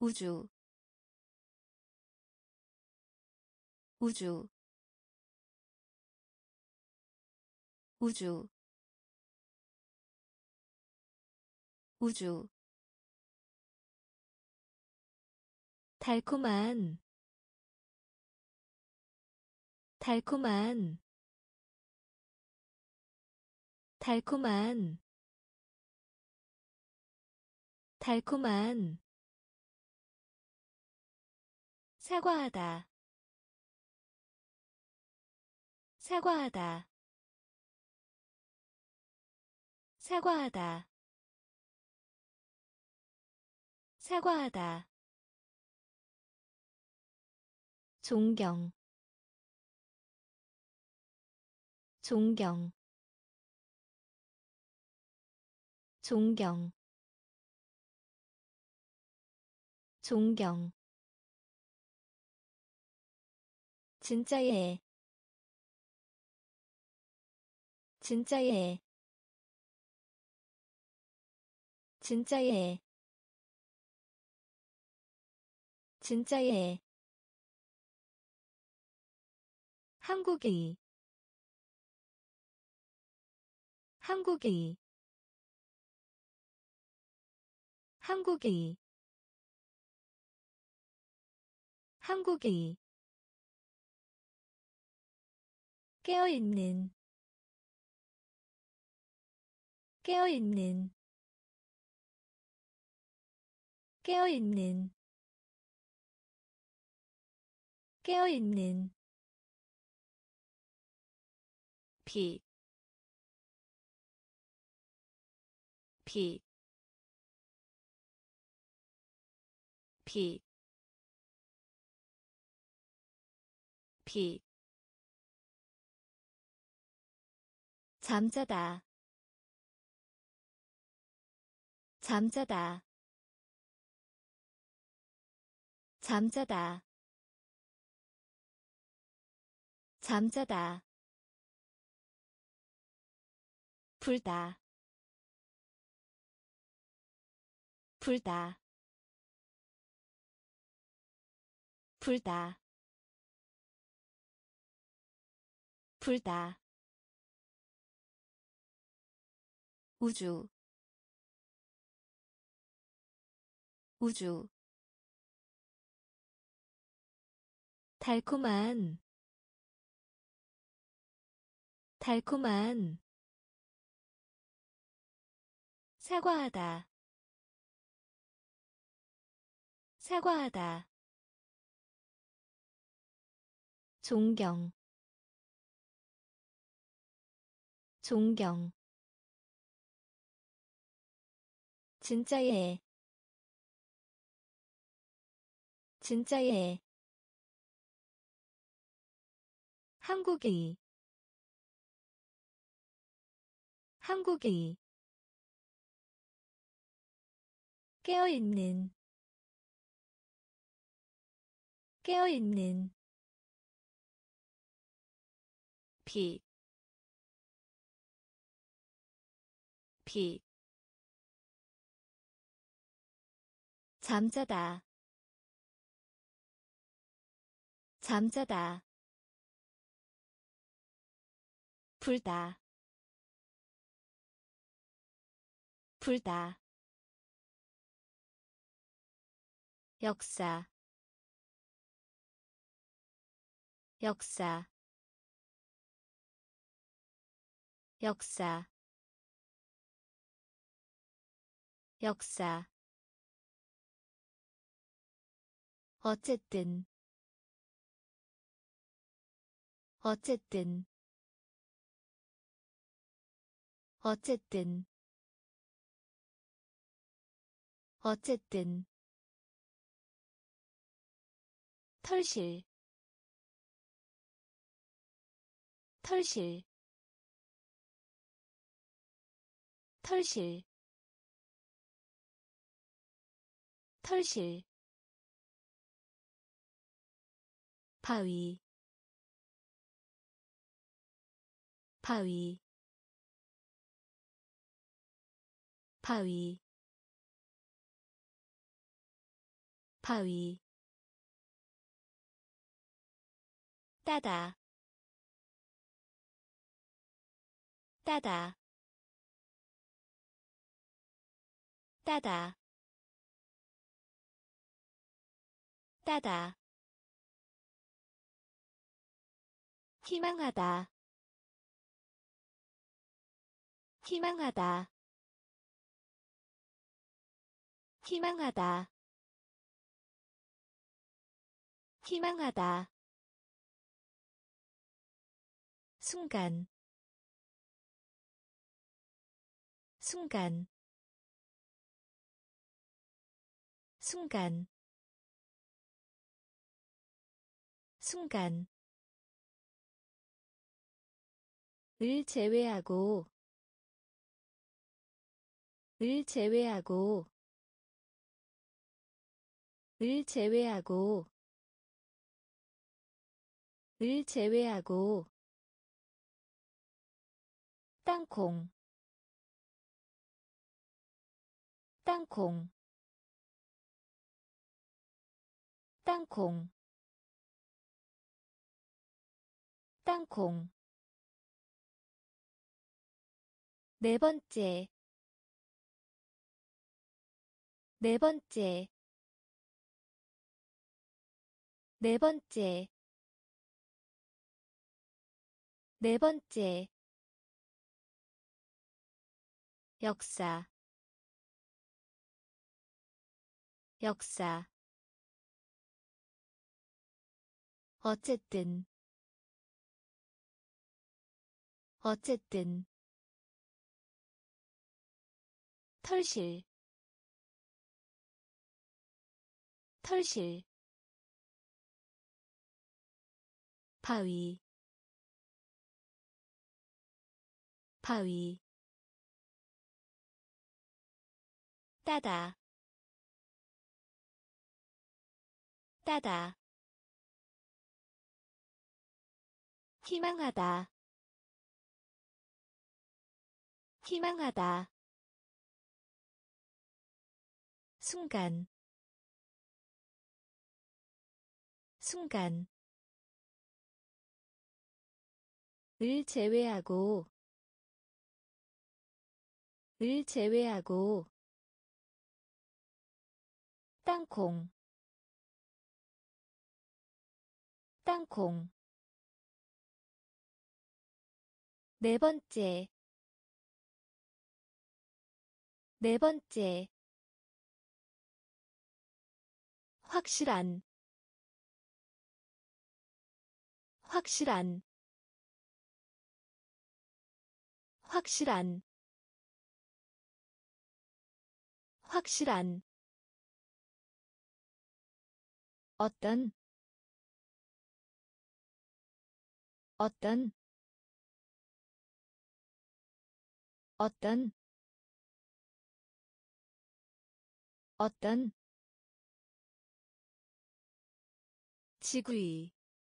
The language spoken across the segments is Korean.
우주 우주 우주 우주 달콤한 달콤한 달콤한 달콤한 사과하다 사과하다 사과하다 사과하다 존경 존경 존경 존경 진짜예 진짜예 진짜예 진짜예 한국의 한국의 한국의 한국의 깨어있는 깨어있는 깨어있는 깨어있는 비, 비, 비, 비, 잠자다, 잠자다, 잠자다, 잠자다, 불다, 불다, 불다, 불다, 우주, 우주, 달콤한, 달콤한, 사과하다, 사과하다, 존경, 존경, 진짜예, 진짜예, 한국의, 한국의, 깨어있는, 깨어있는, 비, 비, 잠자다, 잠자다, 불다, 불다, 역사, 역사, 역사, 역사, 어쨌든, 어쨌든, 어쨌든, 어쨌든, 털실, 털실, 털실, 털실, 바위, 바위, 바위, 바위 따다 따다 따다 따다 희망하다 희망하다 희망하다 희망하다 순간 순간 순간 순간 을 제외하고 을 제외하고 을 제외하고 을 제외하고 땅콩 땅콩 땅콩 땅콩 네 번째 네 번째 네 번째 네 번째 역사 역사 어쨌든 어쨌든 털실 털실 바위 바위 따다 따다 희망하다 희망하다 순간 순간 을 제외하고 을 제외하고 땅콩 땅콩 네 번째 네 번째 확실한 확실한 확실한 확실한 어떤 어떤 어떤 어떤 지구이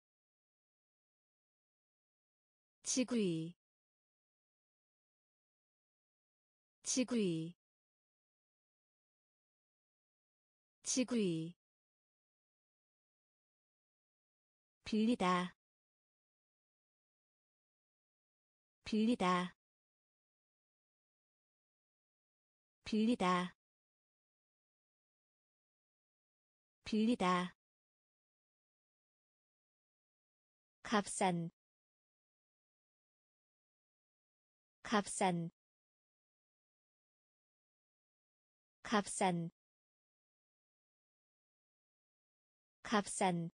지구이 지구이 지구이 빌리다 빌리다 빌리다 빌리다 값싼 값싼 값싼 값싼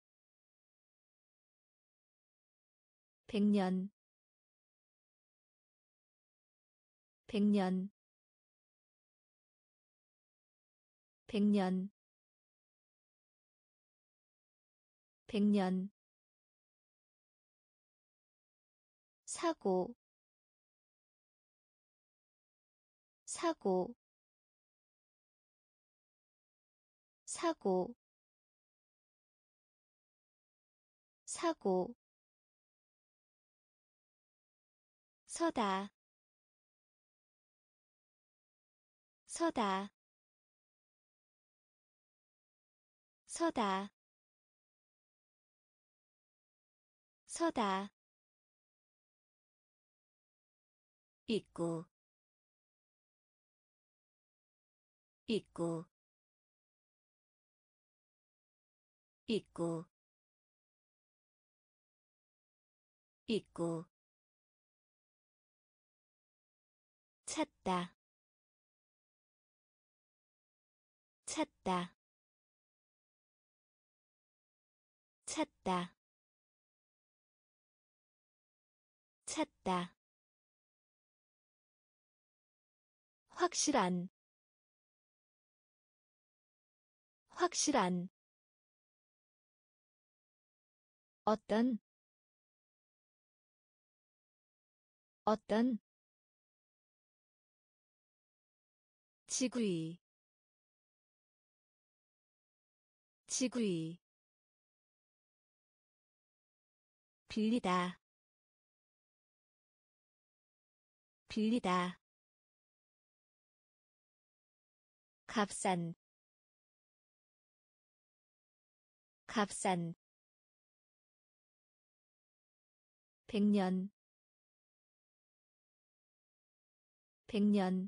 백년 백년 백년 백년 사고 사고 사고 사고 서다 서다 서다 서다 입구 입구 입구 입구 찾다 찾다 찾다 찾다 확실한 확실한 어떤 어떤 지구이 지구이 빌리다 빌리다 값싼 값싼 백년 백년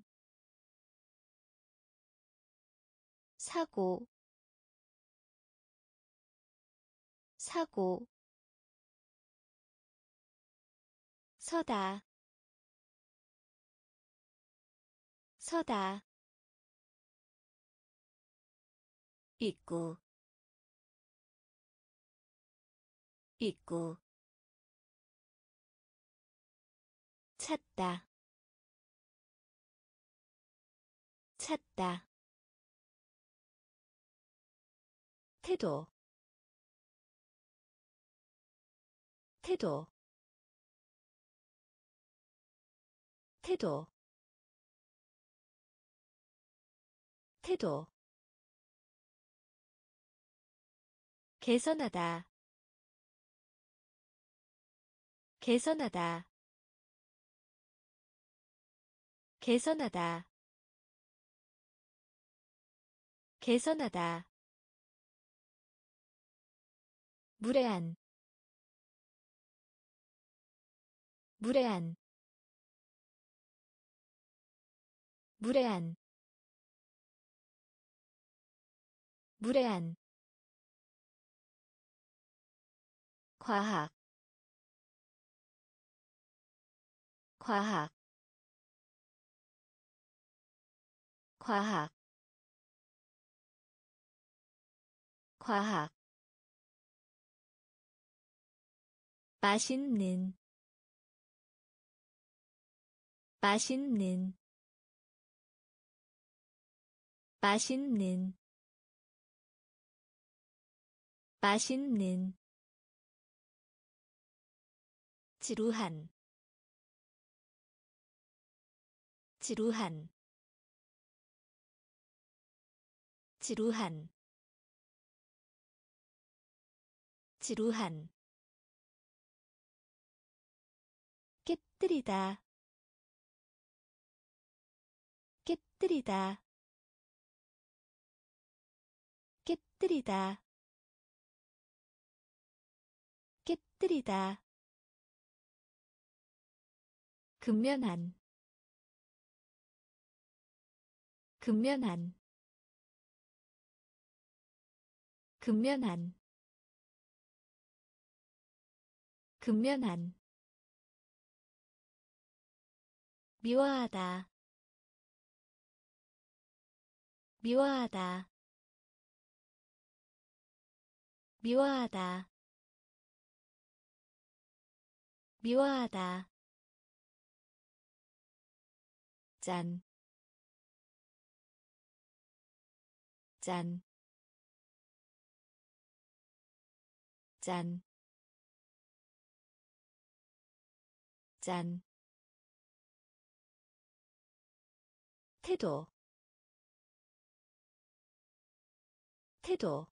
사고 사고 서다 서다 입구 입구 찾다 찾다 태도 태도 태도 태도 개선하다 개선하다 개선하다 개선하다 무례한 무례한 무례한 무례한 과학 과학 과학 과학 맛있는 맛있는 맛있는 맛있는 지루한 지루한 지루한 지루한 깨뜨리다 깨뜨리다 깨뜨리다 깨뜨리다 근면한 근면한 근면한 근면한 미워하다 미워하다 미워하다 미워하다 짠, 짠, 짠, 짠. 태도, 태도.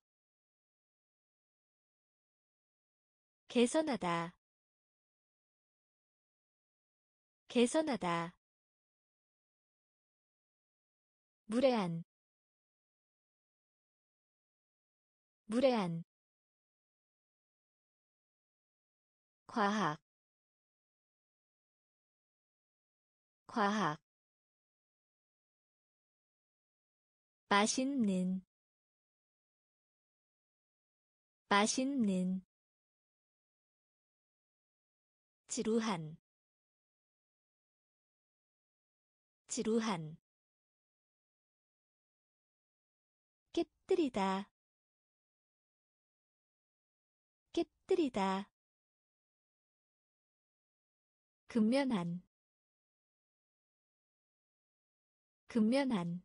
개선하다, 개선하다. 무례한, 무례한 과학 과학 맛있는 맛있는 지루한 지루한 깨뜨리다 깨뜨리다 근면한 근면한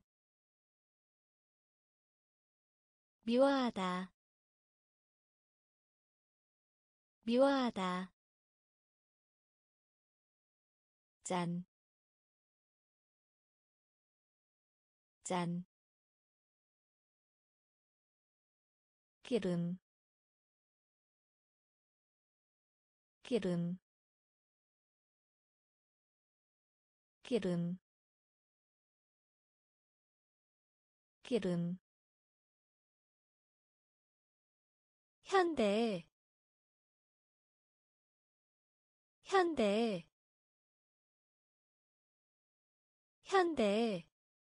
미워하다 미워하다 짠, 짠, 기름, 기름, 기름, 기름, 현대, 현대, 현대,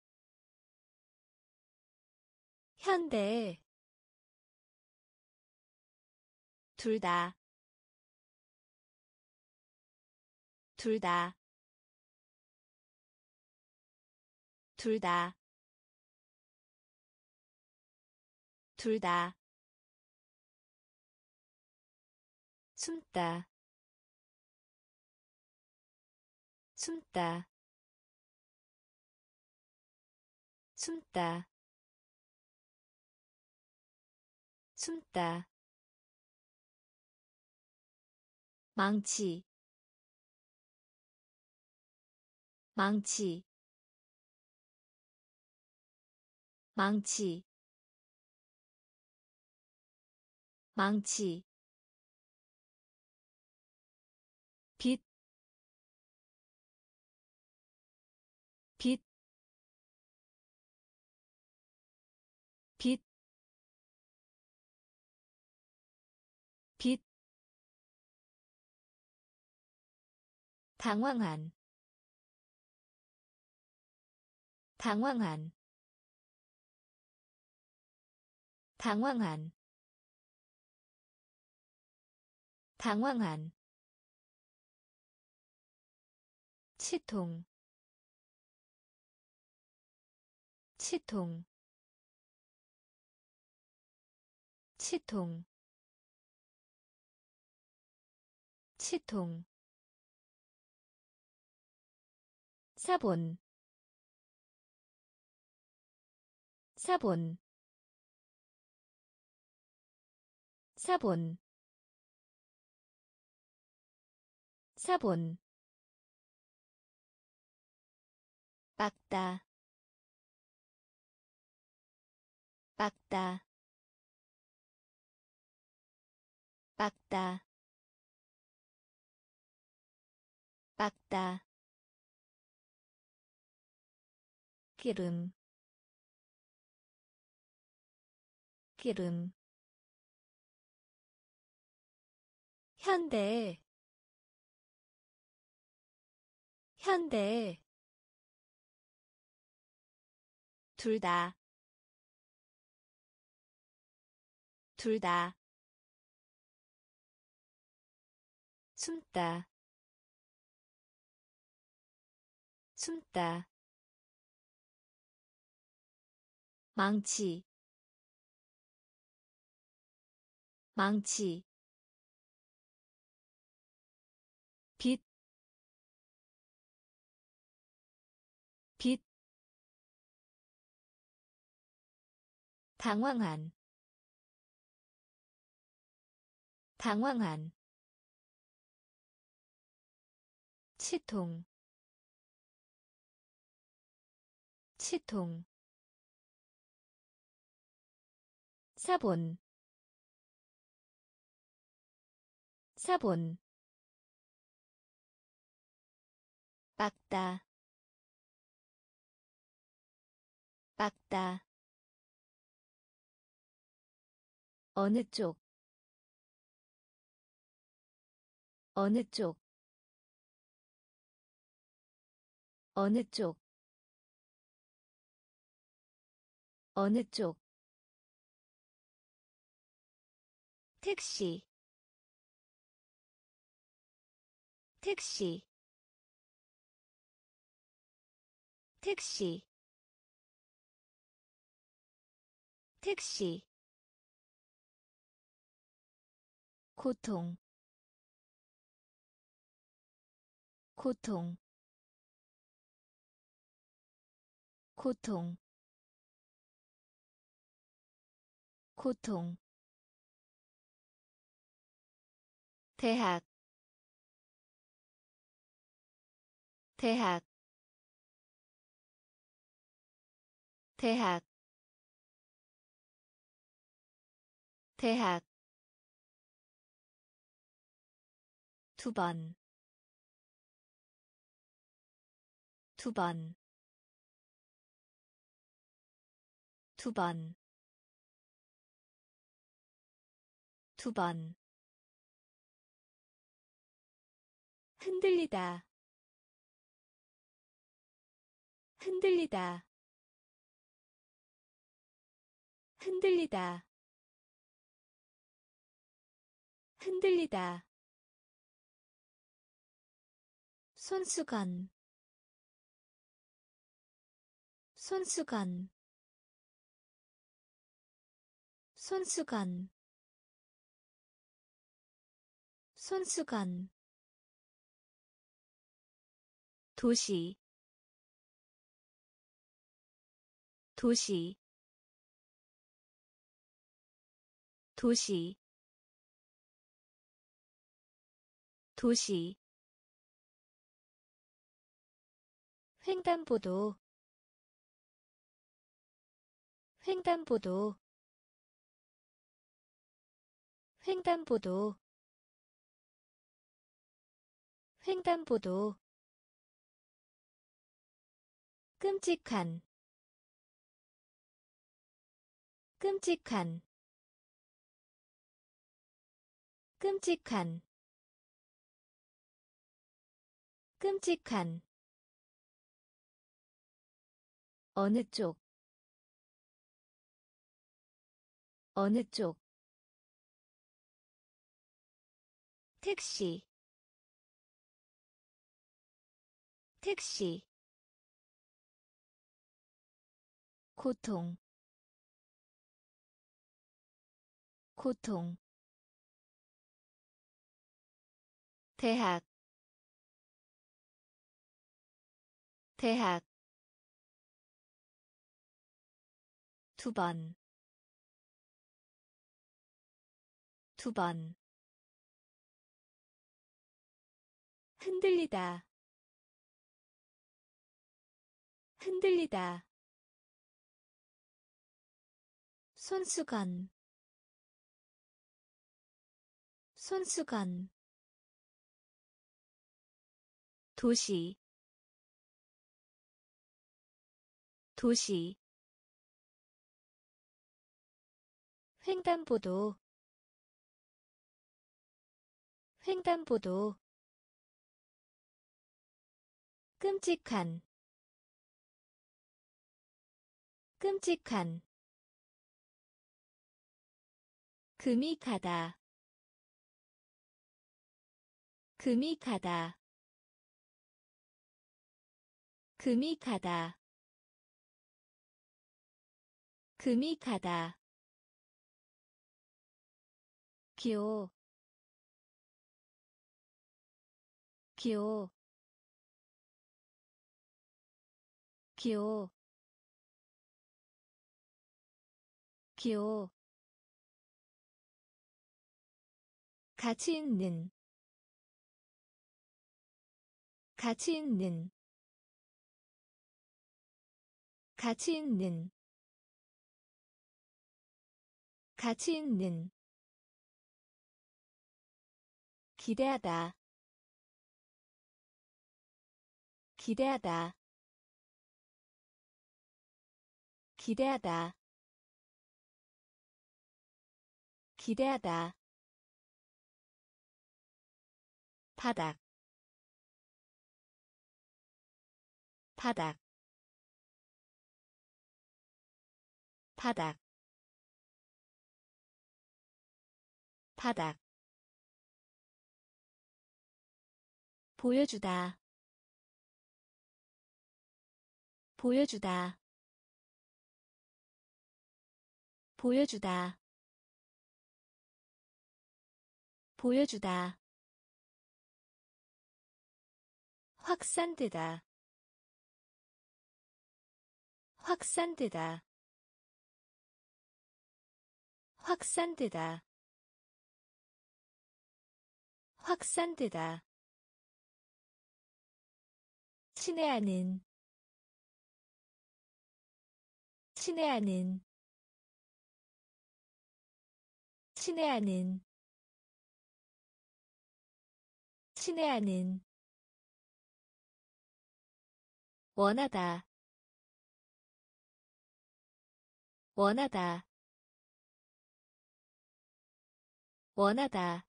현대, 둘 다, 둘 다, 둘 다, 둘 다, 숨다, 숨다, 숨다, 숨다, 망치, 망치, 망치, 망치, 빛, 빛, 빛, 빛, 당황한, 당황한, 당황한, 당황한, 치통, 치통, 치통, 치통, 사본, 사본, 사본, 사본, 빡다, 빡다, 빡다, 빡다, 기름, 기름, 현대, 현대, 둘 다, 둘 다, 숨다, 숨다, 망치, 망치, 빛, 빛, 당황한, 당황한, 치통, 치통, 사본, 사본, 빡다, 빡다, 어느 쪽, 어느 쪽, 어느 쪽, 어느 쪽, 택시, 택시, 택시, 택시, 고통, 고통, 고통, 고통, 대학, 대학, 대학, 대학, 두 번, 두 번, 두 번, 두 번, 흔들리다, 흔들리다, 흔들리다, 흔들리다, 손수건, 손수건, 손수건, 손수건, 도시, 도시, 도시, 도시, 횡단보도, 횡단보도, 횡단보도, 횡단보도, 끔찍한, 끔찍한, 끔찍한, 끔찍한, 어느 쪽, 어느 쪽, 택시, 택시, 고통, 고통, 대학, 대학, 두 번, 두 번, 흔들리다, 흔들리다, 손수건, 손수건, 도시, 도시, 횡단보도, 횡단보도, 끔찍한, 끔찍한, 금이 가다, 금이 가다, 금이 가다, 금이 가다, 기호, 기호, 기호, 기호, 가치 있는, 가치 있는, 가치 있는, 가치 있는, 기대하다, 기대하다, 기대하다, 기대하다 바닥 바닥 바닥 바닥 보여주다 보여주다 보여주다 보여주다 확산되다 확산되다 확산되다 확산되다 친애하는 친애하는 친애하는 친애하는 원하다 원하다 원하다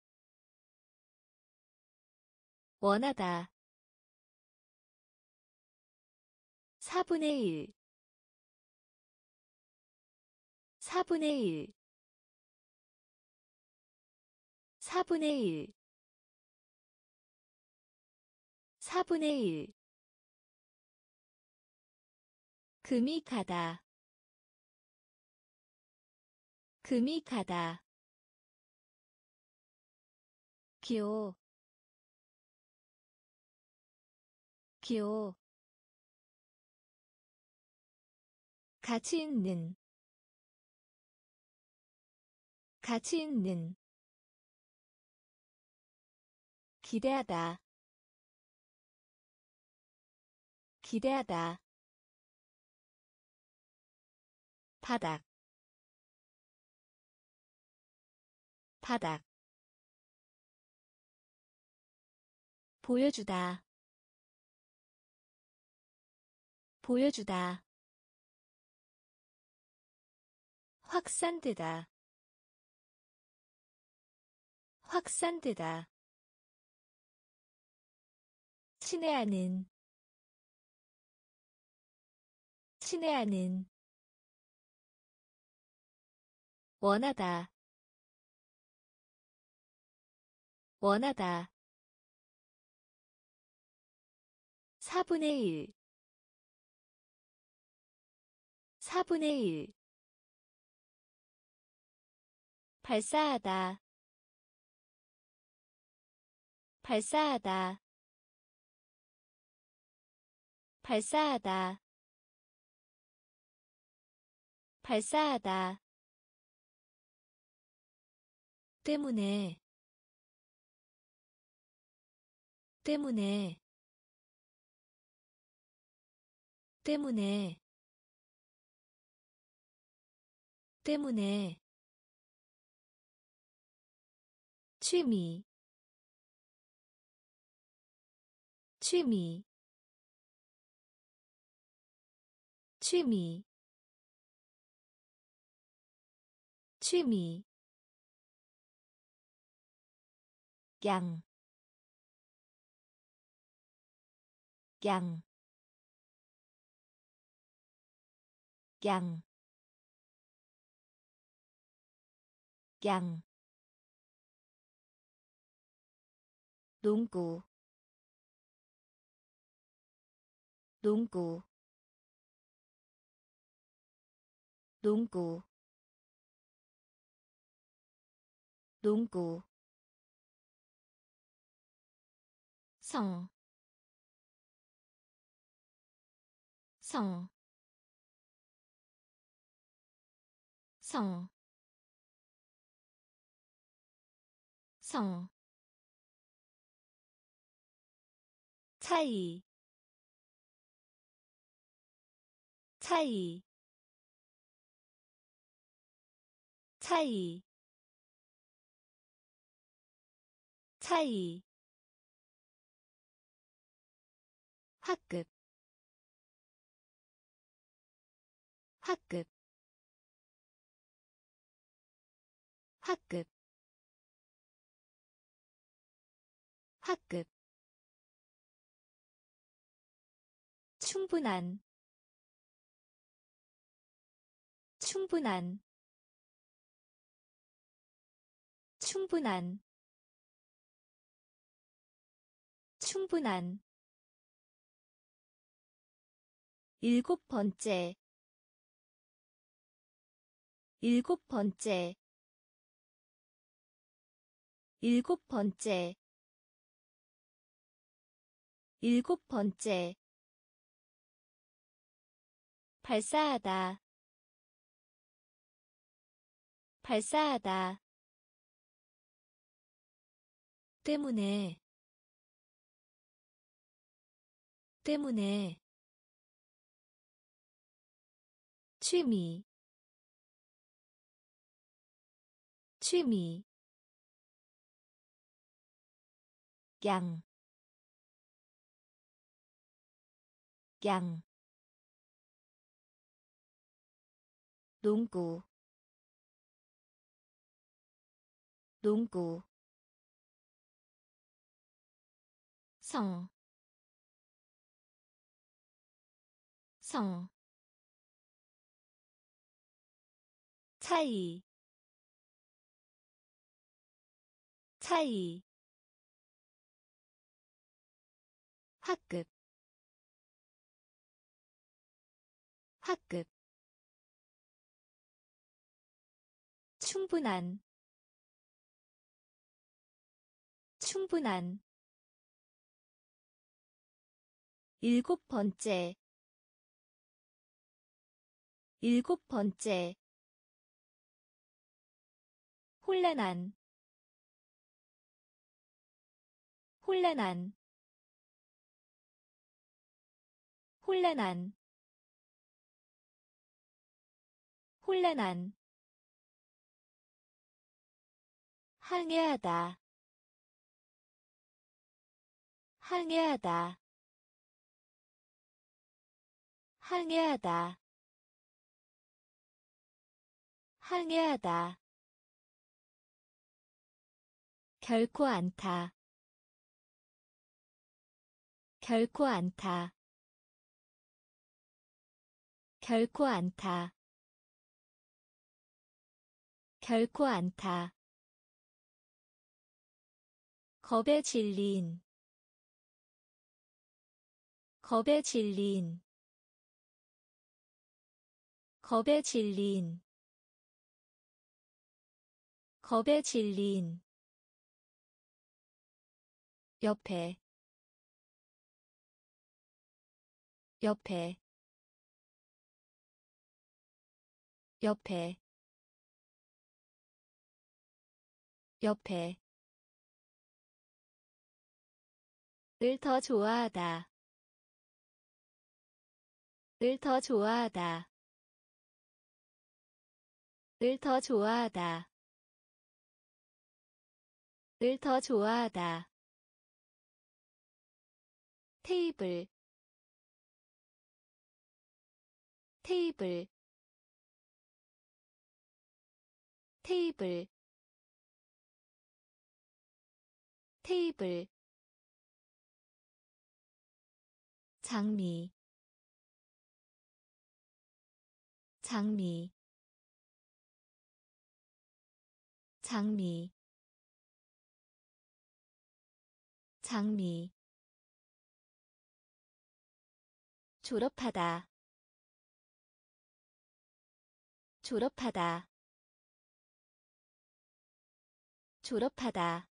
원하다 4분의 1 4분의 1 4분의 1 4분의 1 금이 가다 금이 가다 기호 기호 가치 있는 가치 있는 기대하다 기대하다 바닥 바닥 보여주다 보여주다 확산되다 확산되다 친애하는 친애하는 원하다 원하다 4분의 1 4분의 1 발사하다 발사하다 발사하다 발사하다 때문에 때문에 때문에 때문에 취미 취미 취미 취미 양, 양, 양, 양, 농구, 농구, 농구, 농구, 성, 성, 성, 성, 차이, 차이, 차이, 차이, 학급, 학급, 학급 학급 충분한 충분한 충분한 충분한 일곱 번째 일곱 번째 일곱 번째 일곱 번째 발사하다 발사하다 때문에 때문에 취미 취미 양 양 농구 농구 성 성 차이 차이 학급 학급 충분한 충분한 일곱 번째 일곱 번째 혼란한 혼란한 혼란한 혼란한 항해하다 항해하다 항해하다 항해하다 결코 않다 결코 않다 결코 않다 결코 않다 겁에 질린 겁에 질린 겁에 질린 겁에 질린 옆에 옆에 옆에 옆에 을 더 좋아하다 을 더 좋아하다 을 더 좋아하다 을 더 좋아하다 테이블 테이블 테이블 테이블 장미 장미 장미 장미 졸업하다 졸업하다 졸업하다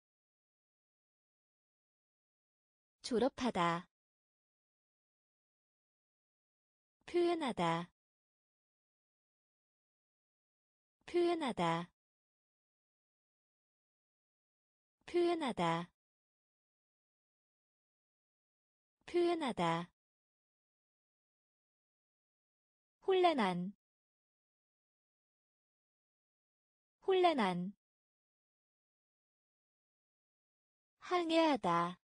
졸업하다 표현하다 표현하다 표현하다 표현하다 혼란한 혼란한 항해하다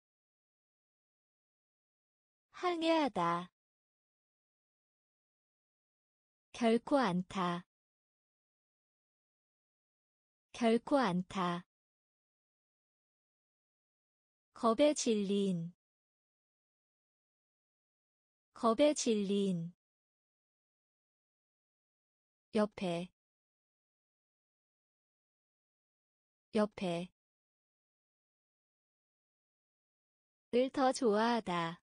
항해하다 결코 않다 결코 않다. 겁에 질린 겁에 질린 옆에 옆에 을 더 좋아하다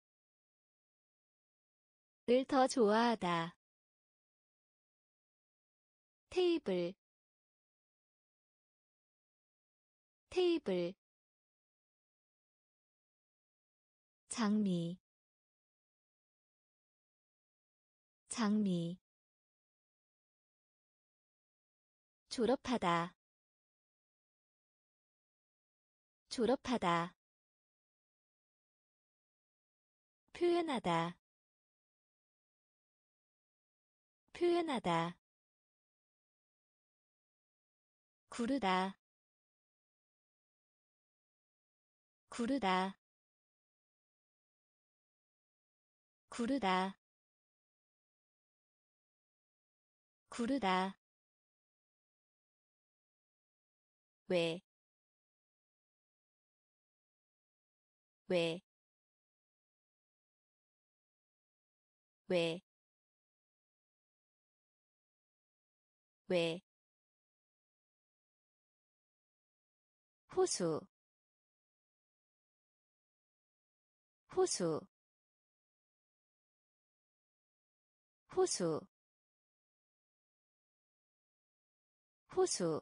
을 더 좋아하다 테이블 테이블 장미 장미 졸업하다 졸업하다 표현하다 표현하다 구르다 구르다 구르다 구르다 왜, 왜, 왜, 왜, 호수, 호수, 호수, 호수,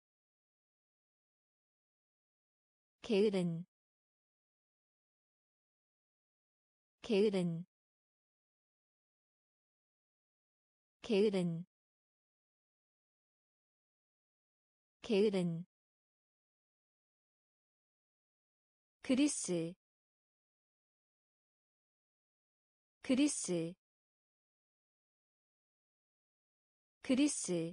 게으른, 게으른, 게으른, 게으른, 그리스, 그리스, 그리스,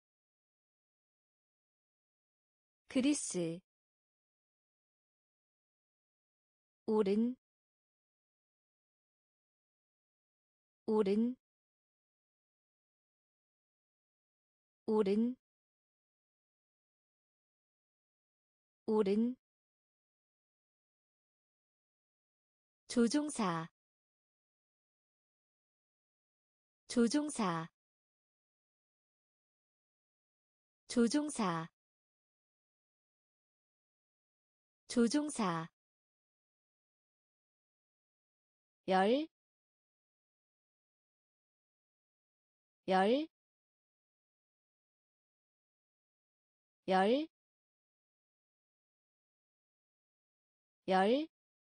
그리스, 오른, 오른, 오른, 오른, 조종사, 조종사, 조종사, 조종사, 열, 열, 열, 열,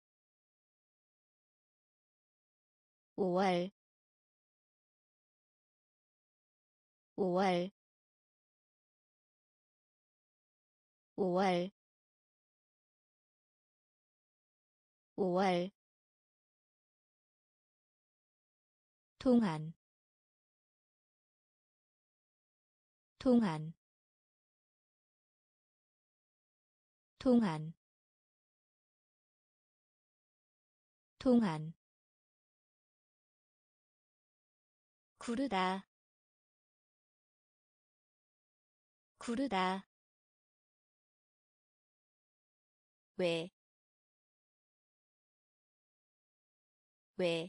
5월, 5월, 5월, 5월, 동안, 동안, 동안, 동안, 구르다, 구르다, 왜, 왜,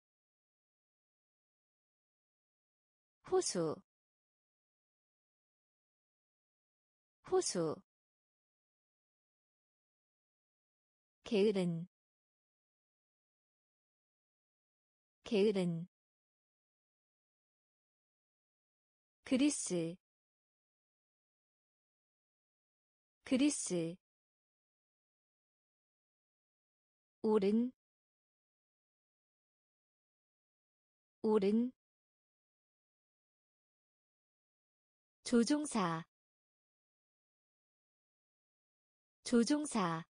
호수, 호수, 게으른, 게으른, 그리스, 그리스, 오른, 오른, 조종사, 조종사,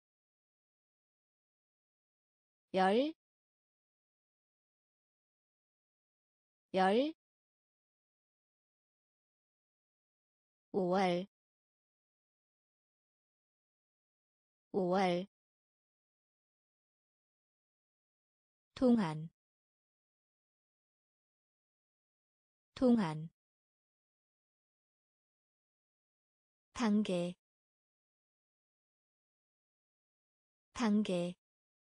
열, 열, 5월, 5월, 동안, 동안, 단계 단계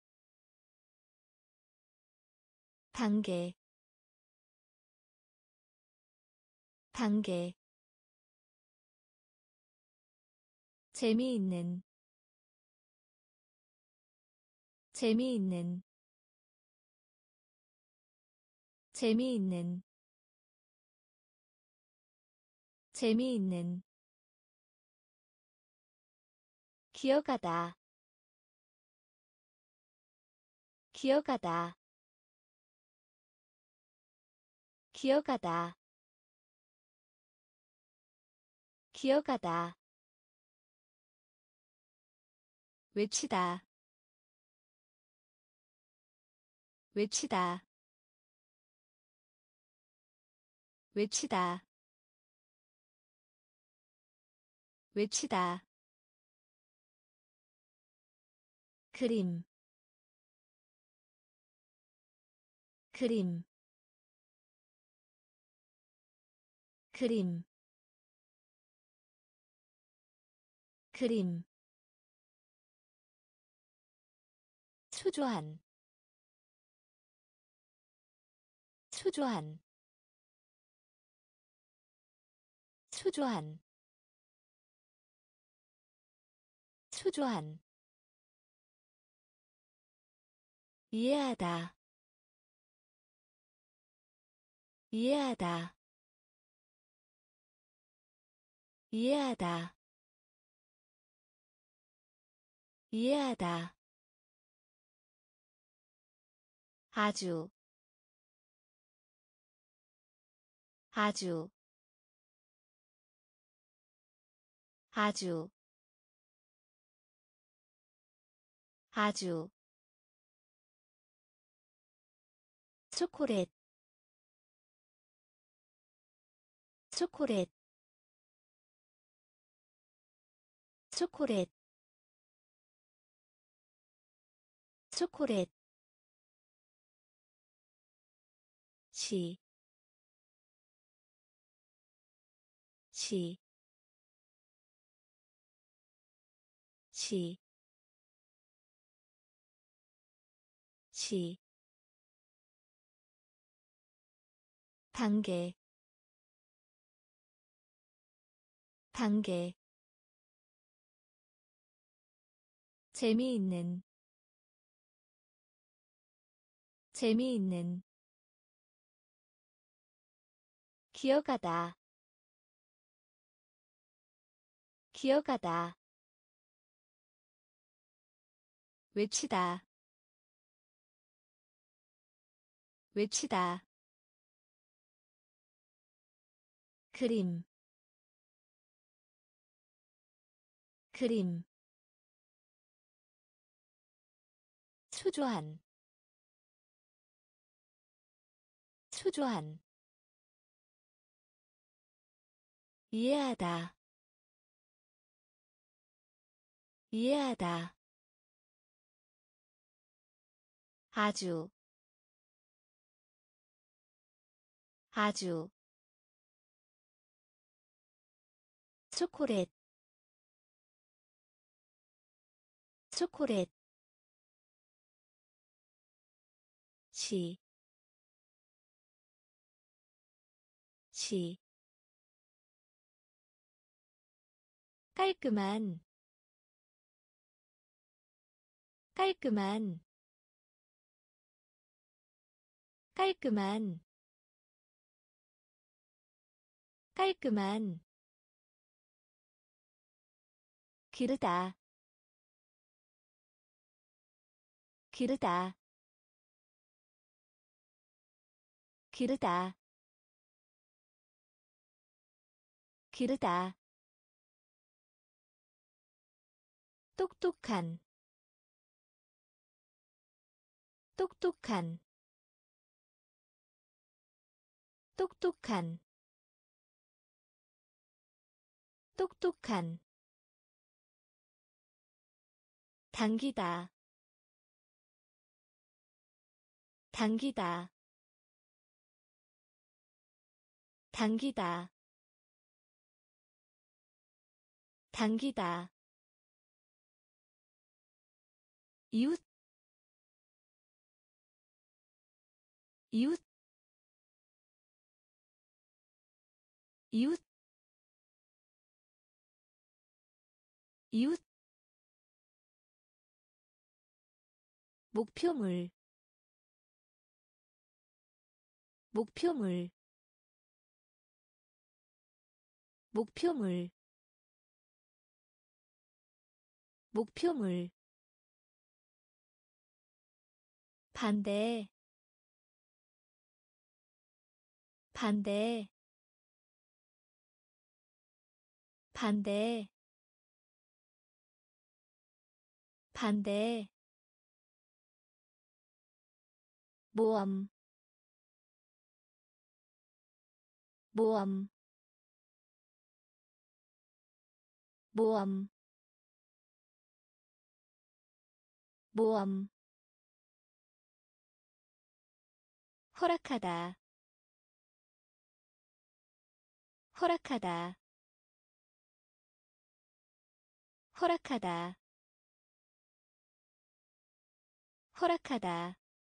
단계 단계 재미있는 재미있는 재미있는 재미있는 기억하다 기억하다 기억하다 기억하다 외치다 외치다 외치다 외치다 그림 그림 그림 그림 초조한 초조한 초조한 초조한 이해하다 이해하다 이해하다 이해하다 아주 아주 아주 아주 초콜릿 초콜릿 초콜릿 초콜릿 시, 시, 시, 시, 단계, 단계, 재미있는, 재미있는, 기억하다, 기억하다, 외치다, 외치다, 그림, 그림, 초조한, 초조한, 이해하다, 이해하다, 아주, 아주, 초콜릿, 초콜릿, 시, 시, 깔끔한, 깔끔한, 깔끔한, 깔끔한, 기르다, 기르다, 기르다, 기르다, 똑똑한, 똑똑한, 똑똑한, 똑똑한, 당기다, 당기다, 당기다, 당기다 이웃 이웃 이웃 이웃 목표물 목표물 목표물 목표물 반대 반대 반대 반대 모험 모험 모험 모험 허락하다 허락하다 허락하다 허락하다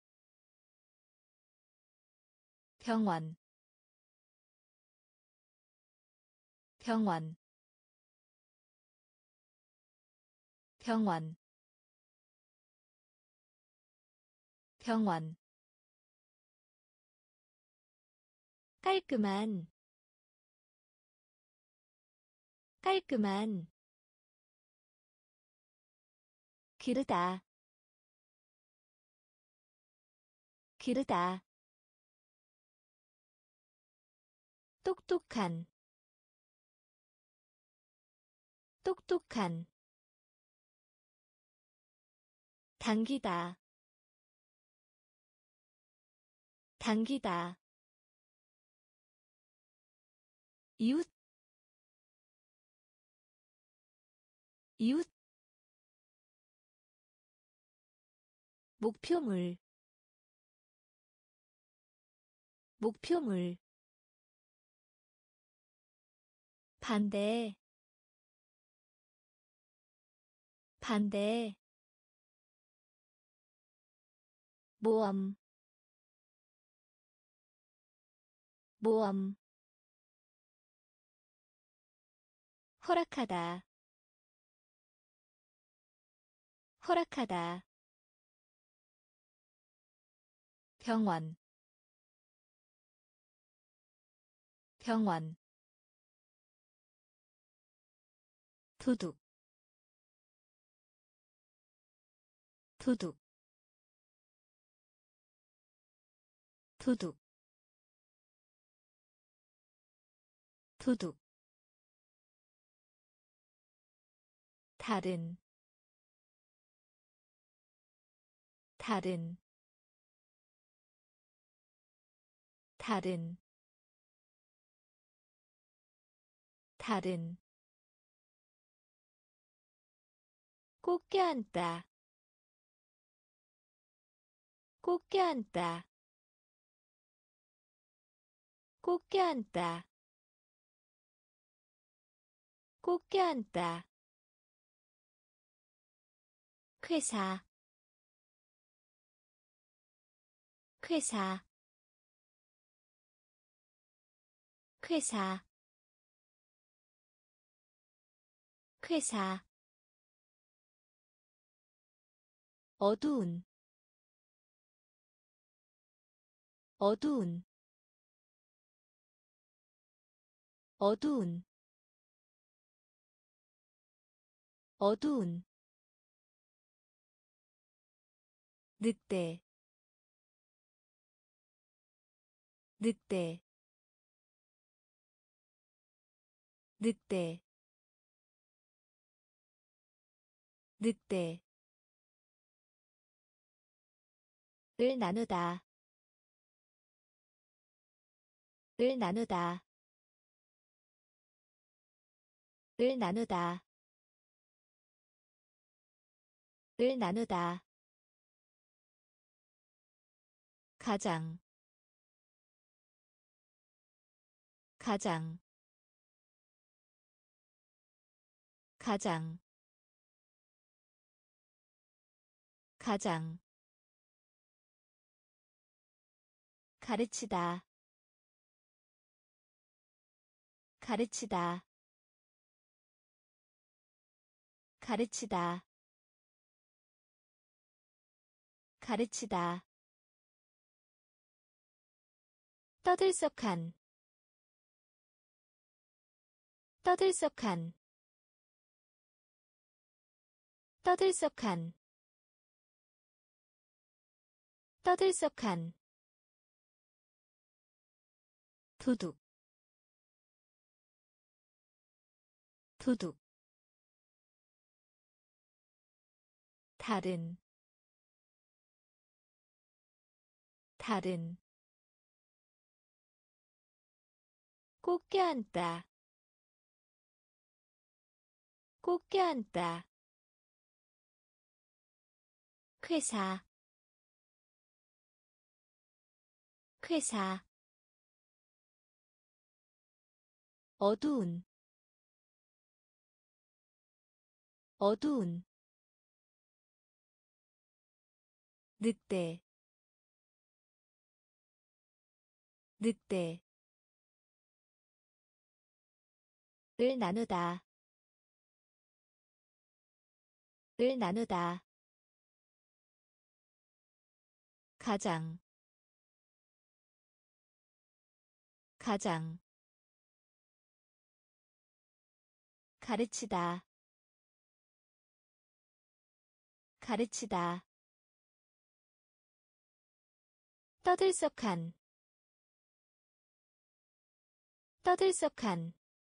병원 병원 병원 병원 깔끔한 깔끔한 기르다 기르다 똑똑한 똑똑한 당기다 당기다 이웃 이웃 목표물 목표물 반대 반대 모험 모험 허락하다 허락하다 병원 병원 도둑 도둑 도둑 도둑 다른 다른 다른 다른 꼭 껴안다 꼭 껴안다 꼭 껴안다 꼭 껴안다 회사 회사 회사 회사 어두운 어두운 어두운 어두운 늑대 늑대 늑대 늑대 을 나누다 을 나누다 을 나누다 을 나누다 가장 가장 가장 가장 가르치다 가르치다 가르치다 가르치다 떠들썩한 떠들썩한 떠들썩한 떠들썩한 도둑 도둑 다른 다른 꼭 껴안다 꼭 껴안다 회사 회사 어두운 어두운 늑대 늑대 을 나누다 을 나누다 가장 가장 가르치다 가르치다 떠들썩한 떠들썩한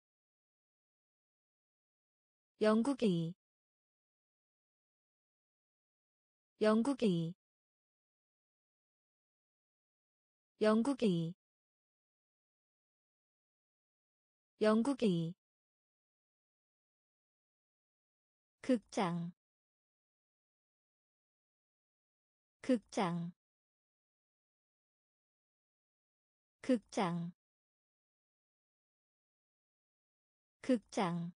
영국의 영국의 영국의 영국의 극장 극장 극장 극장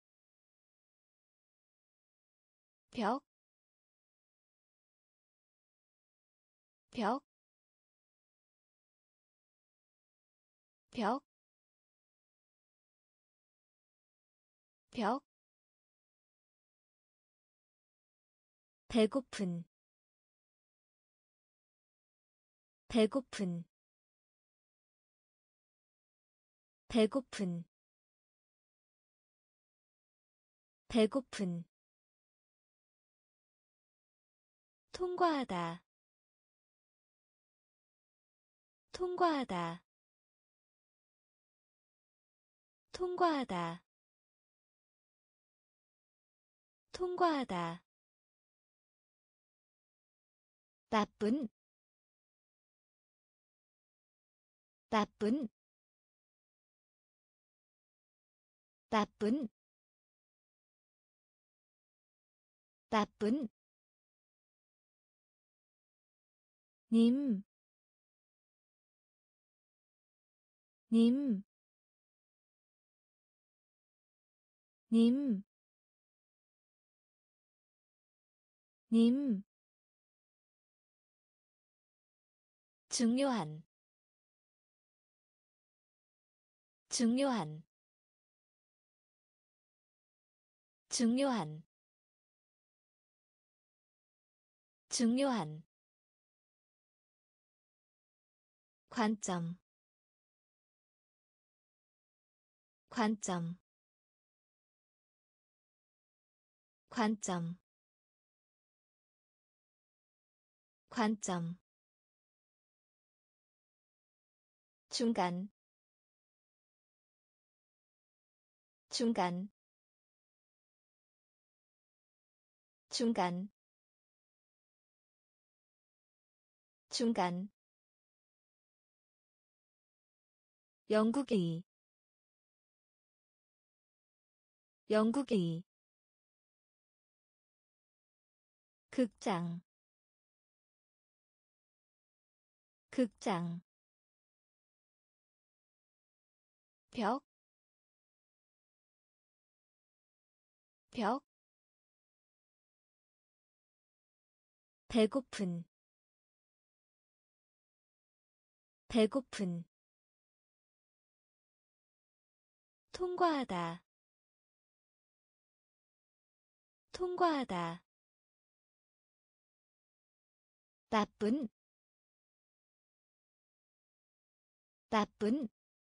벽, 벽, 벽, 벽, 배고픈, 배고픈, 배고픈, 배고픈, 통과하다, 통과하다, 통과하다, 통과하다, 나쁜, 나쁜, 나쁜, 나쁜, 님, 님, 님, 님, 중요한, 중요한, 중요한, 중요한, 관점, 관점, 관점, 관점, 중간, 중간, 중간, 중간, 영국의, 영국의, 극장, 극장, 벽, 벽 배고픈 배고픈 통과하다 통과하다 나쁜 나쁜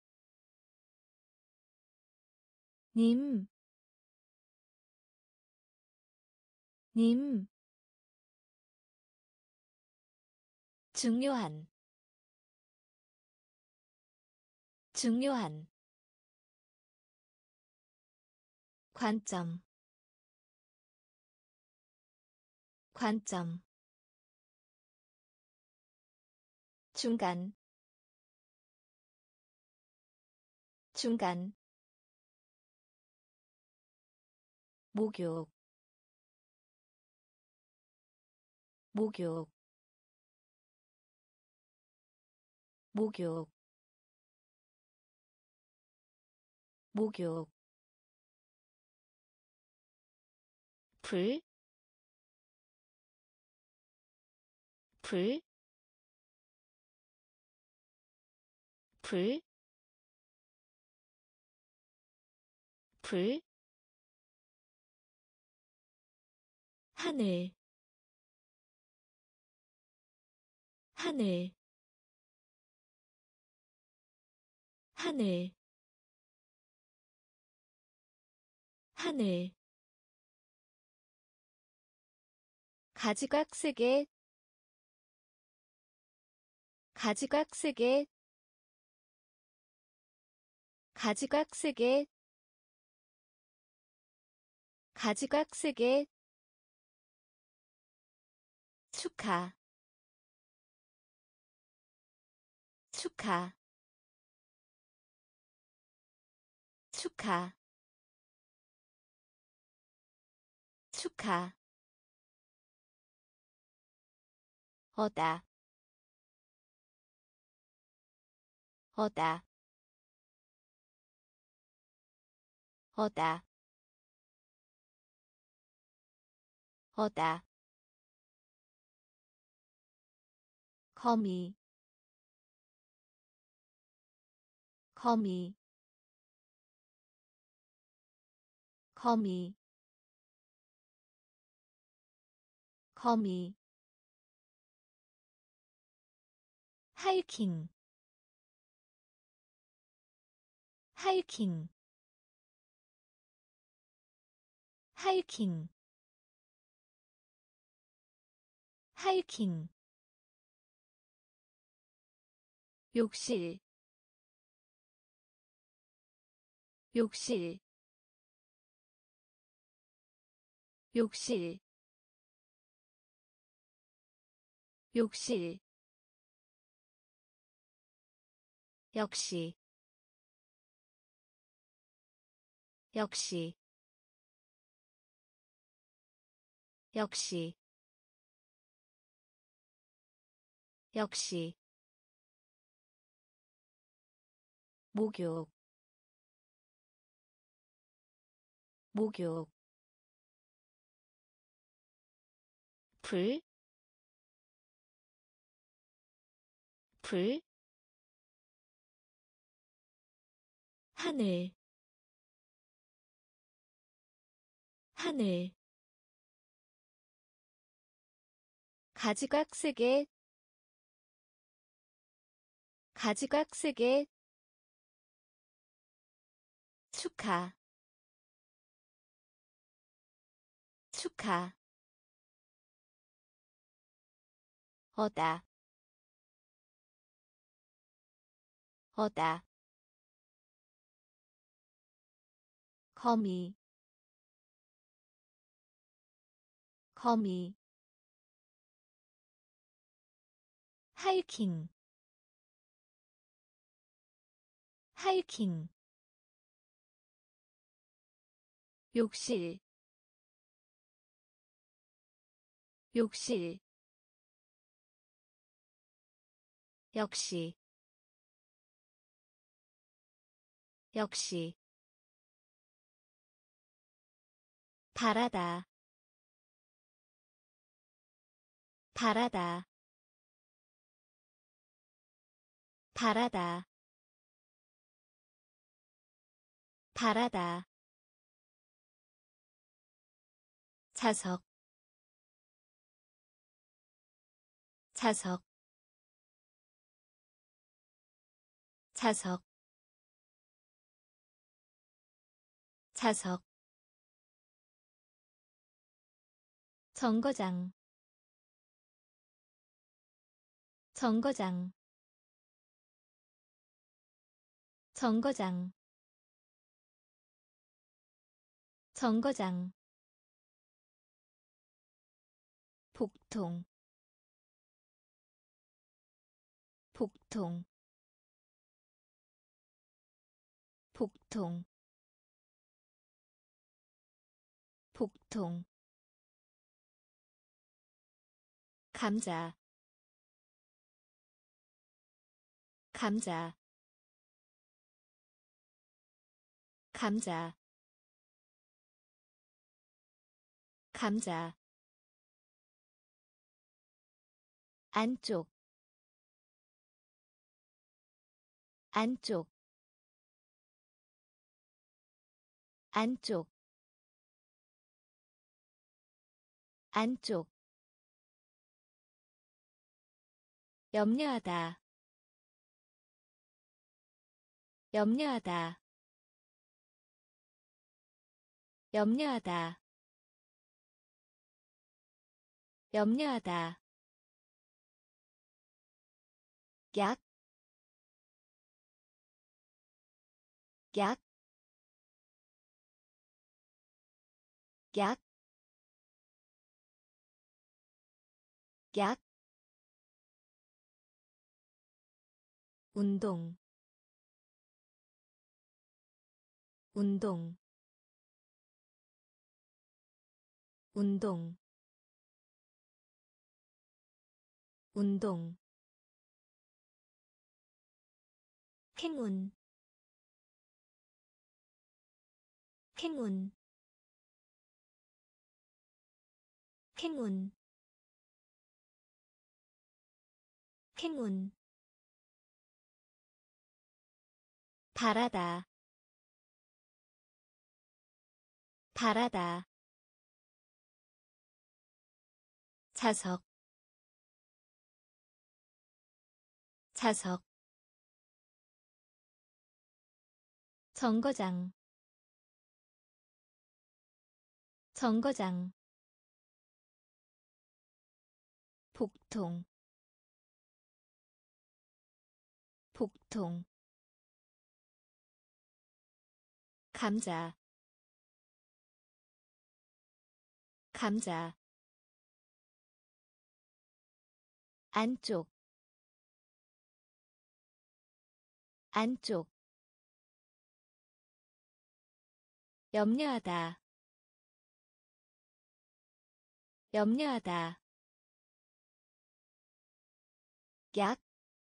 님, 님, 중요한, 중요한, 관점, 관점, 중간, 중간, 목욕, 목욕, 목욕, 목욕, 불, 불, 불, 불, 하늘, 하늘, 하늘, 하늘, 가지각색의, 가지각색의, 가지각색의, 가지각색의, 축하, 축하, 축하, 축하, 어다, 어다, 어다, 어다, 거미, 거미, 거미, 거미, 하이킹, 하이킹, 하이킹, 하이킹, 욕실, 욕실, 욕실, 욕실, 역시, 역시, 역시, 역시, 목욕, 목욕, 불, 불, 하늘, 하늘, 가지각색의, 가지각색의, 축하, 축하, 어다, 어다, 거미, 거미, 하이킹, 하이킹, 욕실, 욕실, 역시, 역시, 바라다 바라다 바라다 바라다 자석 자석 자석 자석 정거장 정거장 정거장 정거장 복통 복통 복통 복통 감자 감자 감자 감자 안쪽 안쪽 안쪽 안쪽 염려하다 염려하다 염려하다 염려하다 약, 약, 약, 약, 운동, 운동, 운동, 운동, 행운, 행운, 행운, 행운, 바라다 바라다 자석 자석 정거장 정거장 복통 복통 감자 감자 안쪽 안쪽 염려하다 염려하다 약,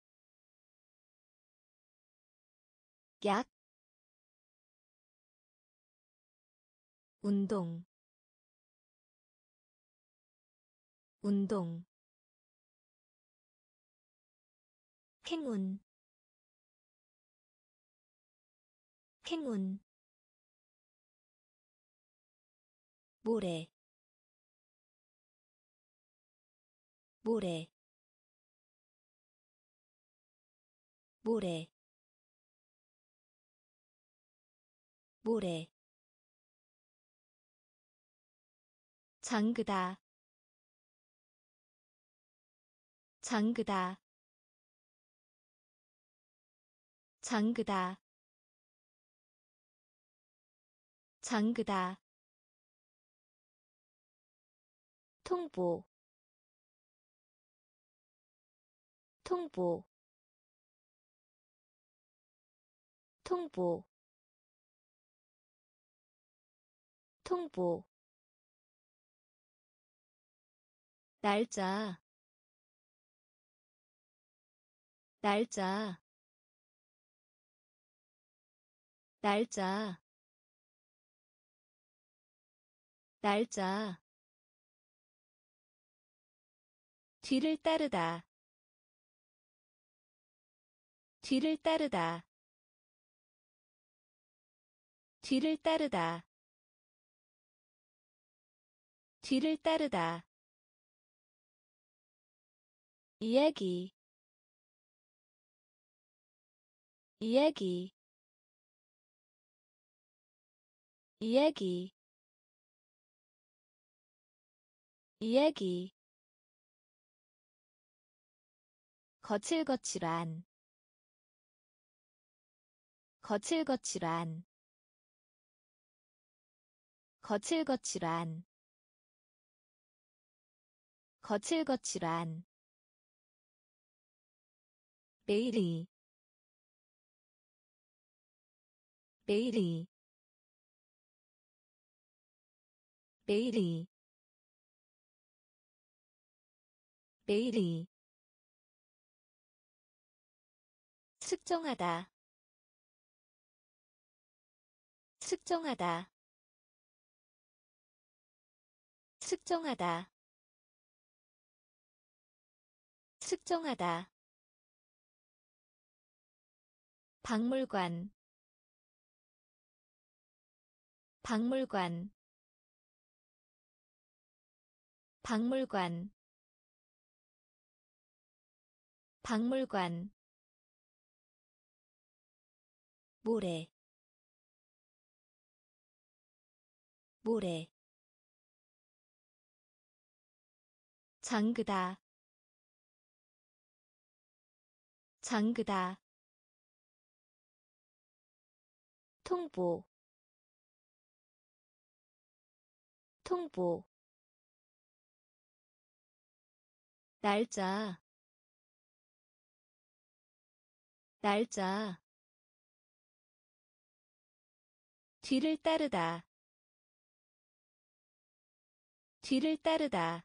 약, 운동, 운동, 행운, 행운, 모래, 모래, 모래, 모래, 잠그다, 잠그다, 잠그다, 잠그다, 통보, 통보, 통보, 통보, 날짜, 날짜, 날짜, 날짜 뒤를 따르다 뒤를 따르다 뒤를 따르다 뒤를 따르다 이야기 이야기 이야기 이야기 거칠거칠한 거칠거칠한 거칠거칠한 거칠거칠한 매일이 매일이 매일이 매일이 측정하다 측정하다 측정하다 측정하다 박물관 박물관 박물관 박물관 모래 모래 잠그다 잠그다 통보 통보 날짜 날짜 뒤를 따르다 뒤를 따르다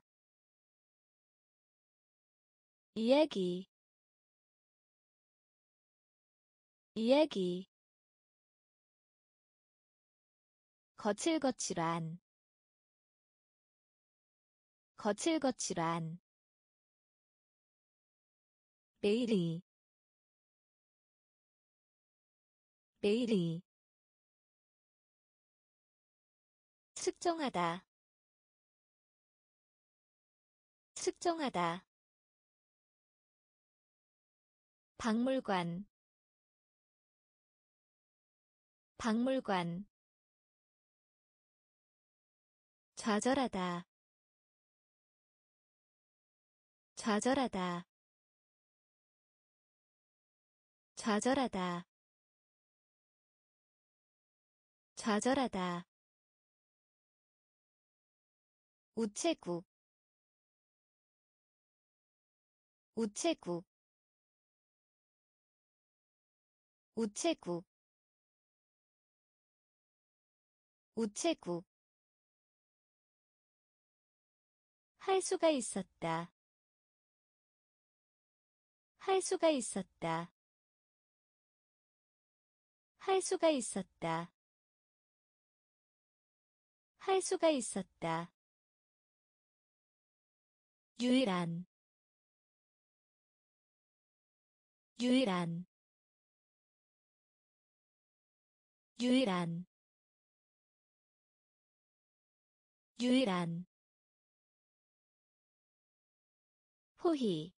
이야기 이야기 거칠거칠한 거칠거칠한 매일이 매일이 측정하다 측정하다 박물관 박물관 좌절하다 좌절하다 좌절하다 좌절하다 우체국 우체국 우체국 우체국 할 수가 있었다 할 수가 있었다 할 수가 있었다 할 수가 있었다 유일한 유일한 유일한 유일한 포희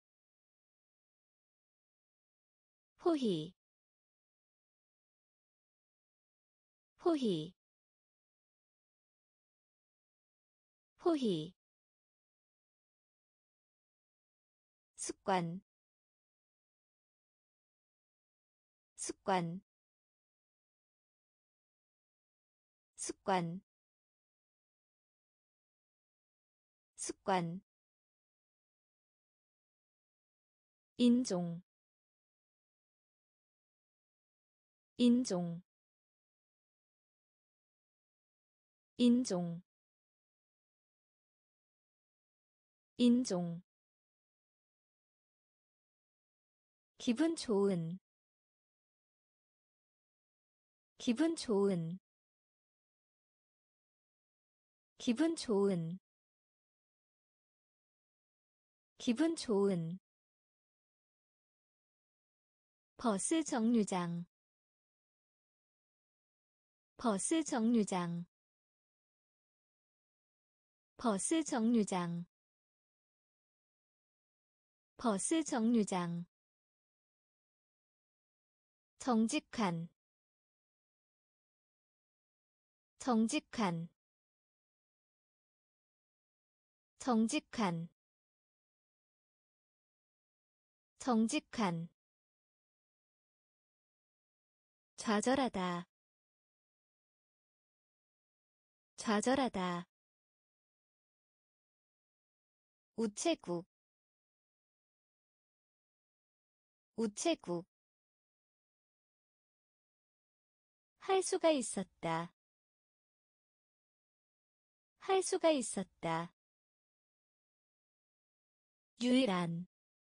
포희 포희 포희 습관 습관 습관 습관 인종 인종 인종 인종 기분 좋은 기분 좋은 기분 좋은 기분 좋은 버스 정류장 버스 정류장 버스 정류장 버스 정류장 정직한 정직한 정직한 정직한 좌절하다 좌절하다 우체국 우체국 할 수가 있었다 할 수가 있었다 유일한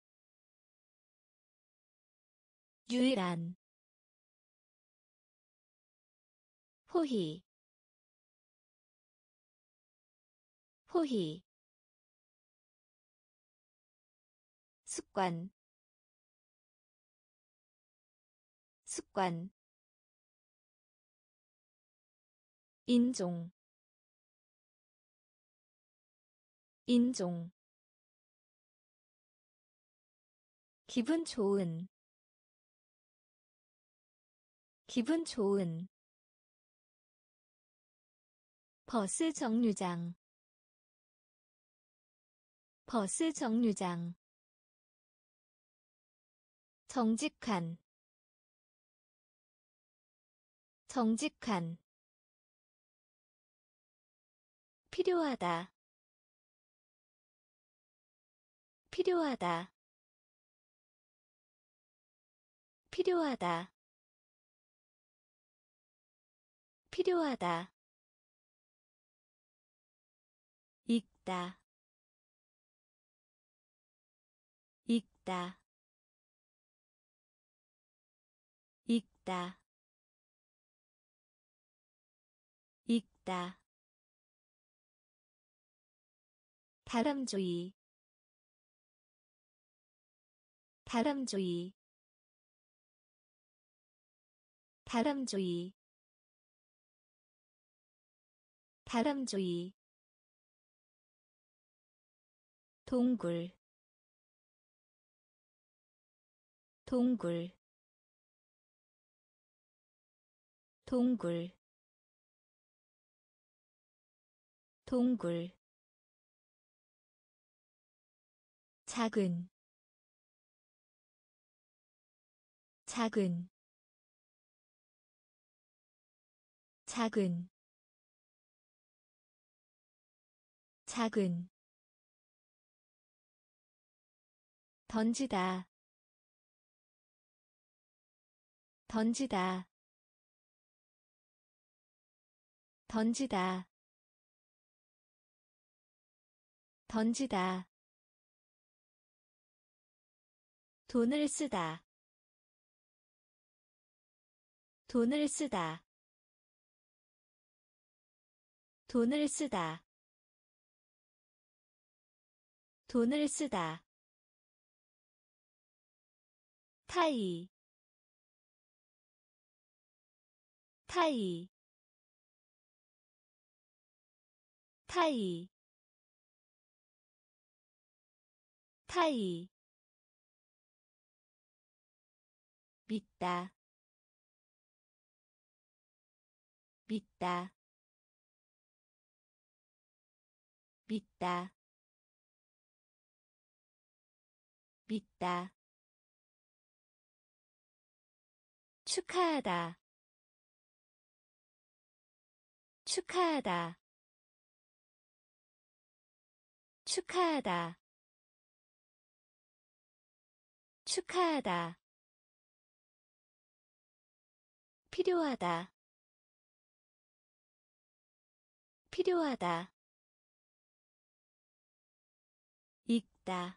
유일한 포희 포희 습관 습관 인종 인종 기분 좋은 기분 좋은 버스 정류장 버스 정류장 정직한 정직한 필요하다 필요하다 필요하다 필요하다 읽다 읽다 읽다 읽다 다람쥐 다람쥐 다람쥐 다람쥐 동굴 동굴 동굴 동굴 작은 작은 작은 작은 던지다 던지다 던지다 던지다 돈을 쓰다 돈을 쓰다 돈을 쓰다 돈을 쓰다 타이 타이 타이 타이 믿다 믿다 믿다 믿다 축하하다 축하하다 축하하다 축하하다 필요하다 필요하다 읽다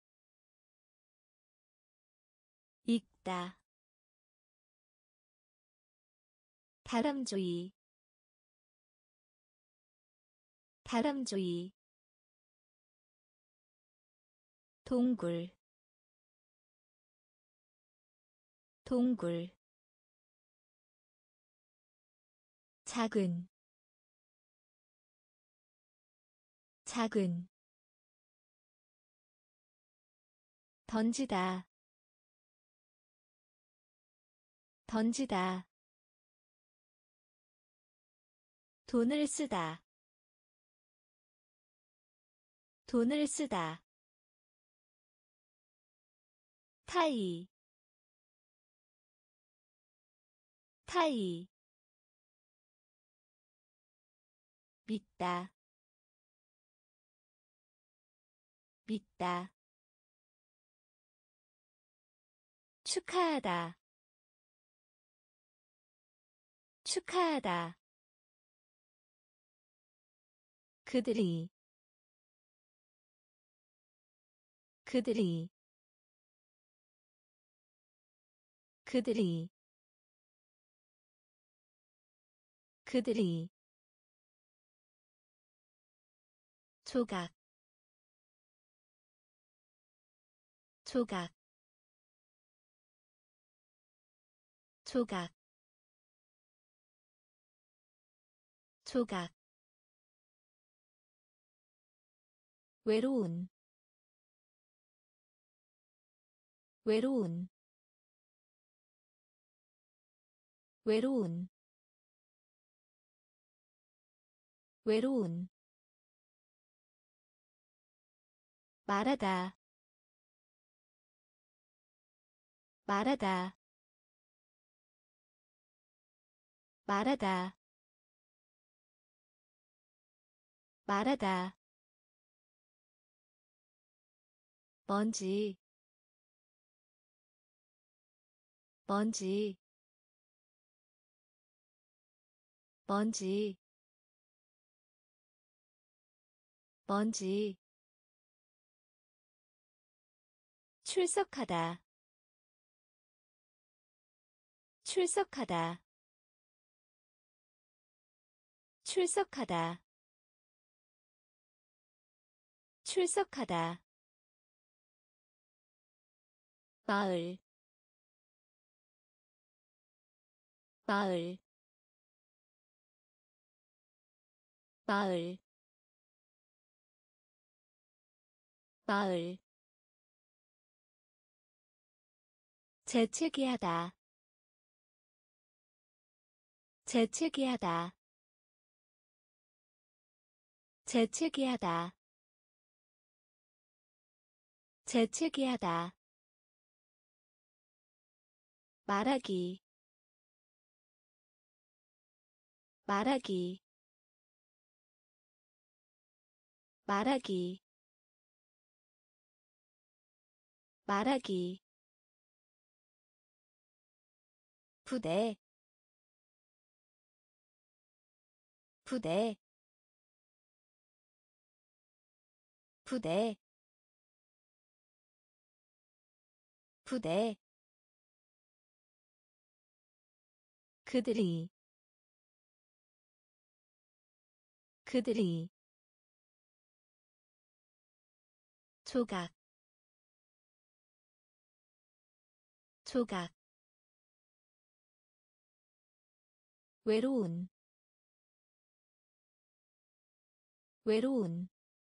읽다 다람쥐 다람쥐 동굴 동굴 작은 작은 던지다 던지다 돈을 쓰다 돈을 쓰다 타이 타이 믿다 믿다 축하하다 축하하다 그들이 그들이 그들이 그들이 조각 조각 조각 조각 외로운 외로운 외로운 외로운 말하다 말하다 말하다 말하다 먼지 먼지 먼지 먼지 출석하다 출석하다 출석하다 출석하다 마을 마을 마을 마을 재채기하다 재채기하다 재채기하다 재채기하다 말하기 말하기 말하기 말하기 부대 부대 부대 부대 그들이 그들이 조각 조각 외로운 외로운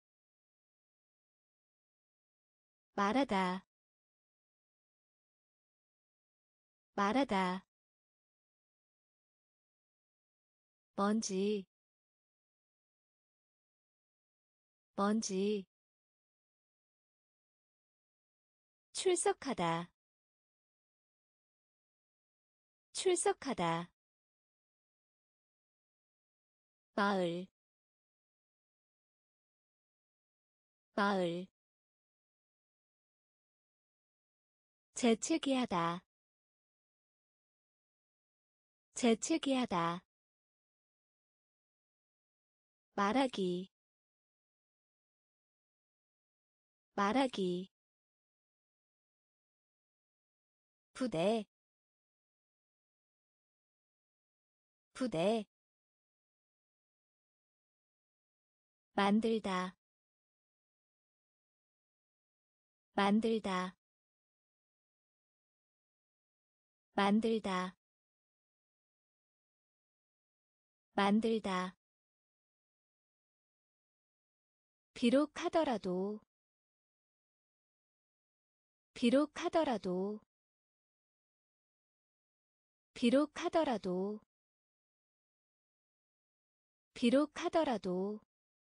말하다 말하다 먼지 먼지 출석하다 출석하다 마을 마을 재채기하다 재채기하다 말하기 말하기 부대 부대 만들다 만들다 만들다 만들다 비록 하더라도 비록 하더라도 비록 하더라도 비록 하더라도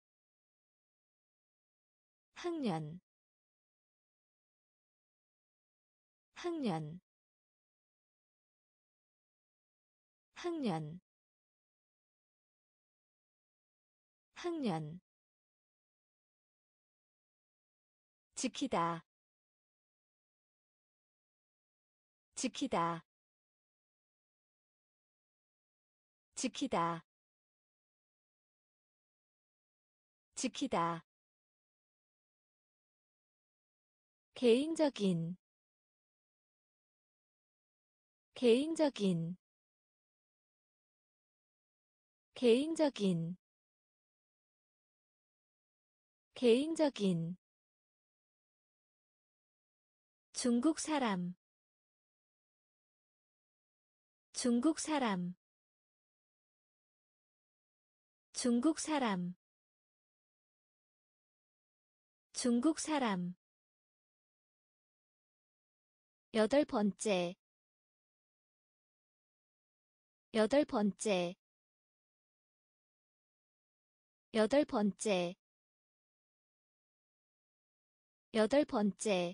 학년 학년 학년 학년 지키다 지키다 지키다 지키다 개인적인 개인적인 개인적인 개인적인 중국 사람 중국 사람 중국 사람 중국 사람 여덟 번째 여덟 번째 여덟 번째 여덟 번째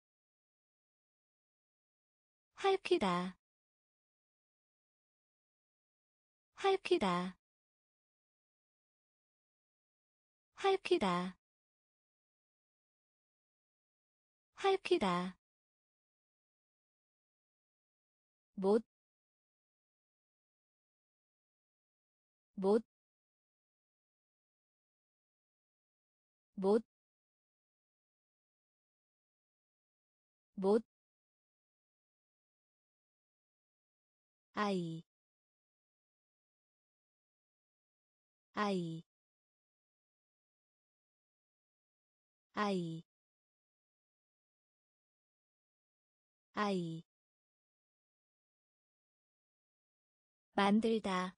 할퀴다 할퀴다 할퀴다 할퀴다 못, 못, 못, 못, 아이, 아이, 아이, 아이, 만들다,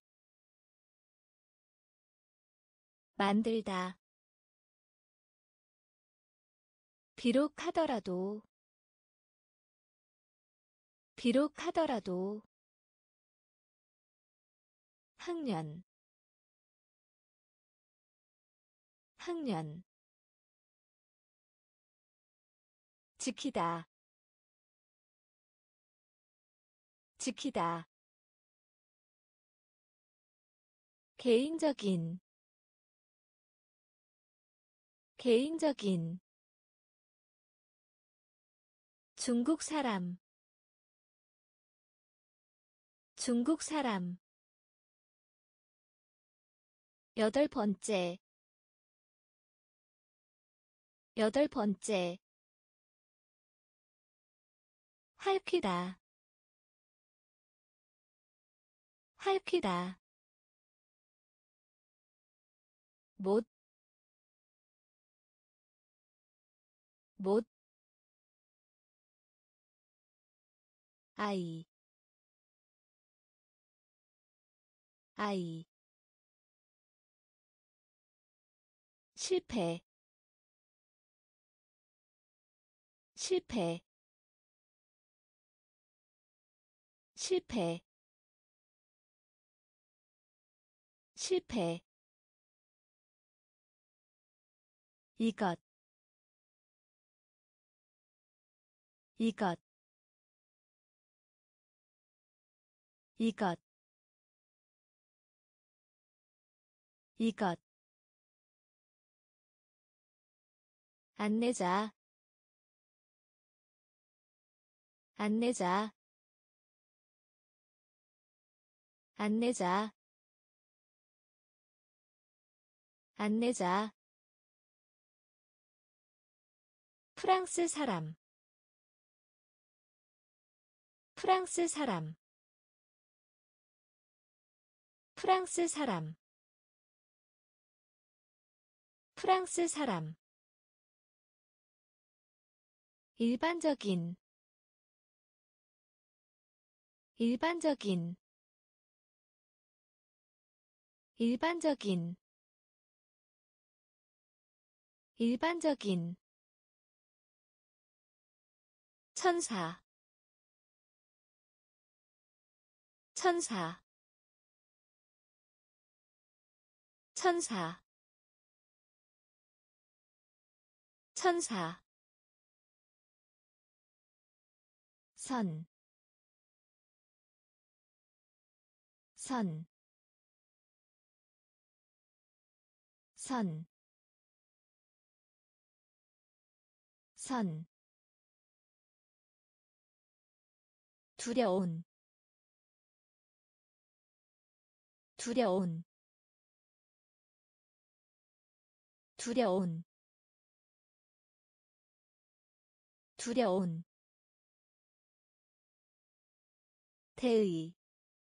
만들다, 비록 하더라도, 비록 하더라도, 학년, 학년, 지키다, 지키다, 개인적인, 개인적인, 중국 사람, 중국 사람, 여덟 번째, 여덟 번째, 할퀴다, 할퀴다, 못, 못, 아이, 아이, 실패, 실패, 실패, 실패, 이것, 이것, 이것, 이것, 안내자, 안내자, 안내자, 안내자, 프랑스 사람, 프랑스 사람, 프랑스 사람, 프랑스 사람 일반적인 일반적인 일반적인 일반적인 천사 천사 천사 천사 선, 선, 선, 선, 두려운, 두려운, 두려운, 두려운, 대의,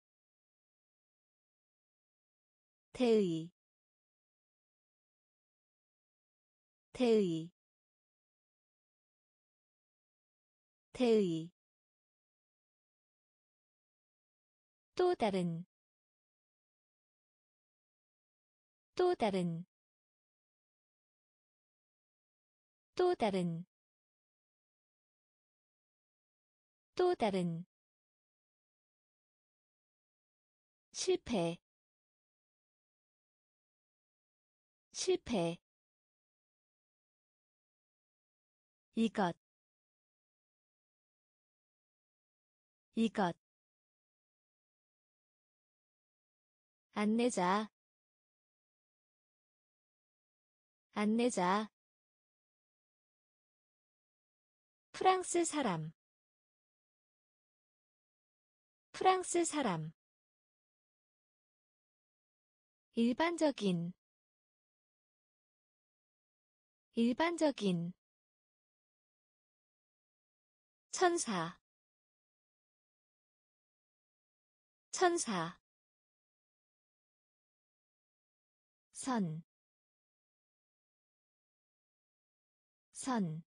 대의, 대의, 대의, 또 다른, 또 다른, 또 다른, 또 다른, 실패, 실패, 이것, 이것, 안내자, 안내자, 프랑스 사람, 프랑스 사람, 일반적인, 일반적인, 천사, 천사, 선, 선,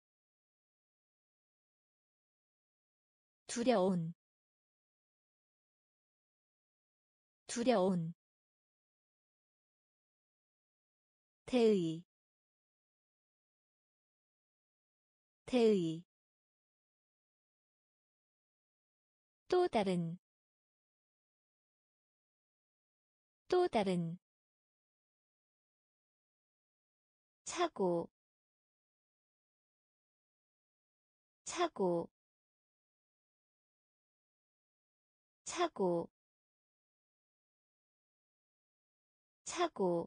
두려운, 두려운, 대의, 대의, 또 다른, 또 다른, 차고, 차고, 차고, 차고,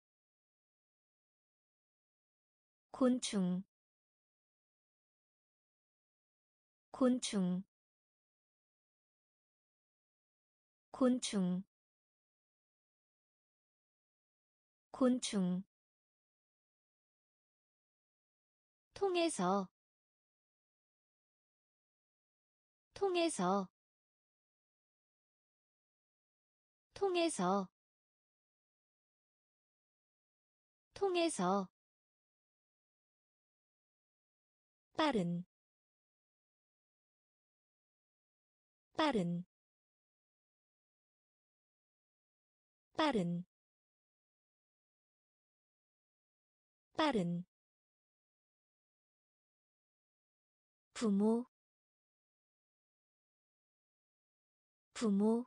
곤충, 곤충, 곤충, 곤충, 통해서, 통해서, 통해서, 통해서, 빠른, 빠른, 빠른, 빠른, 부모, 부모,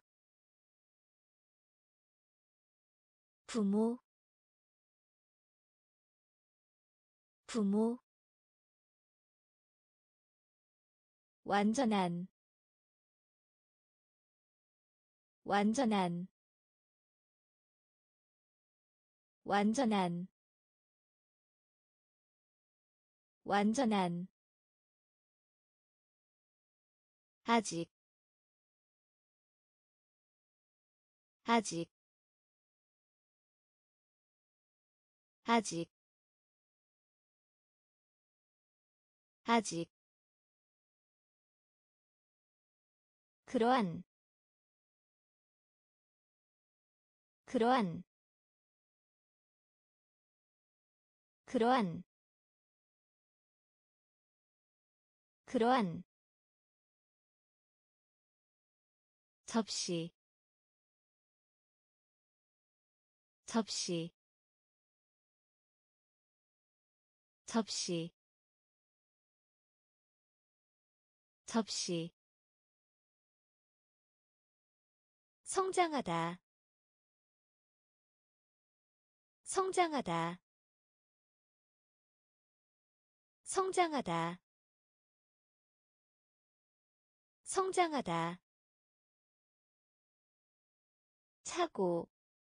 부모, 부모, 완전한, 완전한, 완전한, 완전한, 아직, 아직, 아직, 아직, 그러한, 그러한, 그러한 그러한 접시 접시 접시 접시 성장하다 성장하다 성장하다 성장하다 차고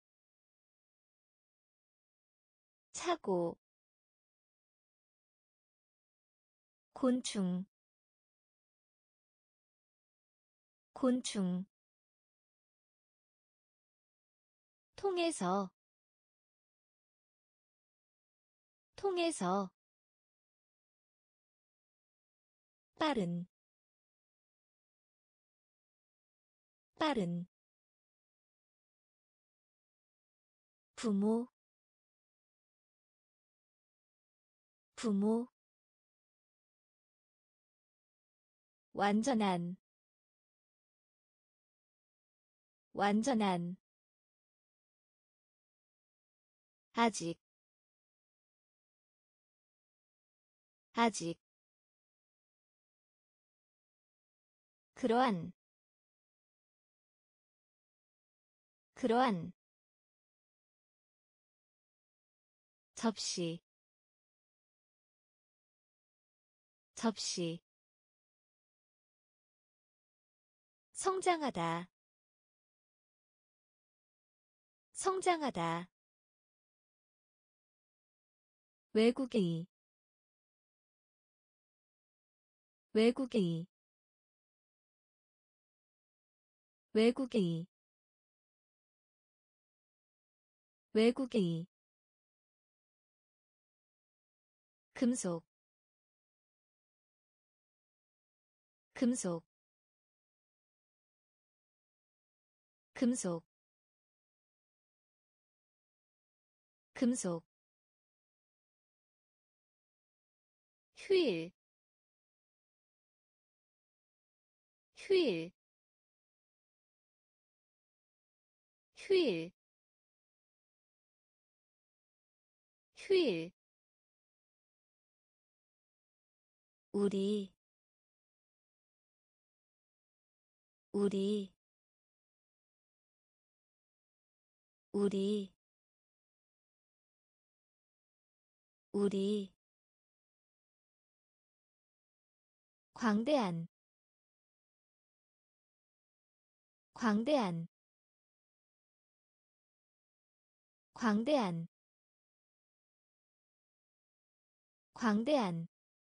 차고 곤충 곤충 통해서 통해서 빠른 빠른 부모 부모 완전한 완전한 아직 아직 그러한 그러한 접시 접시 성장하다 성장하다 외국의 외국의 외국의 외국의 금속 금속 금속 금속 휴일 휴일 휴일 휴일 우리 우리 우리 우리 광대한 광대한 광대한 광대한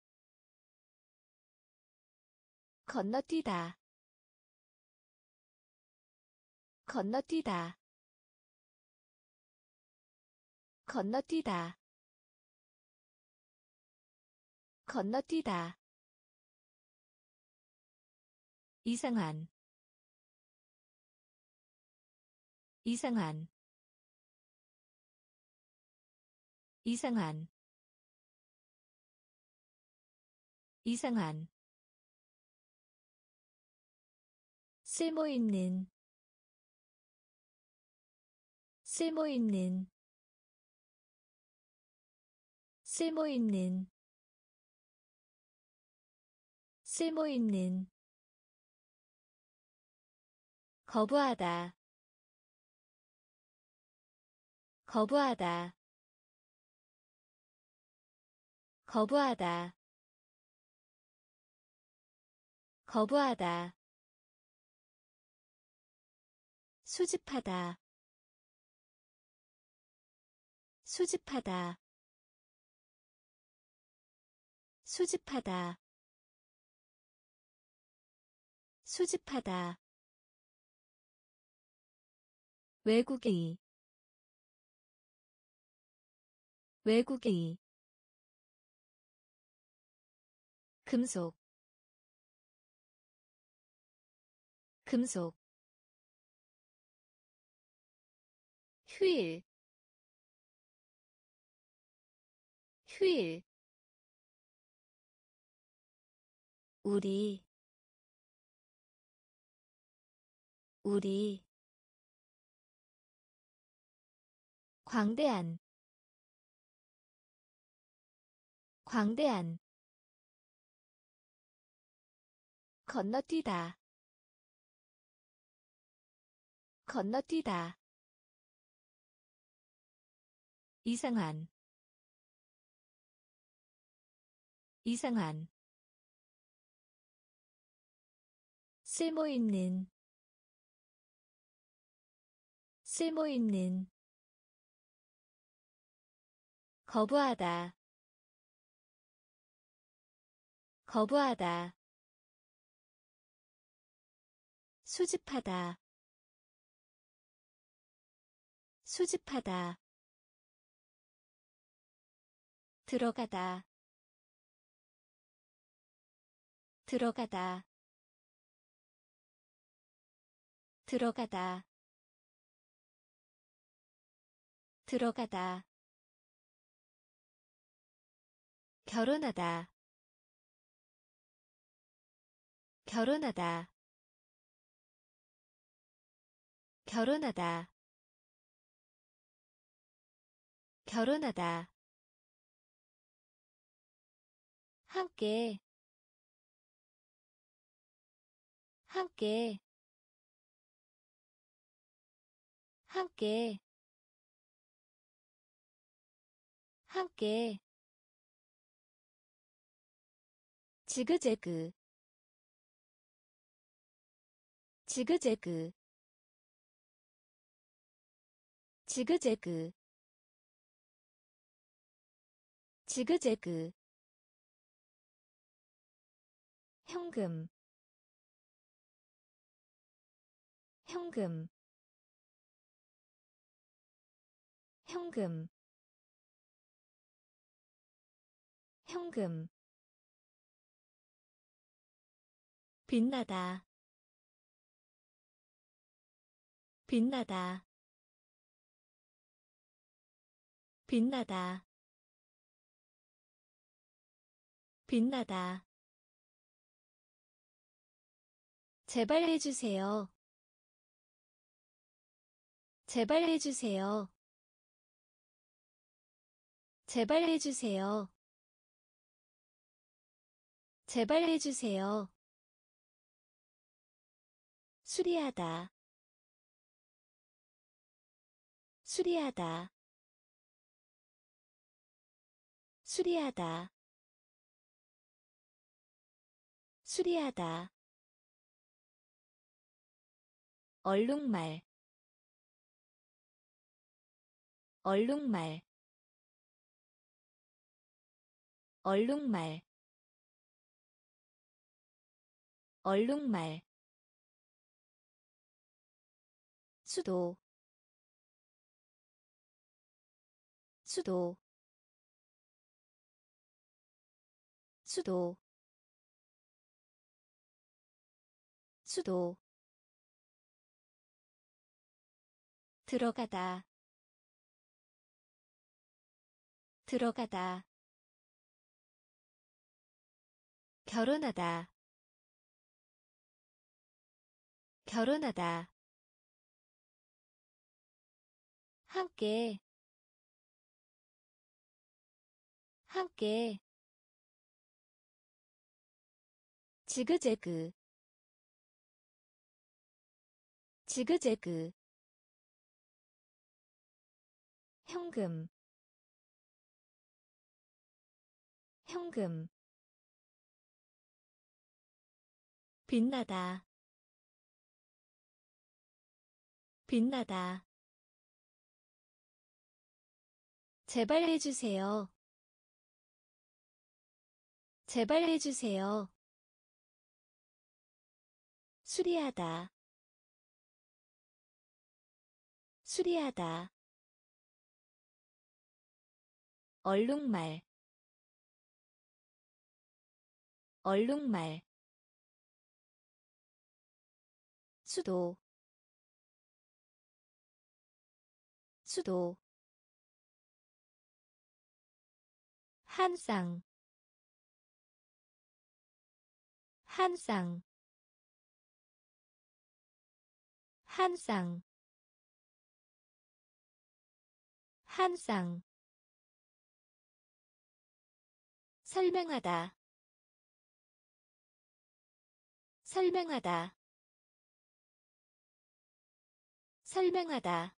건너뛰다 건너뛰다 건너뛰다 건너뛰다 이상한 이상한 이상한 이상한 쓸모있는 쓸모있는 쓸모있는 쓸모있는 거부하다 거부하다 거부하다 거부하다 수집하다 수집하다 수집하다 수집하다 외국의 외국의 금속 금속 휴일 휴일 우리 광대한 건너뛰다 이상한 쓸모있는 거부하다 수집하다 들어가다 결혼하다 함께 지그재그 현금 빛나다 제발 해주세요 수리하다 얼룩말 수도 들어가다 결혼하다 함께 지그재그 현금 빛나다 제발 해주세요 수리하다 얼룩말 수도 한 쌍, 한 쌍, 한 쌍, 한 쌍. 설명하다, 설명하다, 설명하다,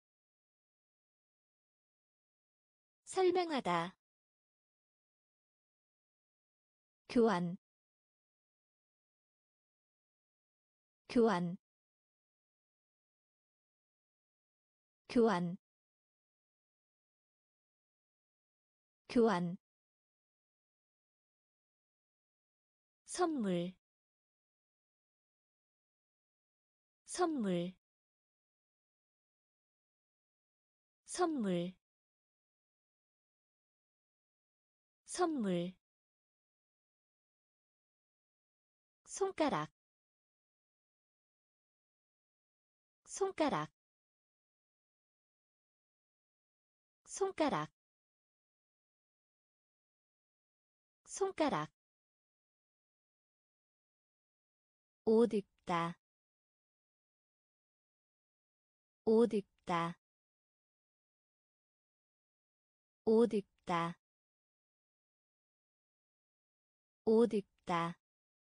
설명하다. 교환, 교환, 교환, 교환. 선물, 선물, 선물, 선물. 손가락, 손가락, 손가락, 손가락. 옷 입다, 옷 입다, 옷 입다, 옷 입다.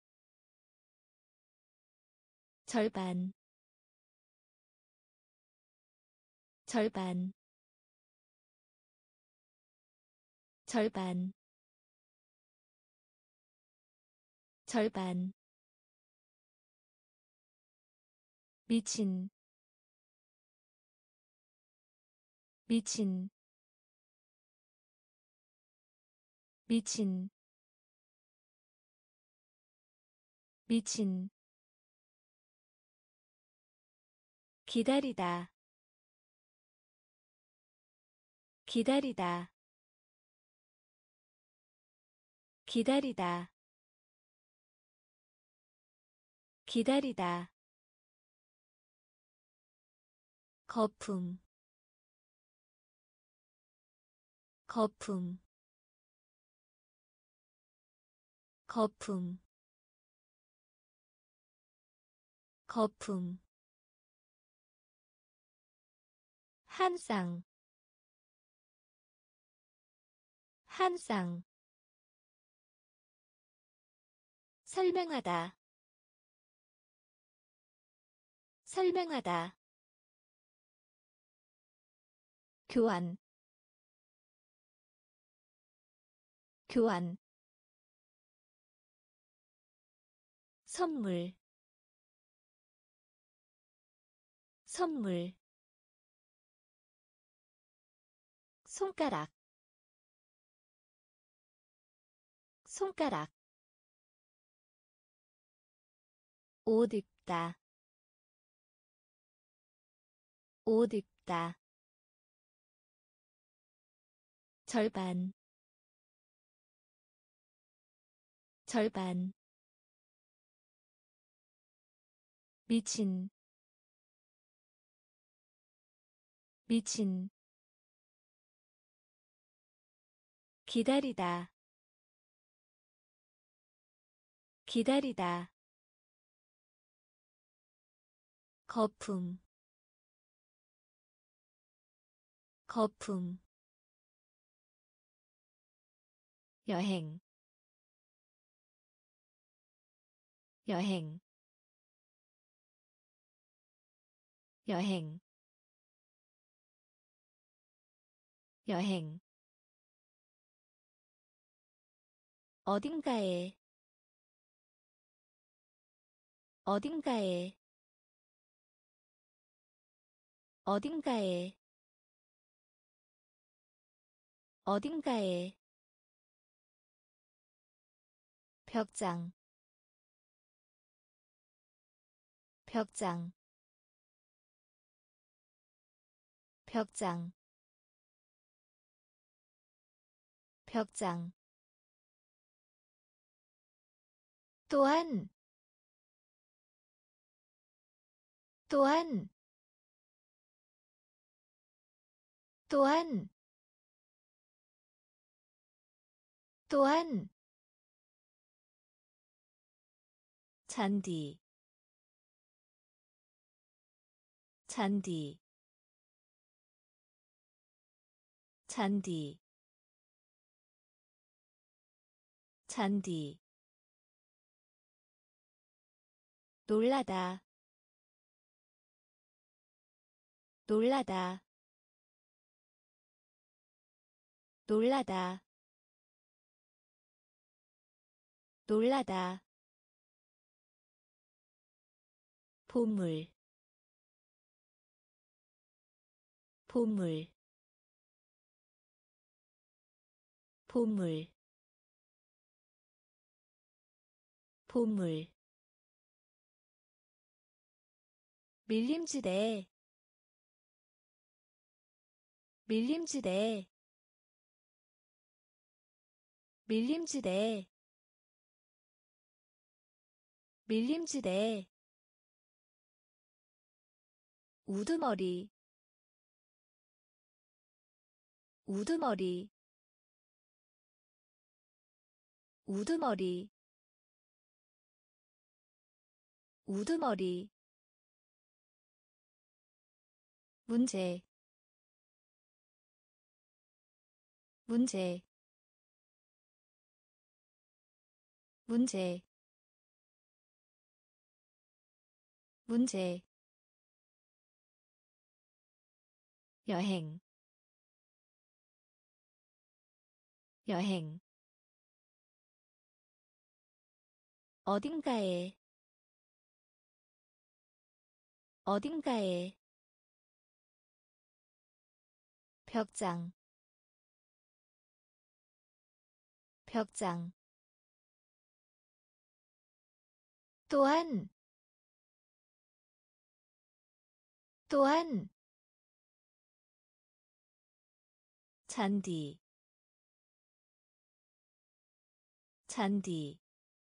절반, 절반, 절반, 절반. 미친, 미친, 미친, 미친. 기다리다, 기다리다, 기다리다, 기다리다. 거품, 거품, 거품, 거품. 한 쌍, 한 쌍. 설명하다, 설명하다. 교환, 교환. 선물, 선물. 손가락, 손가락. 옷 입다, 옷 입다. 절반, 절반. 미친, 미친. 기다리다, 기다리다. 거품, 거품. 여행, 여행, 여행, 여행. 어딘가에, 어딘가에, 어딘가에, 어딘가에. 벽장, 벽장, 벽장, 벽장. 또한, 또한, 또한, 또한 잔디 잔디 잔디 잔디 놀라다 놀라다 놀라다 놀라다 보물 보물 보물 보물 밀림지대 밀림지대 밀림지대 밀림지대 우두머리 우두머리 우두머리 우두머리 문제 문제 문제 문제 여행 여행 어딘가에 어딘가에 벽장 벽장 또한 또한 잔디 잔디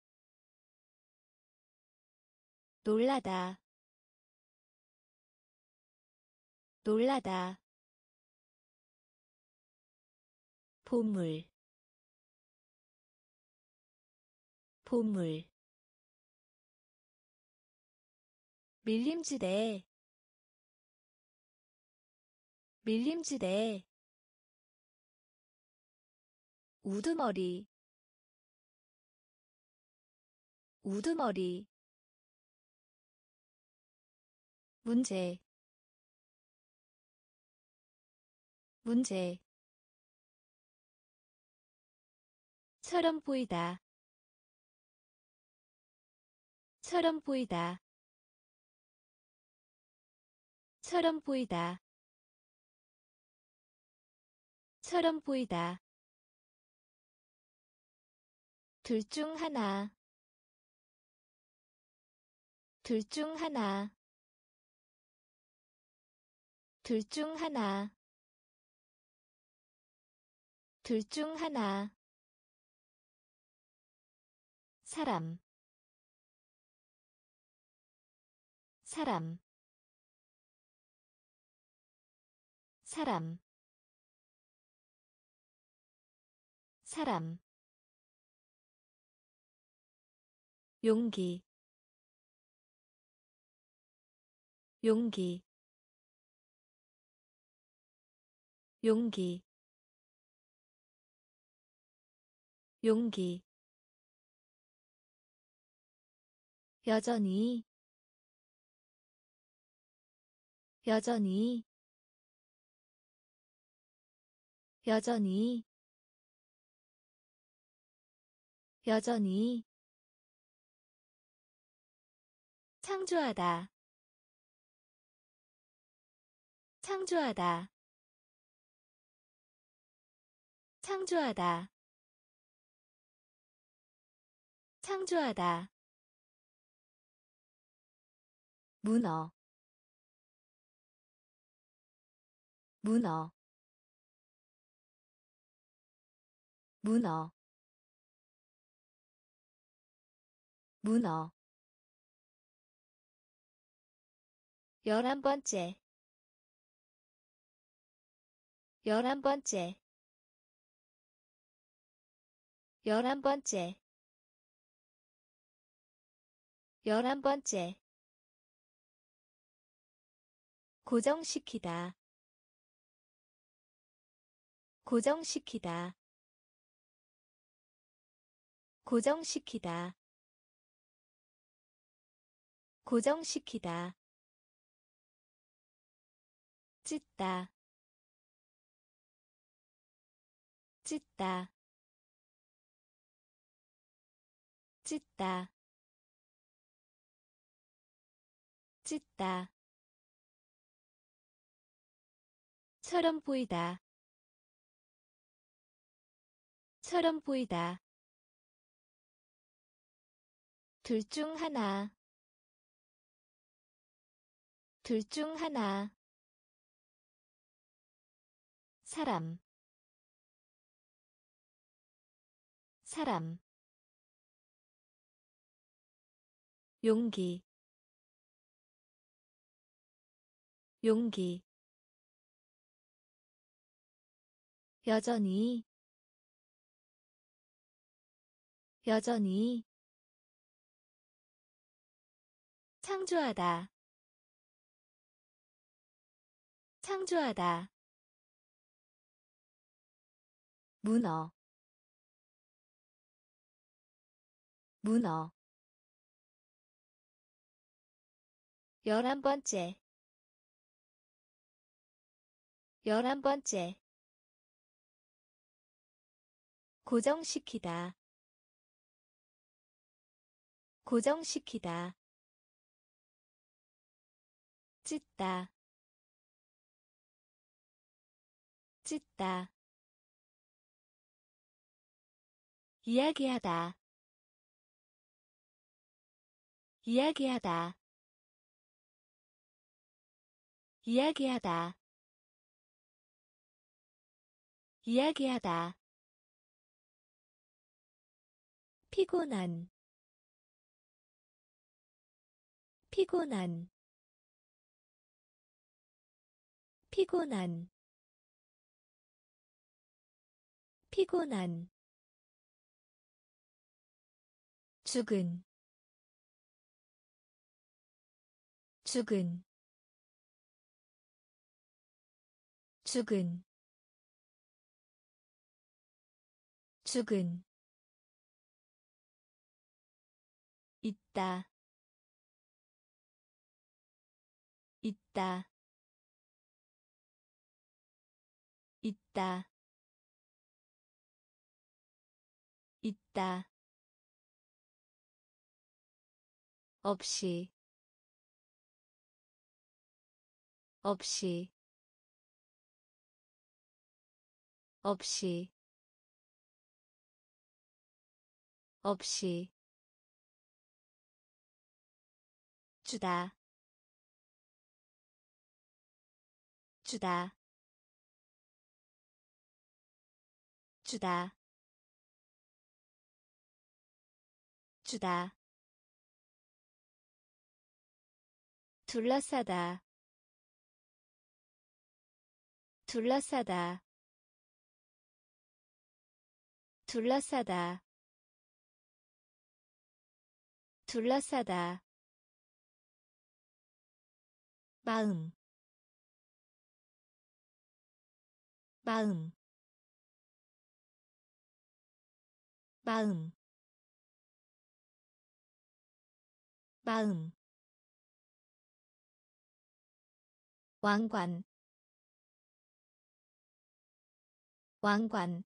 놀라다 놀라다 보물 보물 밀림지대 밀림지대 우두머리 우두머리 문제 문제 처럼 보이다 처럼 보이다 처럼 보이다 처럼 보이다 둘 중 하나 둘 중 하나 둘 중 하나 둘 중 하나 사람 사람 사람 사람 용기 용기 용기 용기 여전히 여전히 여전히 여전히 창조하다 창조하다 창조하다 창조하다 문어 문어 문어 문어 11번째 11번째 11번째 11번째 고정시키다 고정시키다 고정시키다 고정시키다 찢다 찢다 찢다 찢다 처럼 보이다 처럼 보이다 둘 중 하나 둘 중 하나 사람 사람 용기 용기 여전히 여전히 창조하다 창조하다 문어 문어 11번째 11번째 고정시키다 고정시키다 찢다 찢다 이야기하다 이야기하다 이야기하다 이야기하다 피곤한 피곤한 피곤한 피곤한 죽은 죽은 죽은 죽은 있다 있다 있다 있다 없이 없이 없이 없이 주다 주다 주다 주다 둘러싸다 둘러싸다 둘러싸다 둘러싸다 마음 마음 마음 마음 왕관 왕관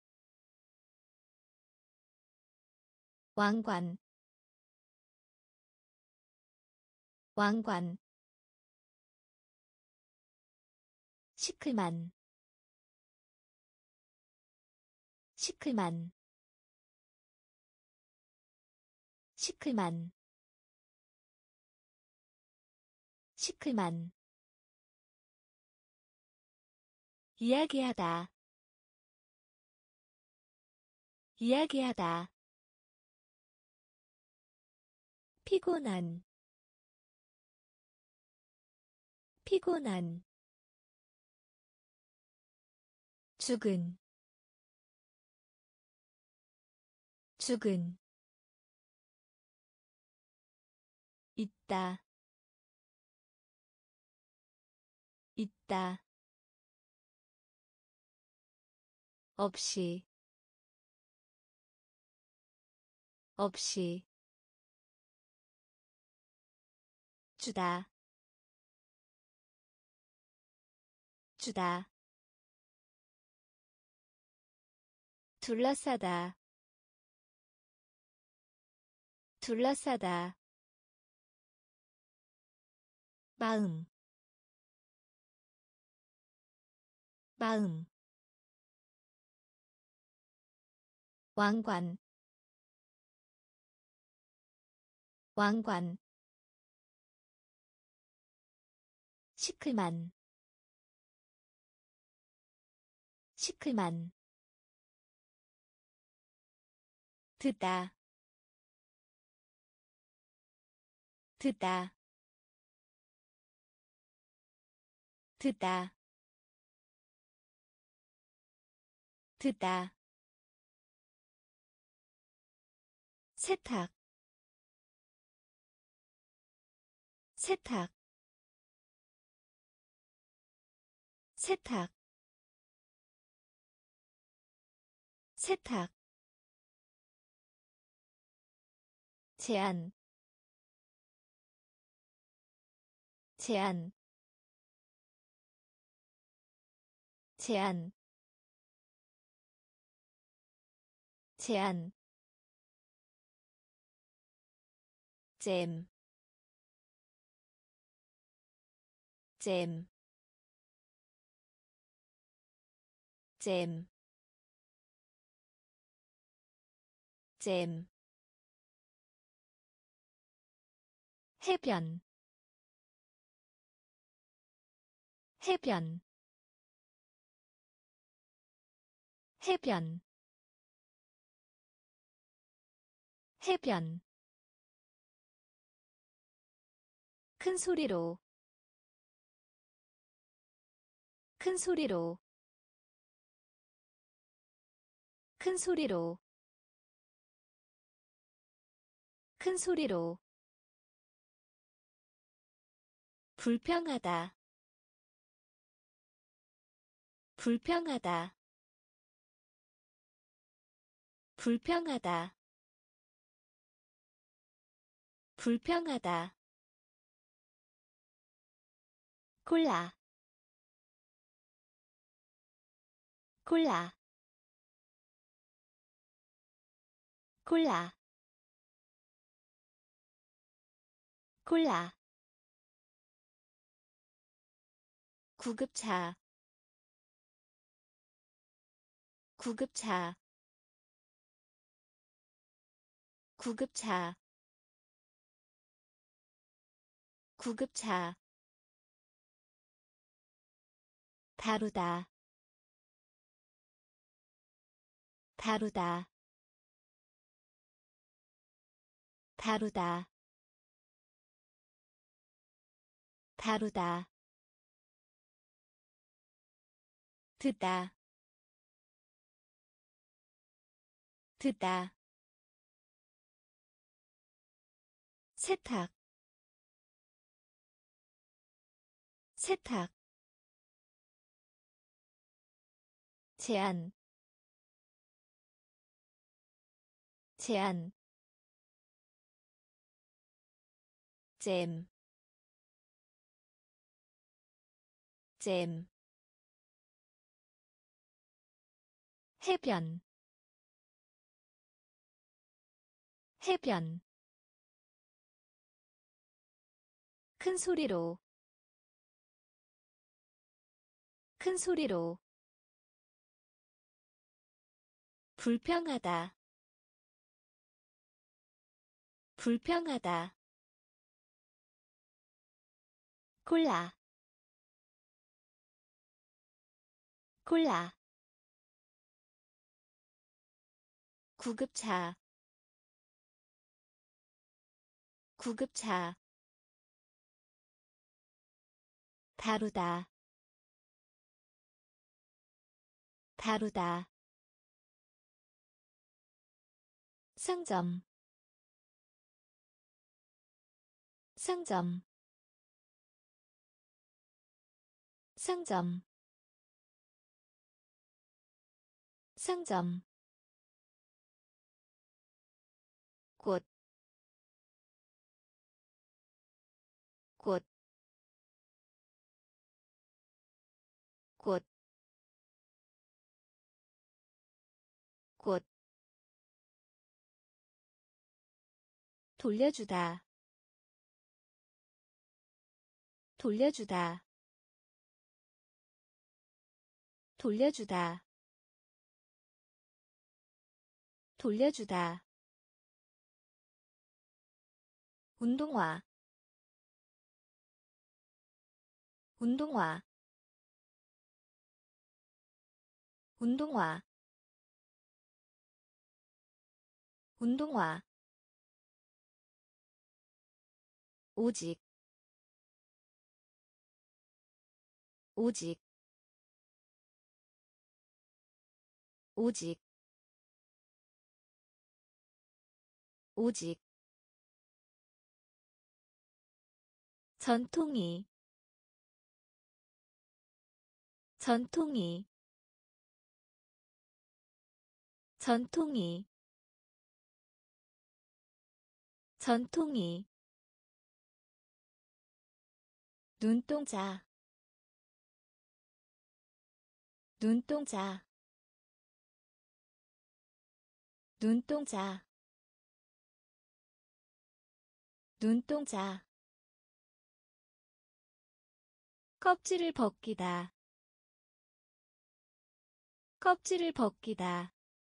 왕관 왕관 시클만 시클만 시클만 시클만 이야기하다 이야기하다 피곤한 피곤한 죽은 죽은 있다 있다 없이 없이 주다 주다 둘러싸다 둘러싸다 마음 마음 왕관 왕관 시클만 시클만 듣다 듣다 듣다 듣다 세탁 세탁 세탁 세탁 제한 제한 제한 제한 잼, 잼, 잼, 잼, 해변, 해변, 해변, 해변, 큰 소리로, 큰 소리로, 큰 소리로, 큰 소리로, 불평하다, 불평하다, 불평하다, 불평하다, 골라, 골라, 골라, 골라, 구급차, 구급차, 구급차, 구급차, 다루다, 다루다, 다루다, 다루다, 듣다, 듣다, 세탁, 세탁, 제한, 제한, 잼, 잼, 해변, 해변, 큰 소리로, 큰 소리로, 불평하다, 불평하다, 골라, 골라, 구급차, 구급차, 다루다, 다루다, 상점 상점 상점 상점 꽃, 꽃, 꽃, 꽃. 돌려주다, 돌려주다, 돌려주다, 돌려주다. 운동화, 운동화, 운동화, 운동화. 오직, 오직, 오직, 오직. 전통이, 전통이, 전통이, 전통이. 눈동자, 눈동자, 눈동자, 눈동자. 껍질을 벗기다, 껍질을 벗기다,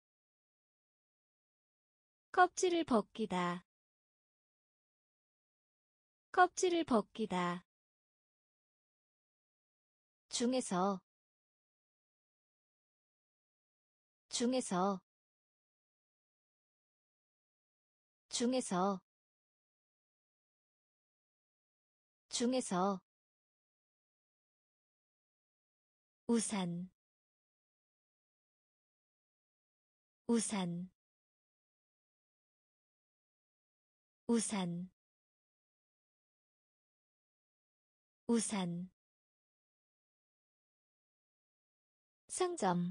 껍질을 벗기다, 껍질을 벗기다. 중에서, 중에서, 중에서, 중에서. 우산, 우산, 우산, 우산. 상점,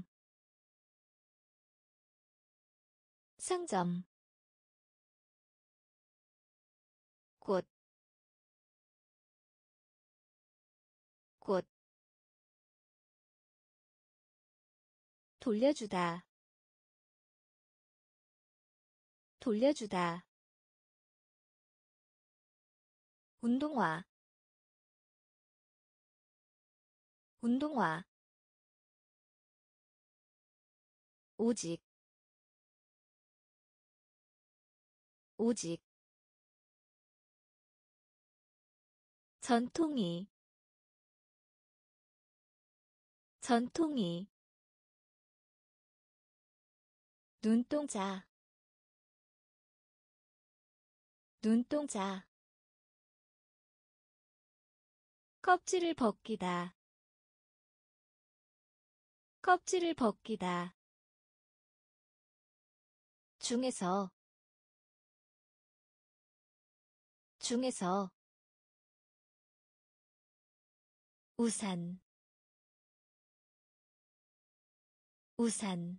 상점. 꽃, 꽃. 돌려주다, 돌려주다. 운동화, 운동화. 오직, 오직. 전통이, 전통이. 눈동자, 눈동자. 껍질을 벗기다, 껍질을 벗기다. 중에서, 중에서. 우산, 우산.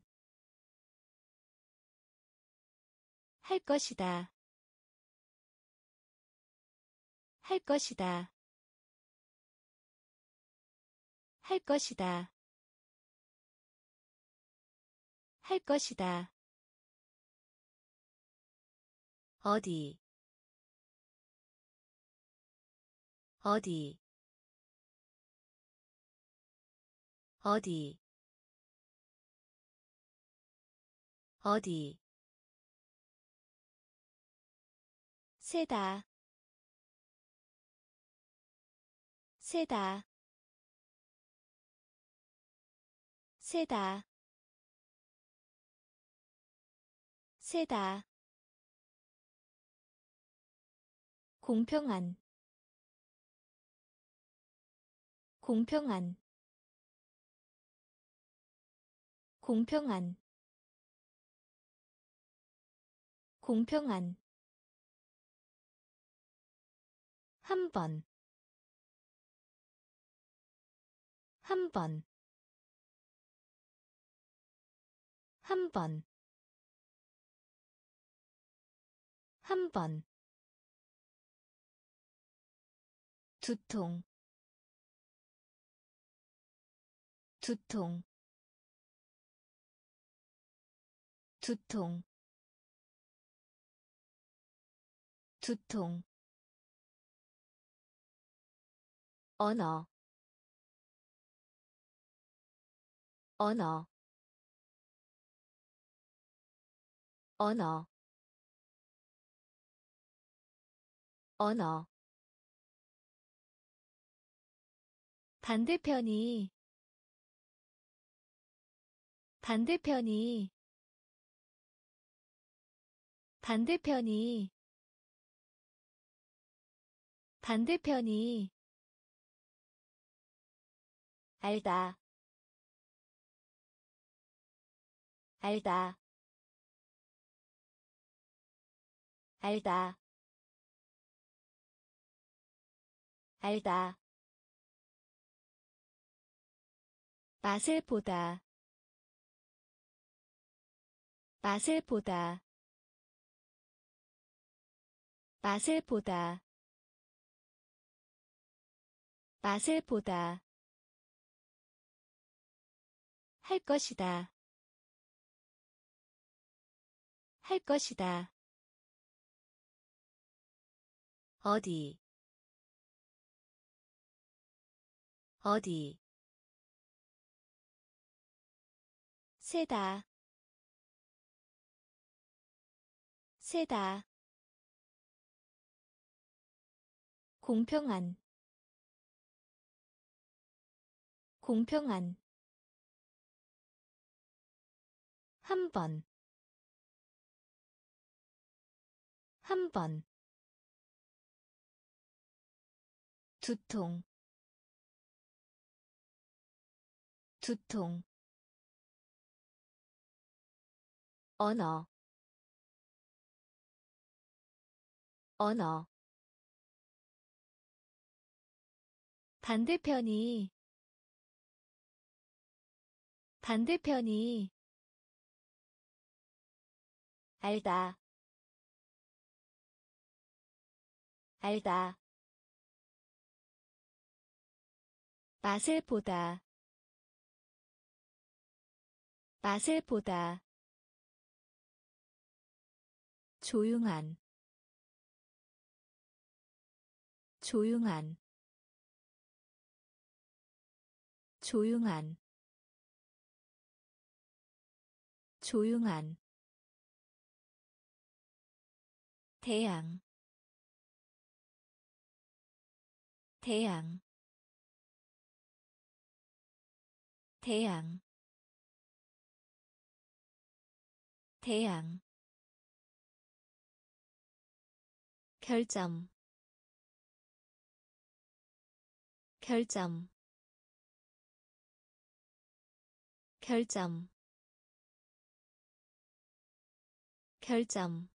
할 것이다, 할 것이다, 할 것이다, 할 것이다. 어디, 어디, 어디, 어디. 세다, 세다, 세다, 세다. 공평한, 공평한, 공평한, 공평한 한 번, 한 번, 한 번, 한 번, 두통, 두통, 두통, 두통, 언어, 언어, 언어, 언어. 반대편이, 반대편이, 반대편이, 반대편이, 알다, 알다, 알다, 알다. 맛을 보다, 맛을 보다, 맛을 보다, 맛을 보다. 할 것이다, 할 것이다. 어디, 어디. 세다, 세다. 공평한, 공평한 한 번, 한 번, 두통, 두통, 언어, 언어. 반대편이, 반대편이, 알다, 알다. 맛을 보다, 맛을 보다. 조용한, 조용한, 조용한, 조용한. 태양, 태양, 태양, 태양. 결점, 결점, 결점, 결점.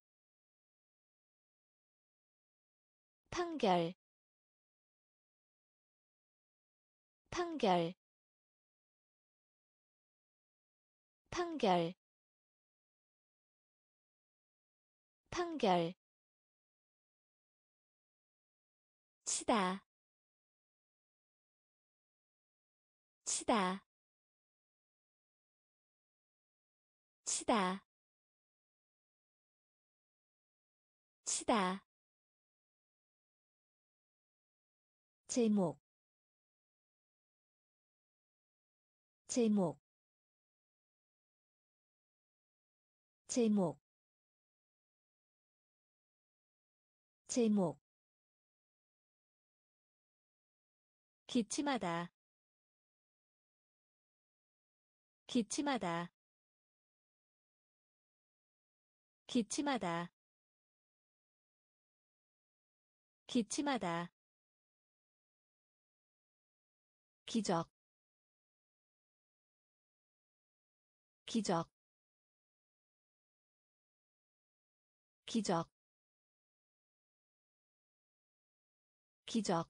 판결, 판결, 판결, 판결. 치다, 치다, 치다, 치다. 제목, 제목, 제목, 제목. 기침하다, 기침하다, 기침하다, 기침하다. 기적, 기적, 기적 기적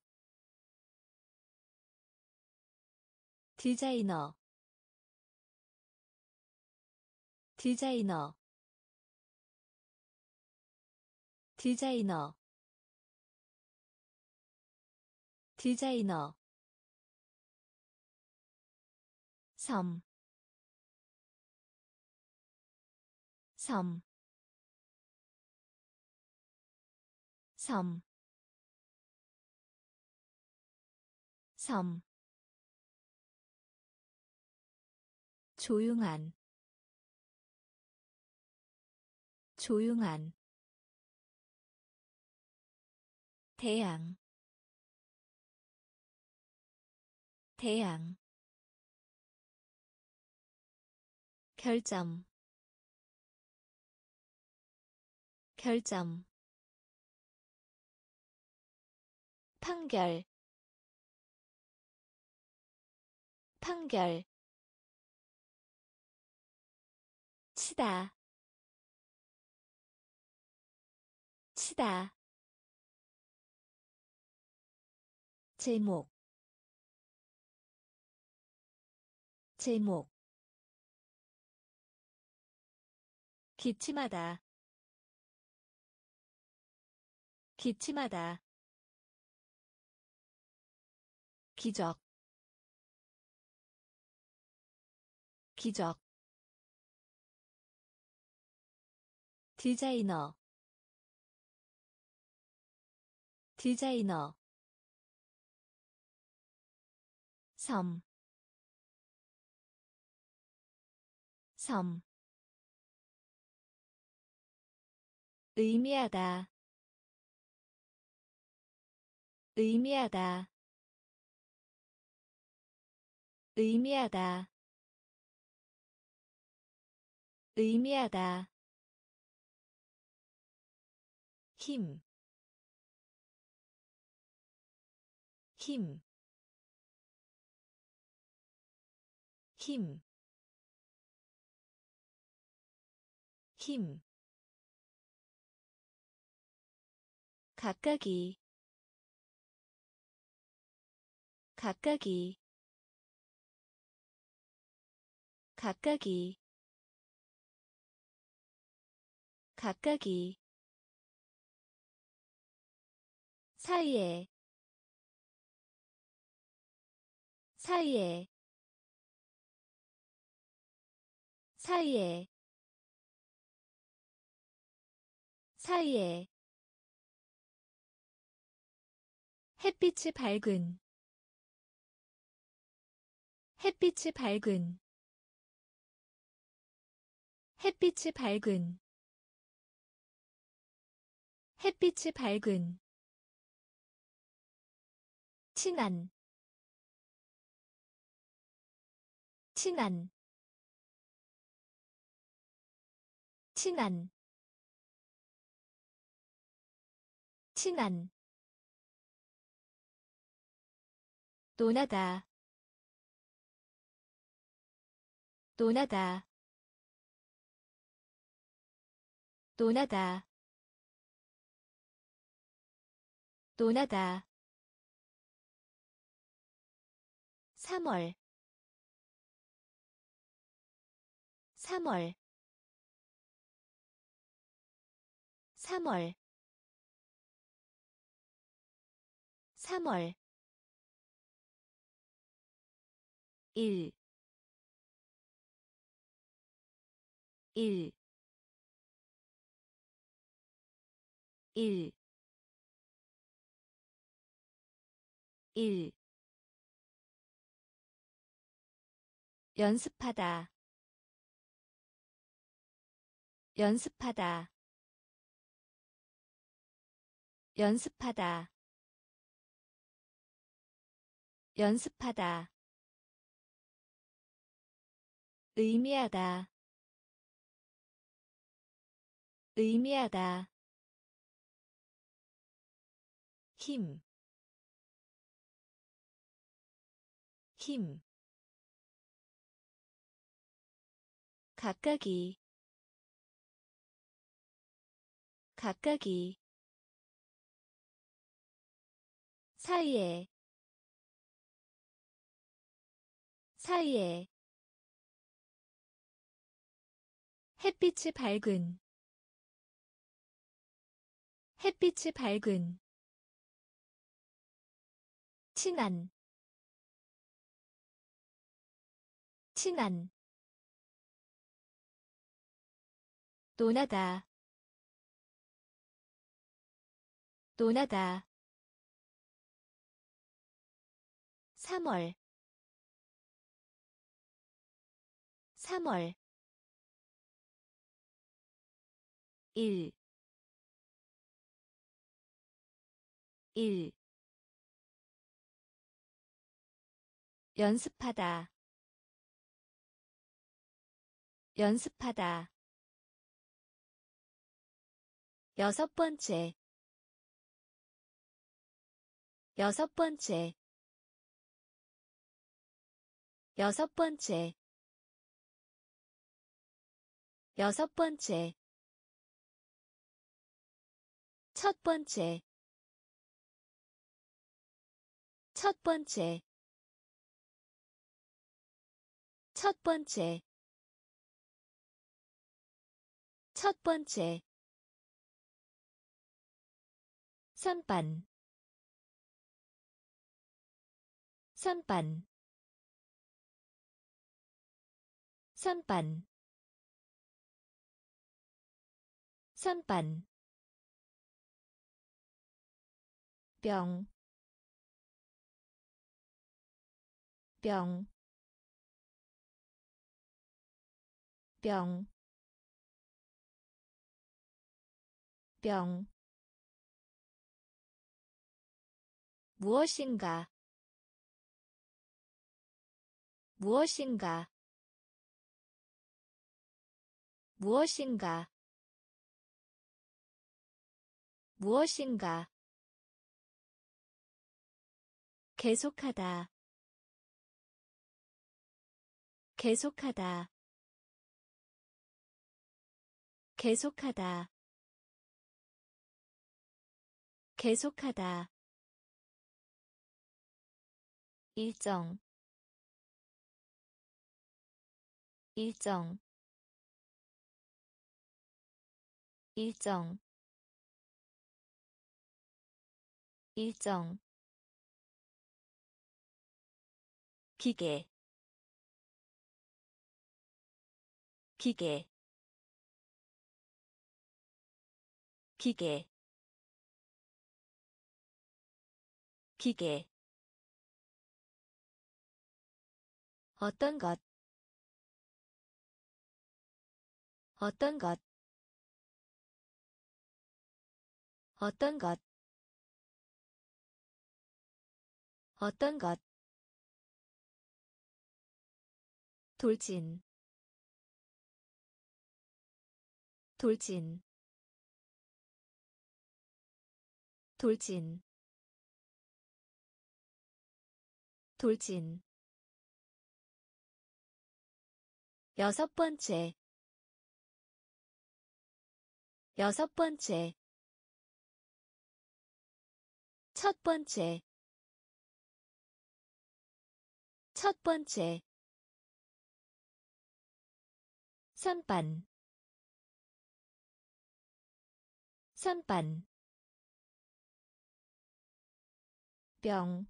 디자이너 디자이너 디자이너 디자이너 섬, 섬, 섬, 섬, 조용한, 조용한, 태양, 태양, 결점, 결점, 판결, 판결, 치다, 치다, 제목, 제목, 기침하다, 기침하다, 기적, 기적, 디자이너, 디자이너, 섬, 섬, 의미하다, 의미하다, 의미하다, 의미하다, 힘, 힘, 힘, 힘, 가까이, 가까이, 가까이, 가까이, 사이에, 사이에, 사이에, 사이에, 햇빛이 밝은, 햇빛이 밝은, 햇빛이 밝은, 햇빛이 밝은, 친한, 친한, 친한, 친한, 논하다, 논하다, 논하다, 논하다, 3월, 3월, 3월, 3월, 1, 1, 1, 1, 연습하다, 연습하다, 연습하다, 연습하다, 의미하다, 의미하다, 힘, 힘, 가까이, 각각이 사이에 사이에 햇빛이 밝은 햇빛이 밝은 친한 친한 논하다 논하다 3월 3월 1 1 연습하다 연습하다 여섯 번째 여섯 번째 여섯 번째 여섯 번째 첫 번째 첫 번째 첫 번째 첫 번째 선반 선반 선반 선반 병, 병, 병, 병. 무엇인가, 무엇인가, 무엇인가, 무엇인가. 계속하다, 계속하다, 계속하다, 계속하다. 일정, 일정, 일정, 일정. 기계, 기계, 기계, 기계. 어떤 것, 어떤 것, 어떤 것, 어떤 것. 돌진, 돌진, 돌진, 돌진. 여섯 번째, 여섯 번째, 첫 번째, 첫 번째. 선반, 선반. 병,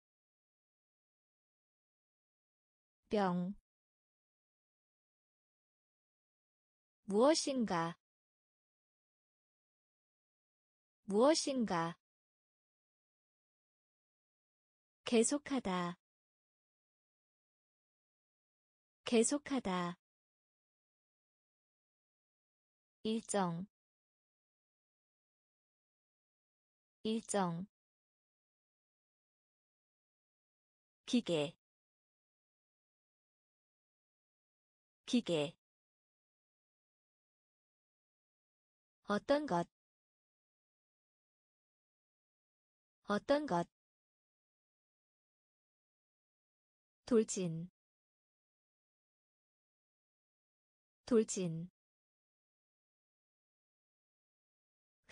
병. 무엇인가, 무엇인가. 계속하다, 계속하다. 일정, 일정. 기계, 기계. 어떤 것, 어떤 것. 돌진, 돌진.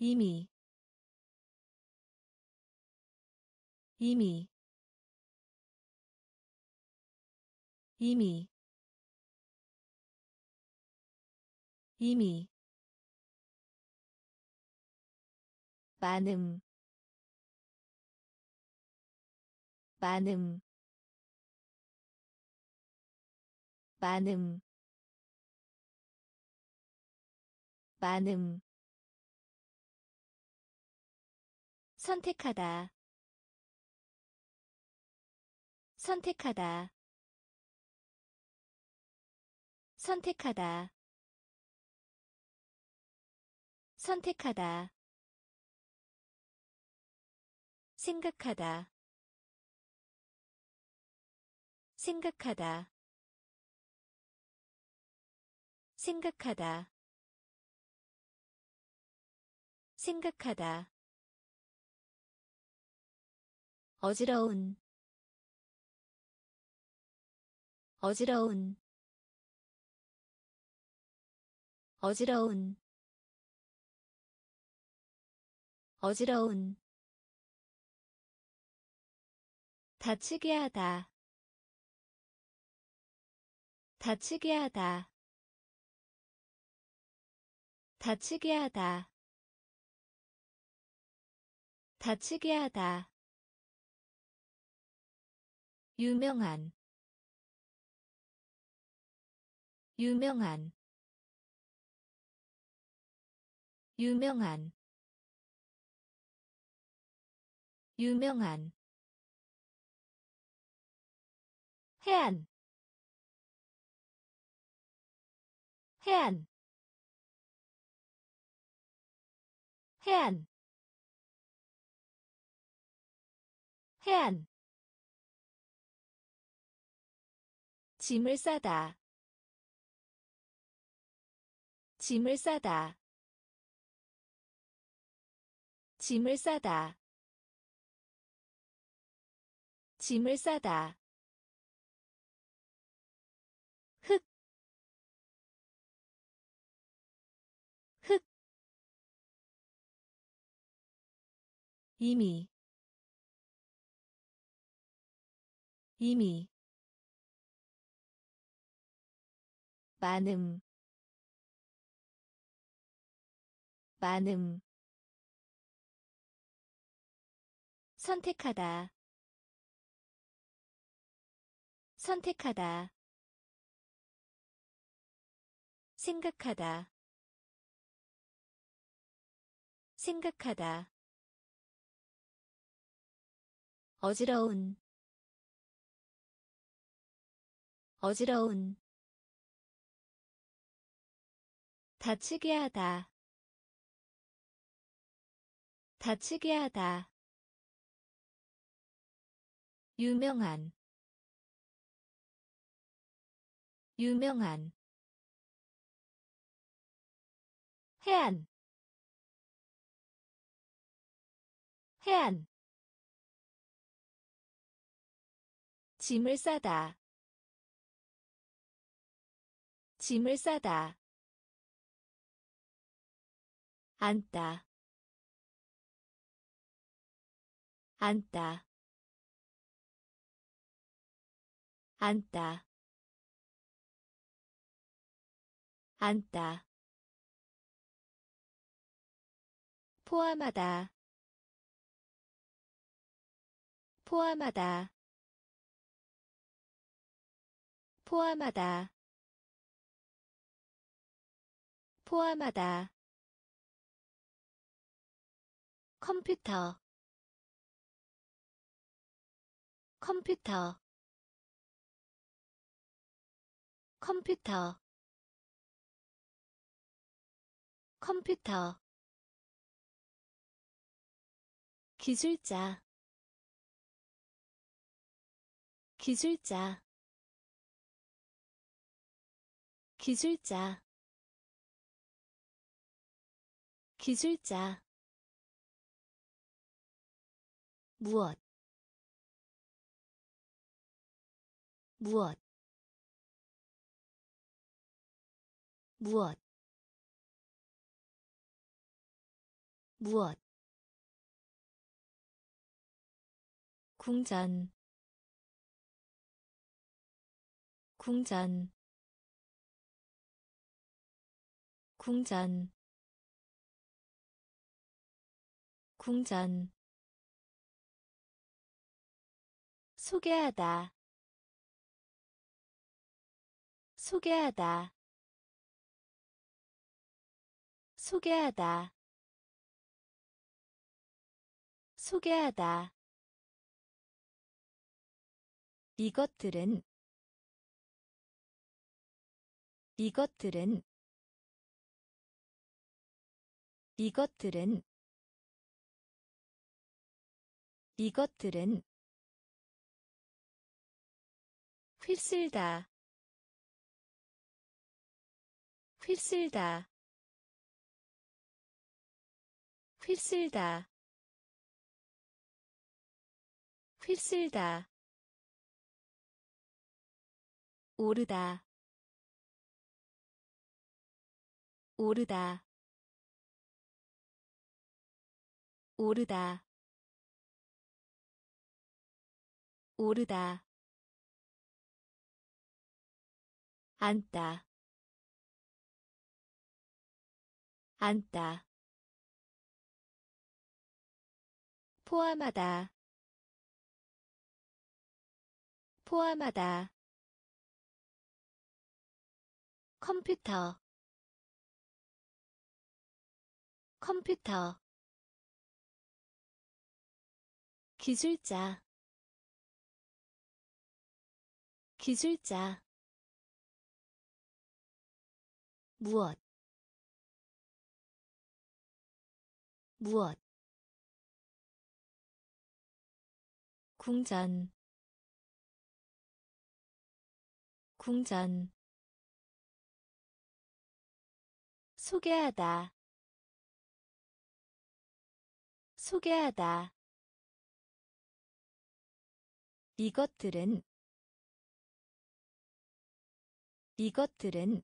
이미 이미 이미 이미 많음 많음 많음 많음 선택하다 선택하다 선택하다 선택하다 생각하다 생각하다 생각하다 생각하다 어지러운 어지러운 어지러운 어지러운 다치게 하다 다치게 하다 다치게 하다 다치게 하다 유명한 유명한 유명한 유명한 해안 해안 해안 해안 짐을 싸다 짐을 싸다 짐을 싸다 짐을 싸다 흙, 흙, 이미, 이미, 많음, 많음, 선택하다, 선택하다, 생각하다, 생각하다, 어지러운, 어지러운, 다치게 하다, 다치게 하다, 유명한, 유명한, 해안, 해안, 짐을 싸다, 짐을 싸다, 앉다, 앉다, 앉다, 앉다, 포함하다, 포함하다, 포함하다, 포함하다, 컴퓨터, 컴퓨터, 컴퓨터, 컴퓨터, 기술자, 기술자, 기술자, 기술자, 무엇, 무엇, 무엇, 무엇 궁전 궁전 궁전 궁전 소개하다 소개하다 소개하다 소개하다 이것들은 이것들은 이것들은 이것들은 휩쓸다 휩쓸다 휩쓸다 휩쓸다 오르다 오르다 오르다 오르다 앉다 앉다 포함하다 포함하다 컴퓨터 컴퓨터 기술자 기술자 무엇 무엇 궁전 궁전 소개하다 소개하다 이것들은 이것들은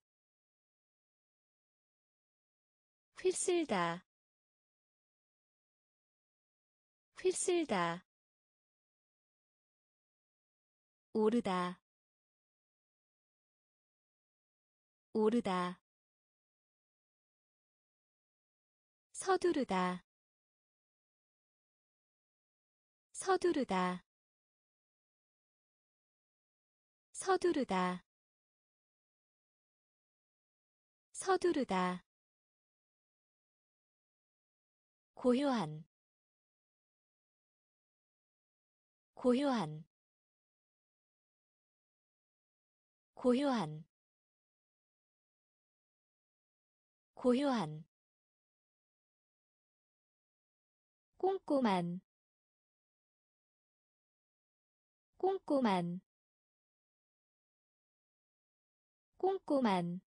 휩쓸다 휩쓸다 오르다 오르다 서두르다 서두르다 서두르다 서두르다 고요한 고요한 고요한 고요한 꼼꼼한 꼼꼼한 꼼꼼한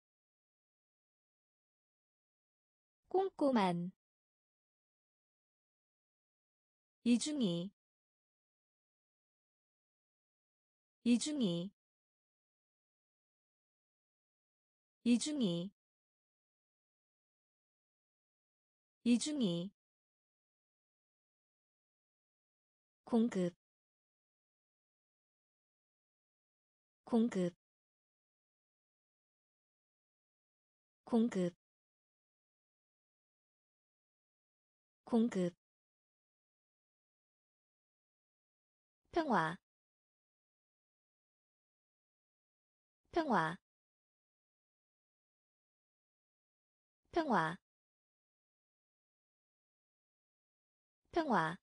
꼼꼼한 이중이 이중이 이중이 이중이 공급 공급 공급 공급 평화 평화 평화 평화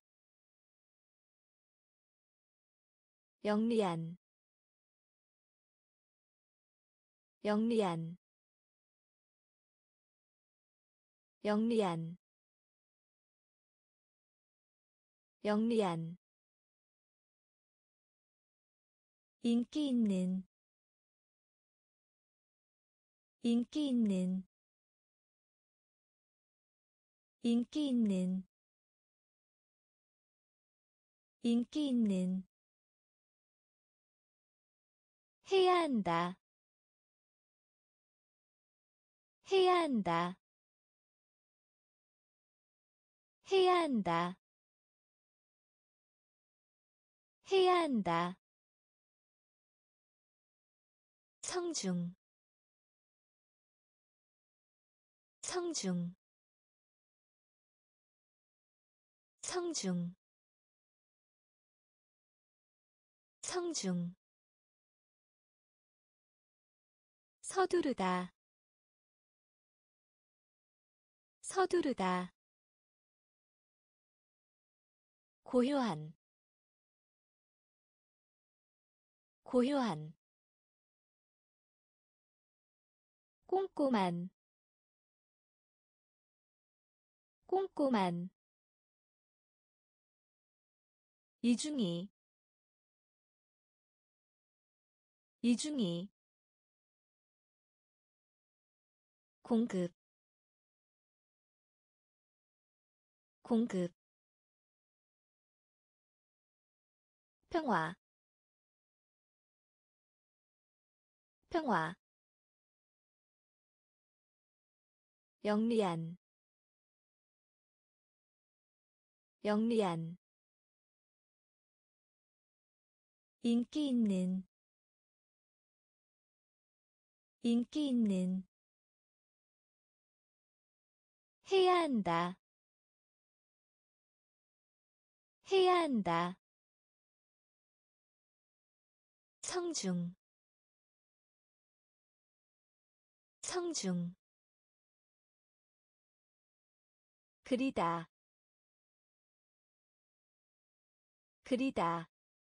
영리한 영리한 영리한 영리한 인기 있는 인기 있는 인기 있는 인기 있는 해야 한다 해야 한다 해야 한다. 해야 한다. 성중 성중 성중 성중 서두르다 서두르다 고요한 고요한 꼼꼼한 꼼꼼한 이중이 이중이 공급 공급 평화 평화 영리한 영리한 인기 있는 인기 있는 해야 한다. 해야 한다. 성중 성중 그리다 그리다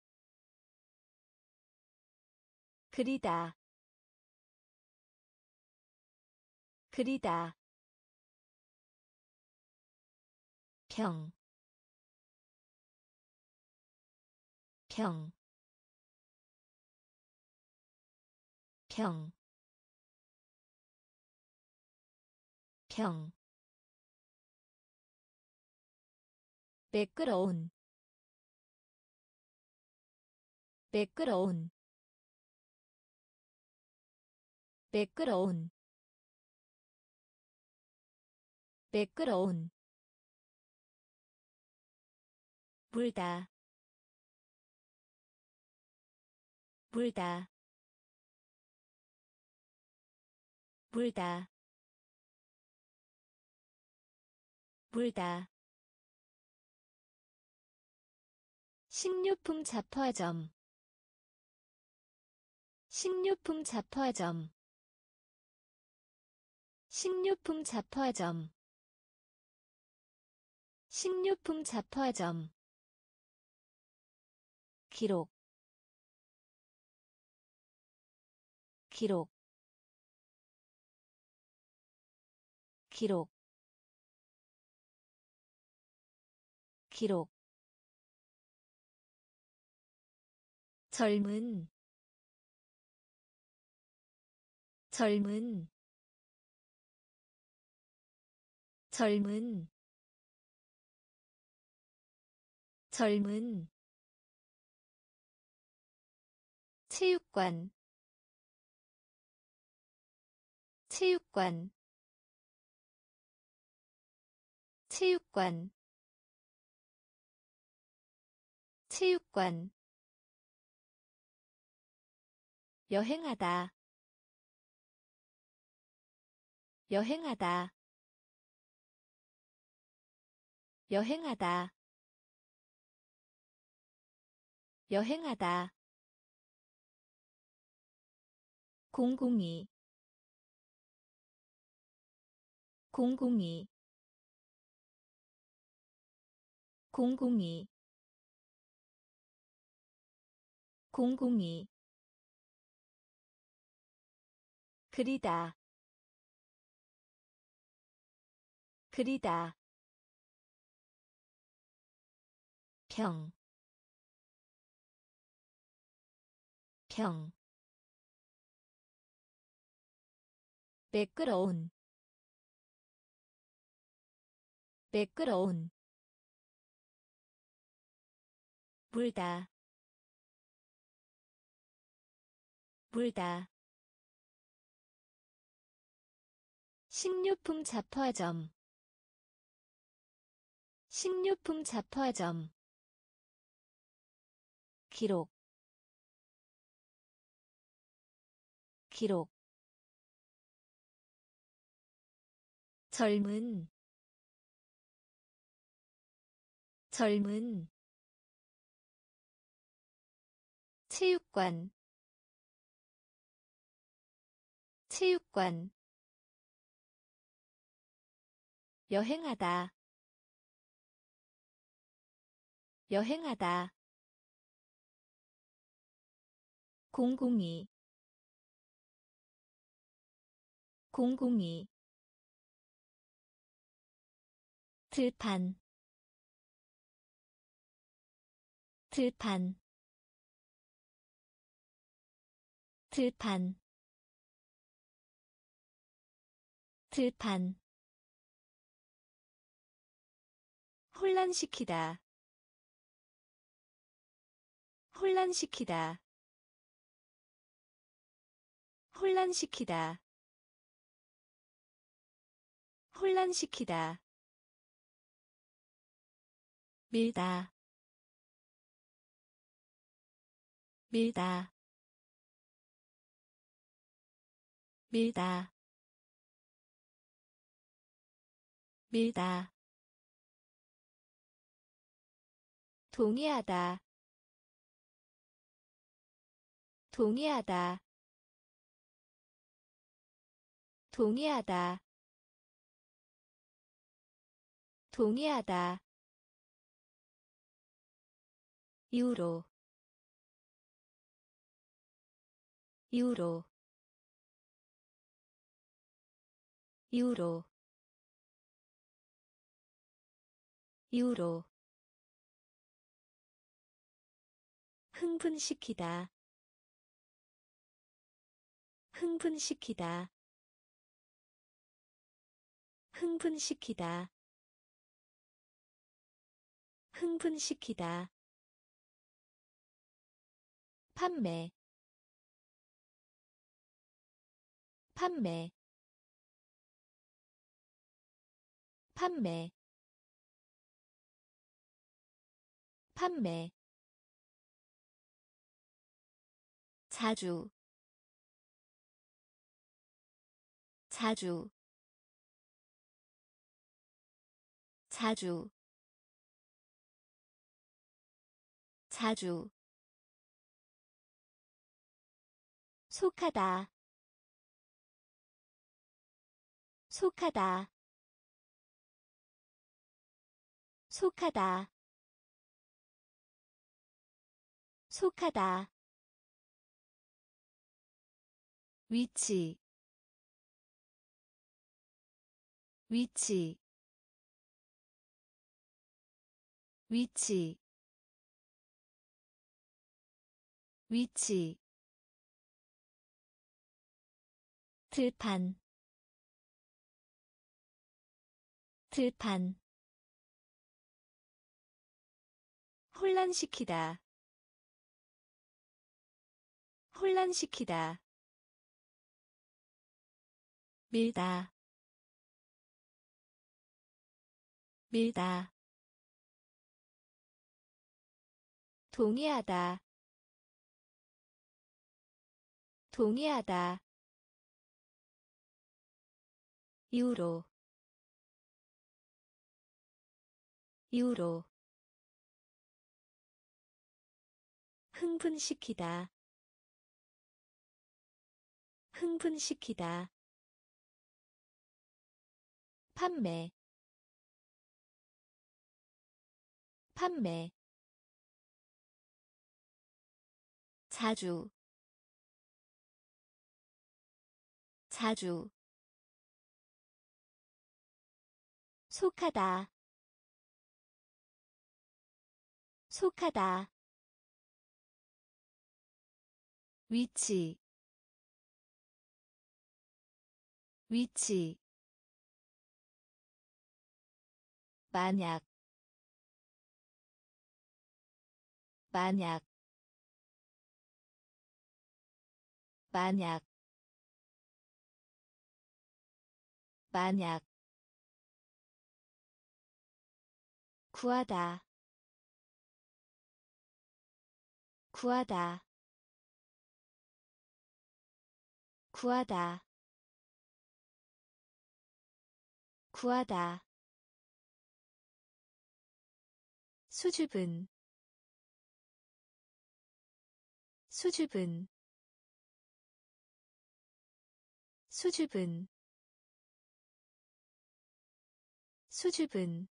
그리다 그리다 평 평 평 평 매끄러운 매끄러운 매끄러운 매끄러운 물다 물다 물다 물다 식료품 잡화점 식료품 잡화점 식료품 잡화점 식료품 잡화점 기록 기록 기록 기록 젊은 젊은 젊은 젊은 체육관 체육관 체육관 체육관 여행하다 여행하다 여행하다 여행하다 공공이 공공이 공공이 공공이 그리다 그리다 평 평 매끄러운 매끄러운 물다 물다 식료품 잡화점 식료품 잡화점 기록 기록 젊은 젊은 체육관 체육관 여행하다 여행하다 공공이 공공이 들판 들판 들판 들판 혼란시키다 혼란시키다 혼란시키다 혼란시키다 밀다 밀다 밀다 밀다 동의하다 동의하다 동의하다 동의하다 유로 유로 유로 유로 흥분시키다 흥분시키다 흥분시키다 흥분시키다 판매 판매 판매 판매 자주 자주 자주 자주 속하다 속하다 속하다 속하다 위치 위치 위치 위치 들판 들판 혼란시키다 혼란시키다 밀다 밀다 동의하다 동의하다 유로 유로 흥분시키다 흥분시키다 판매 판매 자주 자주 속하다 속하다 위치 위치 만약 만약 만약 만약 구하다 구하다 구하다 구하다 수줍은 수줍은 수줍은 수줍은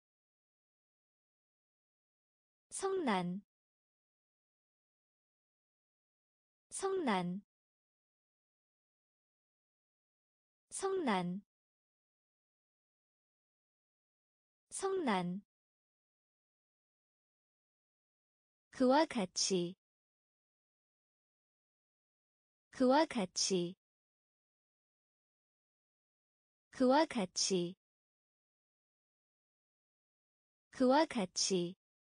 성난 성난 성난 성난 그와 같이 그와 같이 그와 같이 그와 같이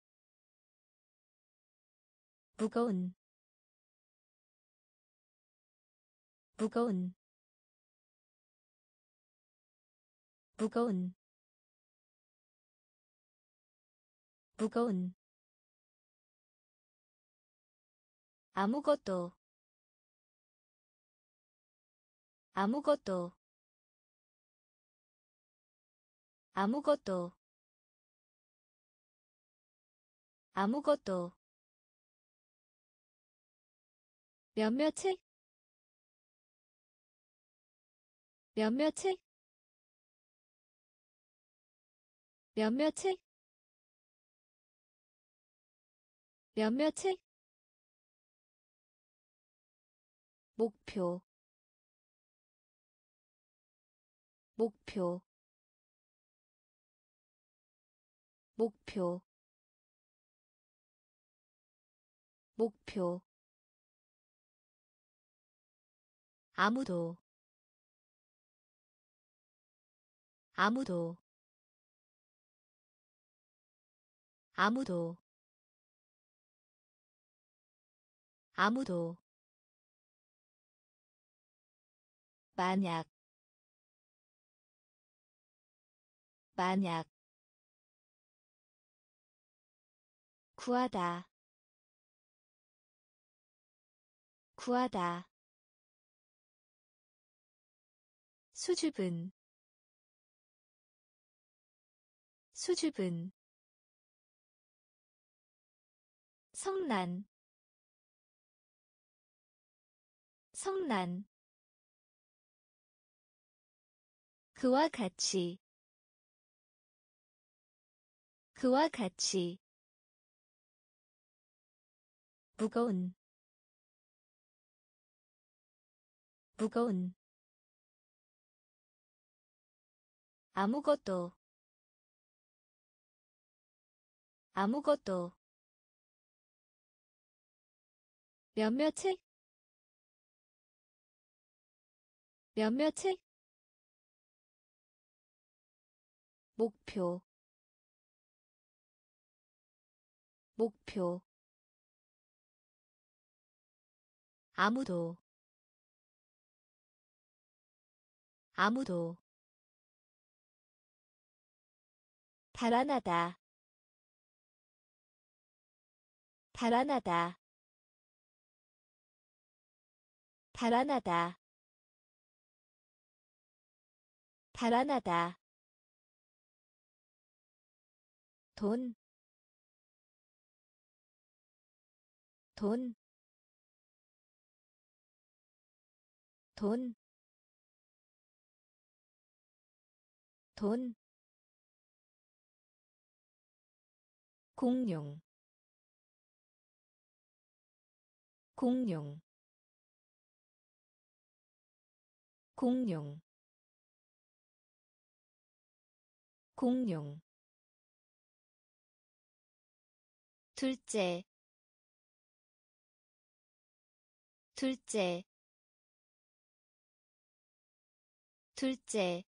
무거운 무거운 무거운 무거운 아무것도 아무것도 아무것도 아무것도 몇몇의 몇몇의 몇몇의 몇몇의 목표 목표 목표 목표 아무도 아무도 아무도 아무도 만약 만약 구하다 구하다 수줍은 수줍은 성난 성난 그와 같이 그와 같이 무거운 무거운 아무것도 아무것도 몇몇의 몇몇의 목표 목표 아무도 아무도 달아나다 달아나다 달아나다 달아나다 돈, 돈, 돈, 돈, 공룡, 공룡, 공룡, 공룡, 둘째, 둘째, 둘째,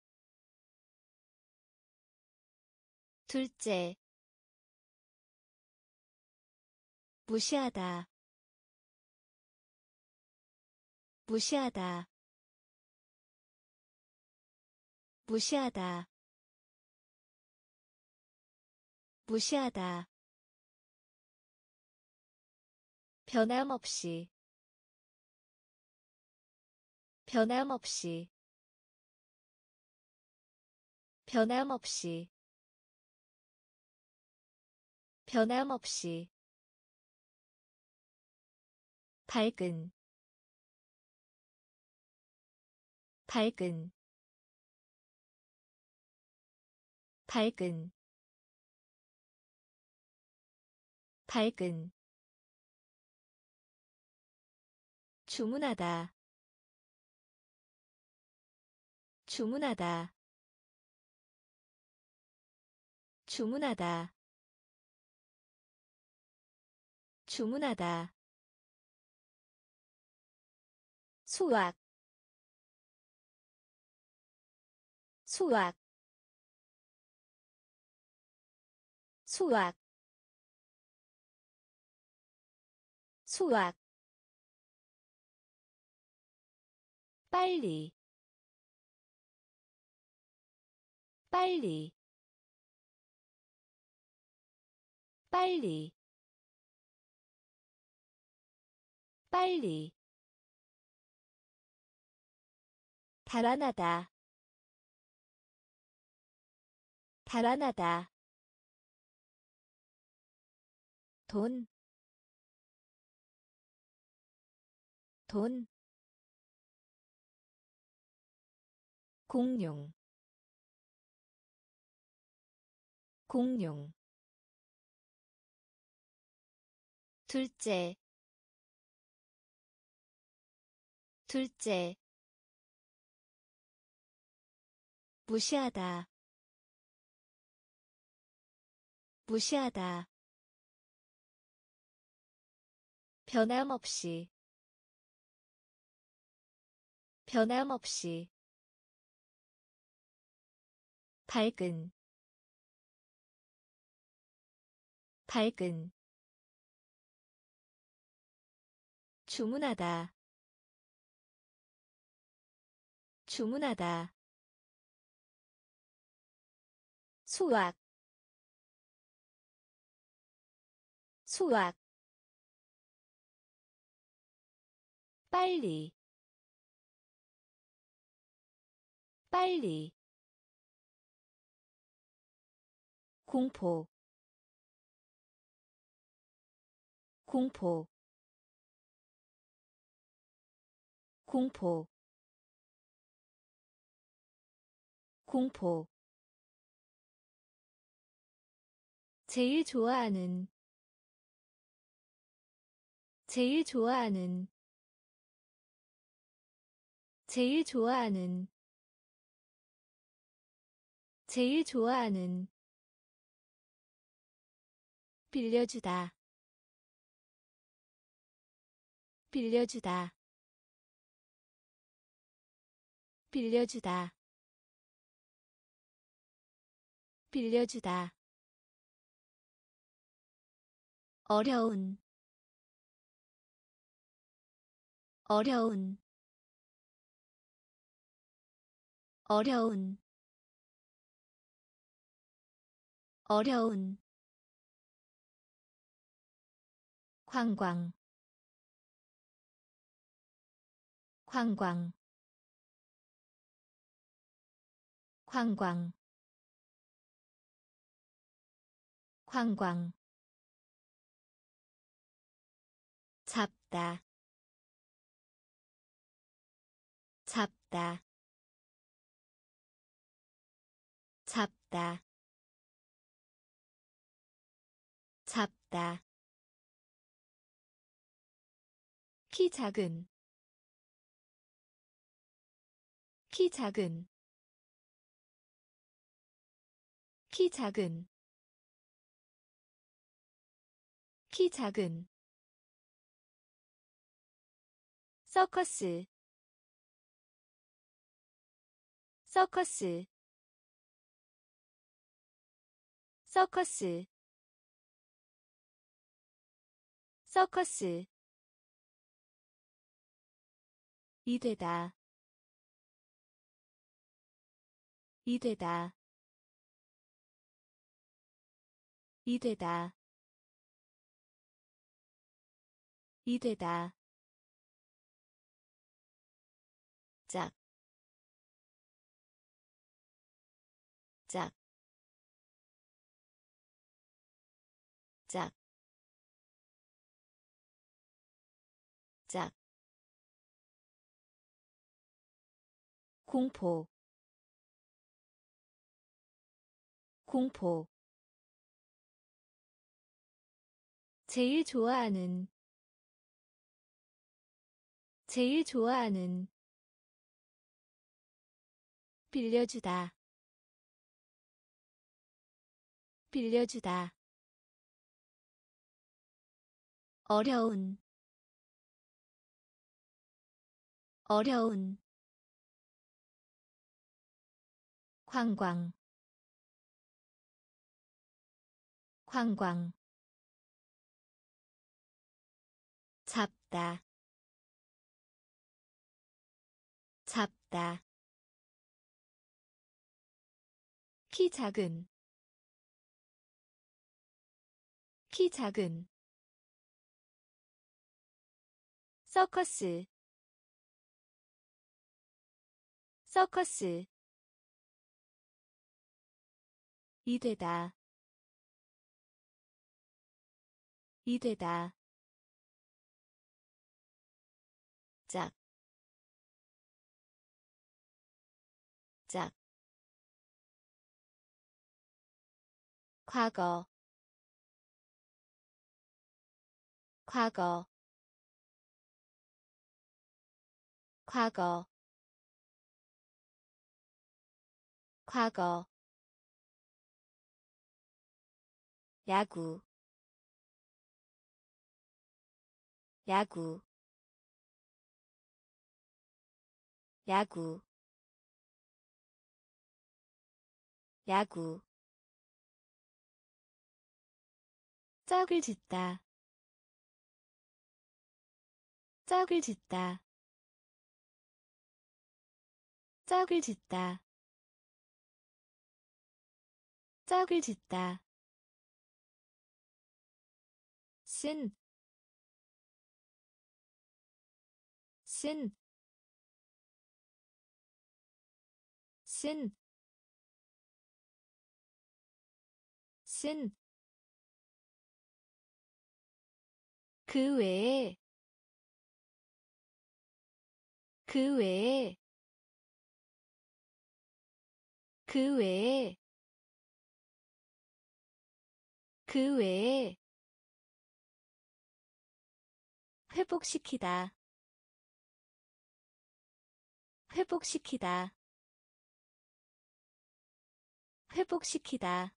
둘째, 무시하다, 무시하다, 무시하다, 무시하다. 변함없이 변함없이 변함없이 변함없이 밝은 밝은 밝은 밝은 주문하다 주문하다 주문하다 주문하다 수학 수학 수학 수학 빨리 빨리 빨리 빨리 달아나다 달아나다 돈, 돈, 공룡, 공룡, 둘째, 둘째, 무시하다, 무시하다, 변함없이, 변함없이, 밝은, 밝은, 주문하다, 주문하다, 수학, 수학, 빨리, 빨리, 공포, 공포, 공포, 공포, 제일 좋아하는, 제일 좋아하는, 제일 좋아하는, 제일 좋아하는, 빌려주다, 빌려주다, 빌려주다, 빌려주다, 어려운, 어려운, 어려운, 어려운, 관광, 관광, 관광, 관광, 잡다, 잡다, 잡다, 잡다, 키 작은, 키 작은, 키 작은, 키 작은, 서커스, 서커스, 서커스, 서커스, 이되다, 이되다, 이되다 이되다 짝, 짝, 짝, 짝, 공포, 공포, 제일 좋아하는, 제일 좋아하는, 빌려주다, 빌려주다, 어려운, 어려운, 관광, 관광, 잡다, 잡다, 키 작은, 키 작은, 서커스, 서커스, 이되다 이되다 짝, 짝, 과거, 과거, 과거, 과거, 야구, 야구, 야구, 야구, 짝을 짓다, 짝을 짓다, 짝을 짓다, 짝을 짓다, 쓴, 쓴, 쓴, 쓴, 그 외에, 그 외에, 그 외에, 그 외에, 회복시키다, 회복시키다, 회복시키다,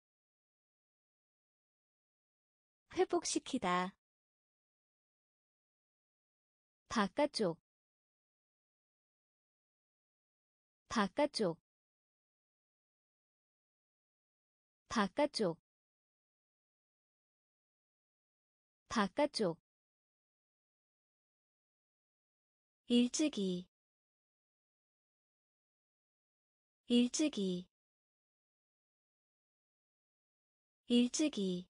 회복시키다, 바깥쪽, 바깥쪽, 바깥쪽, 바깥쪽, 일찍이, 일찍이, 일찍이,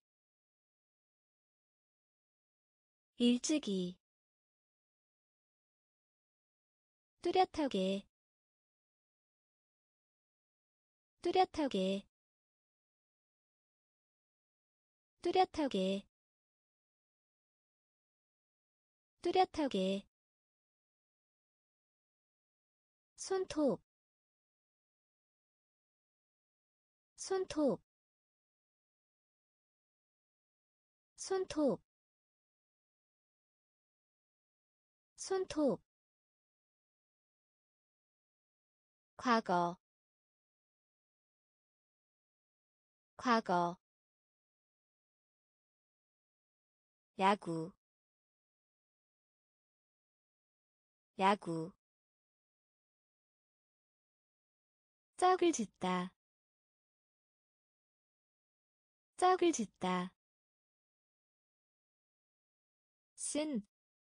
일찍이, 뚜렷하게, 뚜렷하게, 뚜렷하게, 뚜렷하게, 손톱, 손톱, 손톱, 손톱, 과거, 과거, 야구, 야구, 짝을 짓다, 짝을 짓다, 쓴,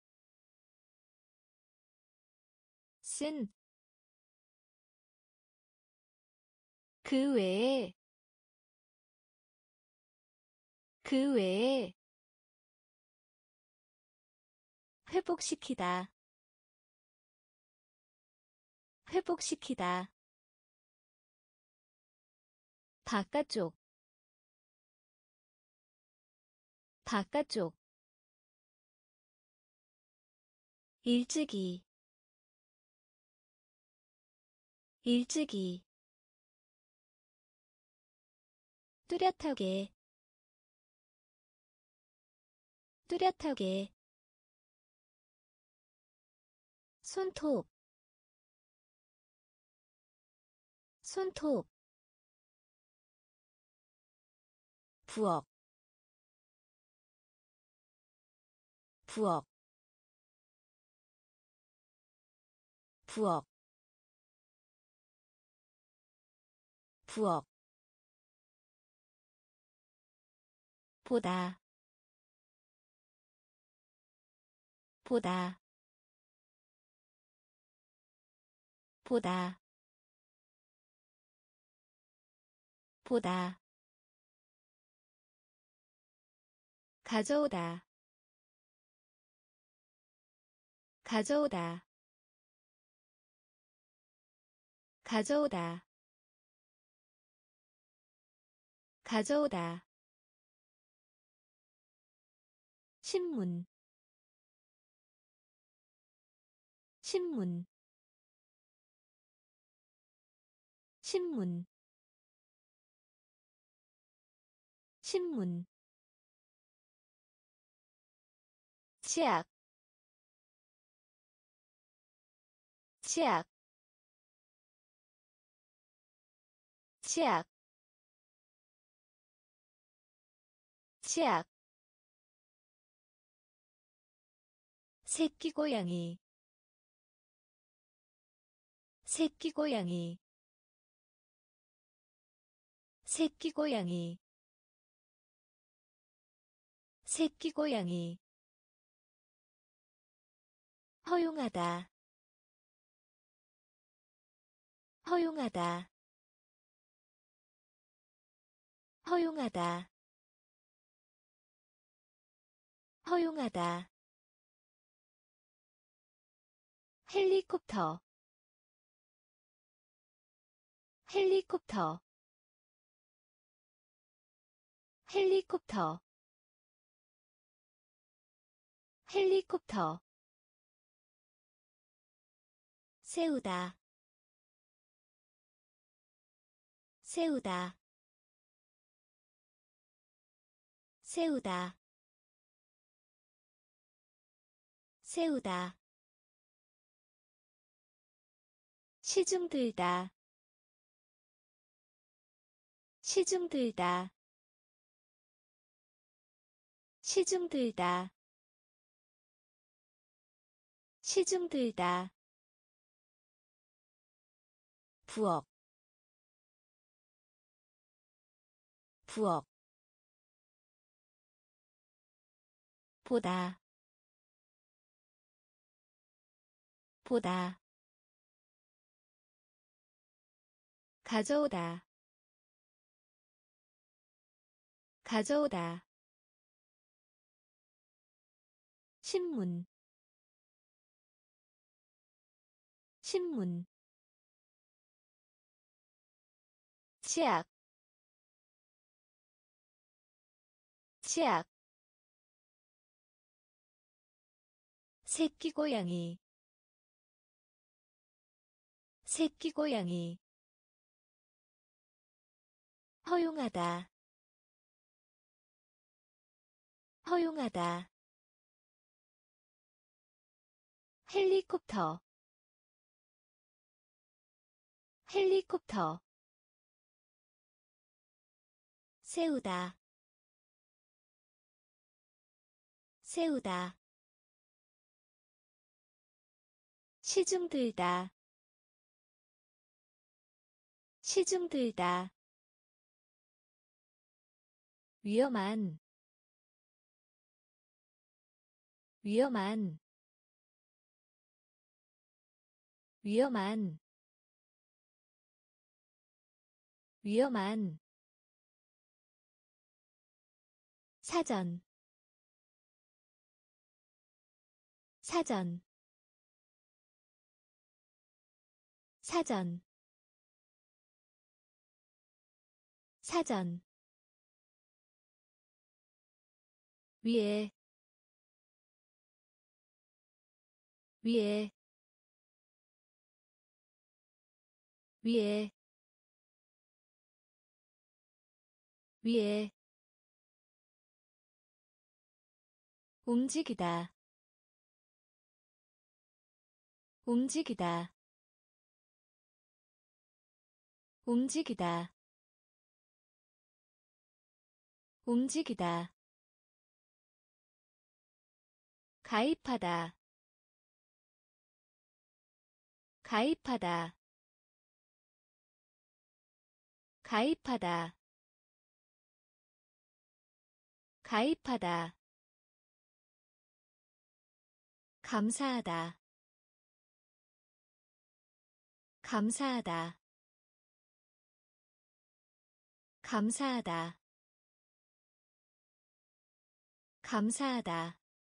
쓴, 그 외에, 그 외에 회복시키다 회복시키다 바깥쪽 바깥쪽 일찍이 일찍이 뚜렷하게 뚜렷하게 손톱 손톱 부엌 부엌 부엌 부엌 보다 보다 보다 보다 가져오다 가져오다 가져오다 가져오다 신문 신문 신문 신문 치약 치약 치약 치약 새끼고양이 새끼고양이 새끼고양이 새끼고양이 허용하다 허용하다 허용하다 허용하다 헬리콥터 헬리콥터 헬리콥터 헬리콥터 세우다 세우다 세우다 세우다 시중 들다 시중 들다 시중 들다 시중 들다 부엌 부엌 보다 보다 가져오다 가져오다 신문 신문 치약 치약 새끼고양이 새끼고양이 허용하다 허용하다 헬리콥터 헬리콥터 세우다 세우다 시중 들다 시중 들다 위험한 위험한 위험한 위험한 사전 사전 사전 사전 위에 위에 위에 위에 움직이다 움직이다 움직이다 움직이다 가입하다 가입하다 가입하다 가입하다 감사하다 감사하다 감사하다 감사하다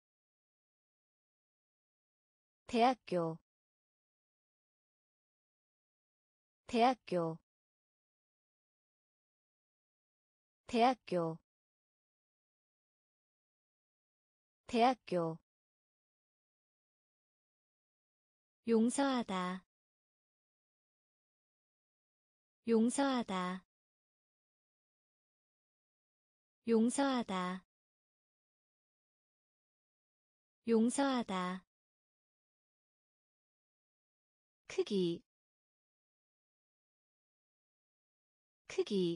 대학교 대학교 대학교 대학교 용서하다 용서하다 용서하다 용서하다 크기 크기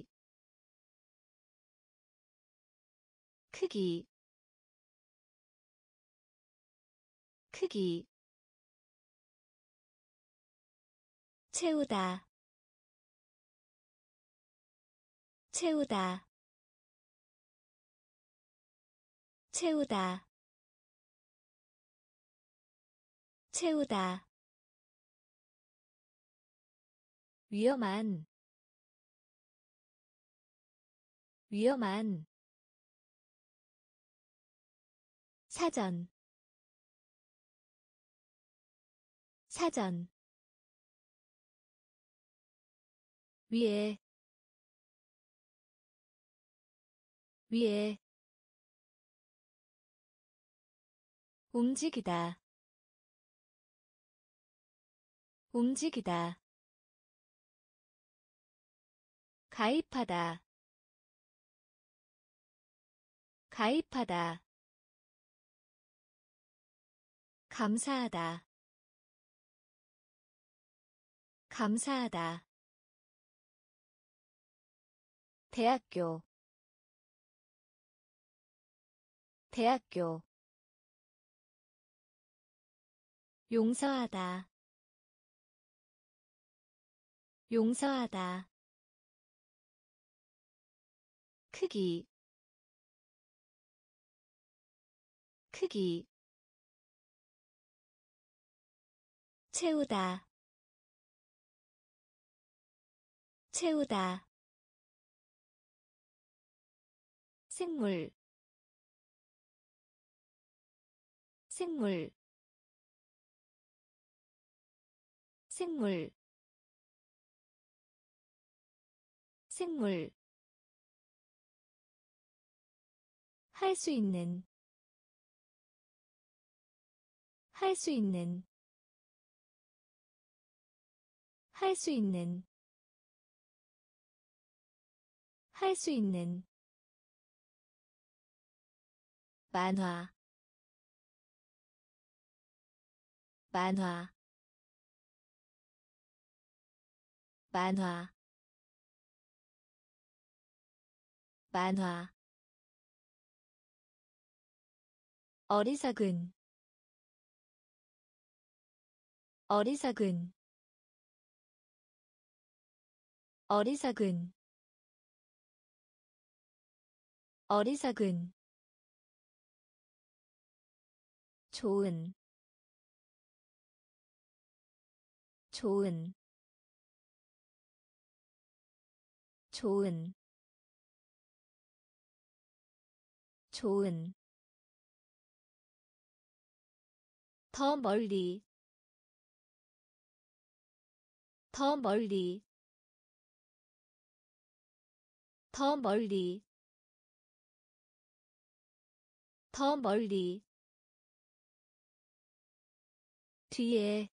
크기 크기 채우다 채우다 채우다 채우다 위험한 위험한 사전 사전 위에 위에 움직이다 움직이다 가입하다 가입하다 감사하다 감사하다 대학교 대학교 용서하다 용서하다 크기 크기 채우다 채우다 생물 생물 생물 생물 할 수 있는 할 수 있는 할 수 있는 할 수 있는 만화 만화 만화 만화 어리석은 어리석은 어리석은 어리석은 좋은 좋은 좋은 좋은 더 멀리 더 멀리 더 멀리 더 멀리 뒤에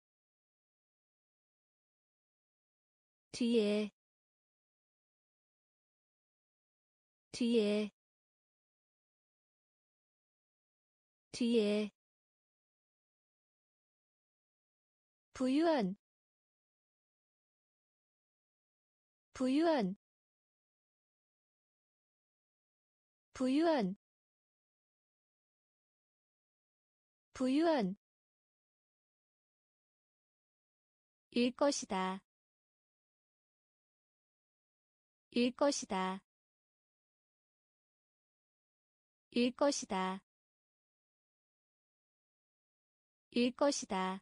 뒤에 뒤에 뒤에 부유한 부유한 부유한 부유한 일 것이다 일 것이다 일 것이다 일 것이다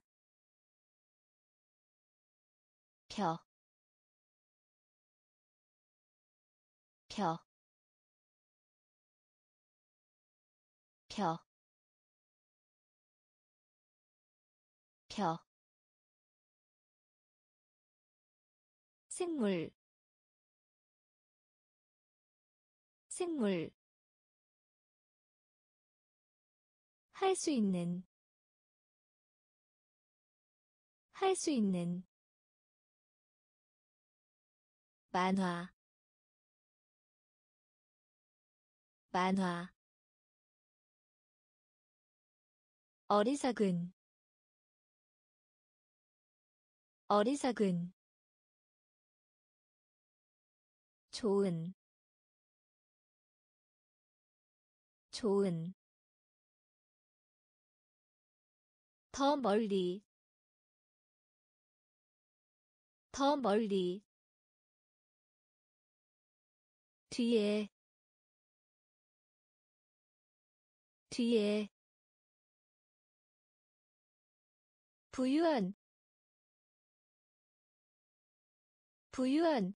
펴 펴 펴 펴 생물 생물 할 수 있는 할 수 있는 만화 만화 어리석은 어리석은 좋은 좋은 더 멀리 더 멀리 뒤에 뒤에 부유한 부유한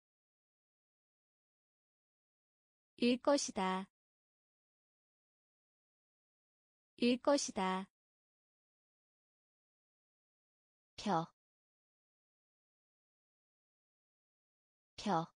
일 것이다 일 것이다 펴 펴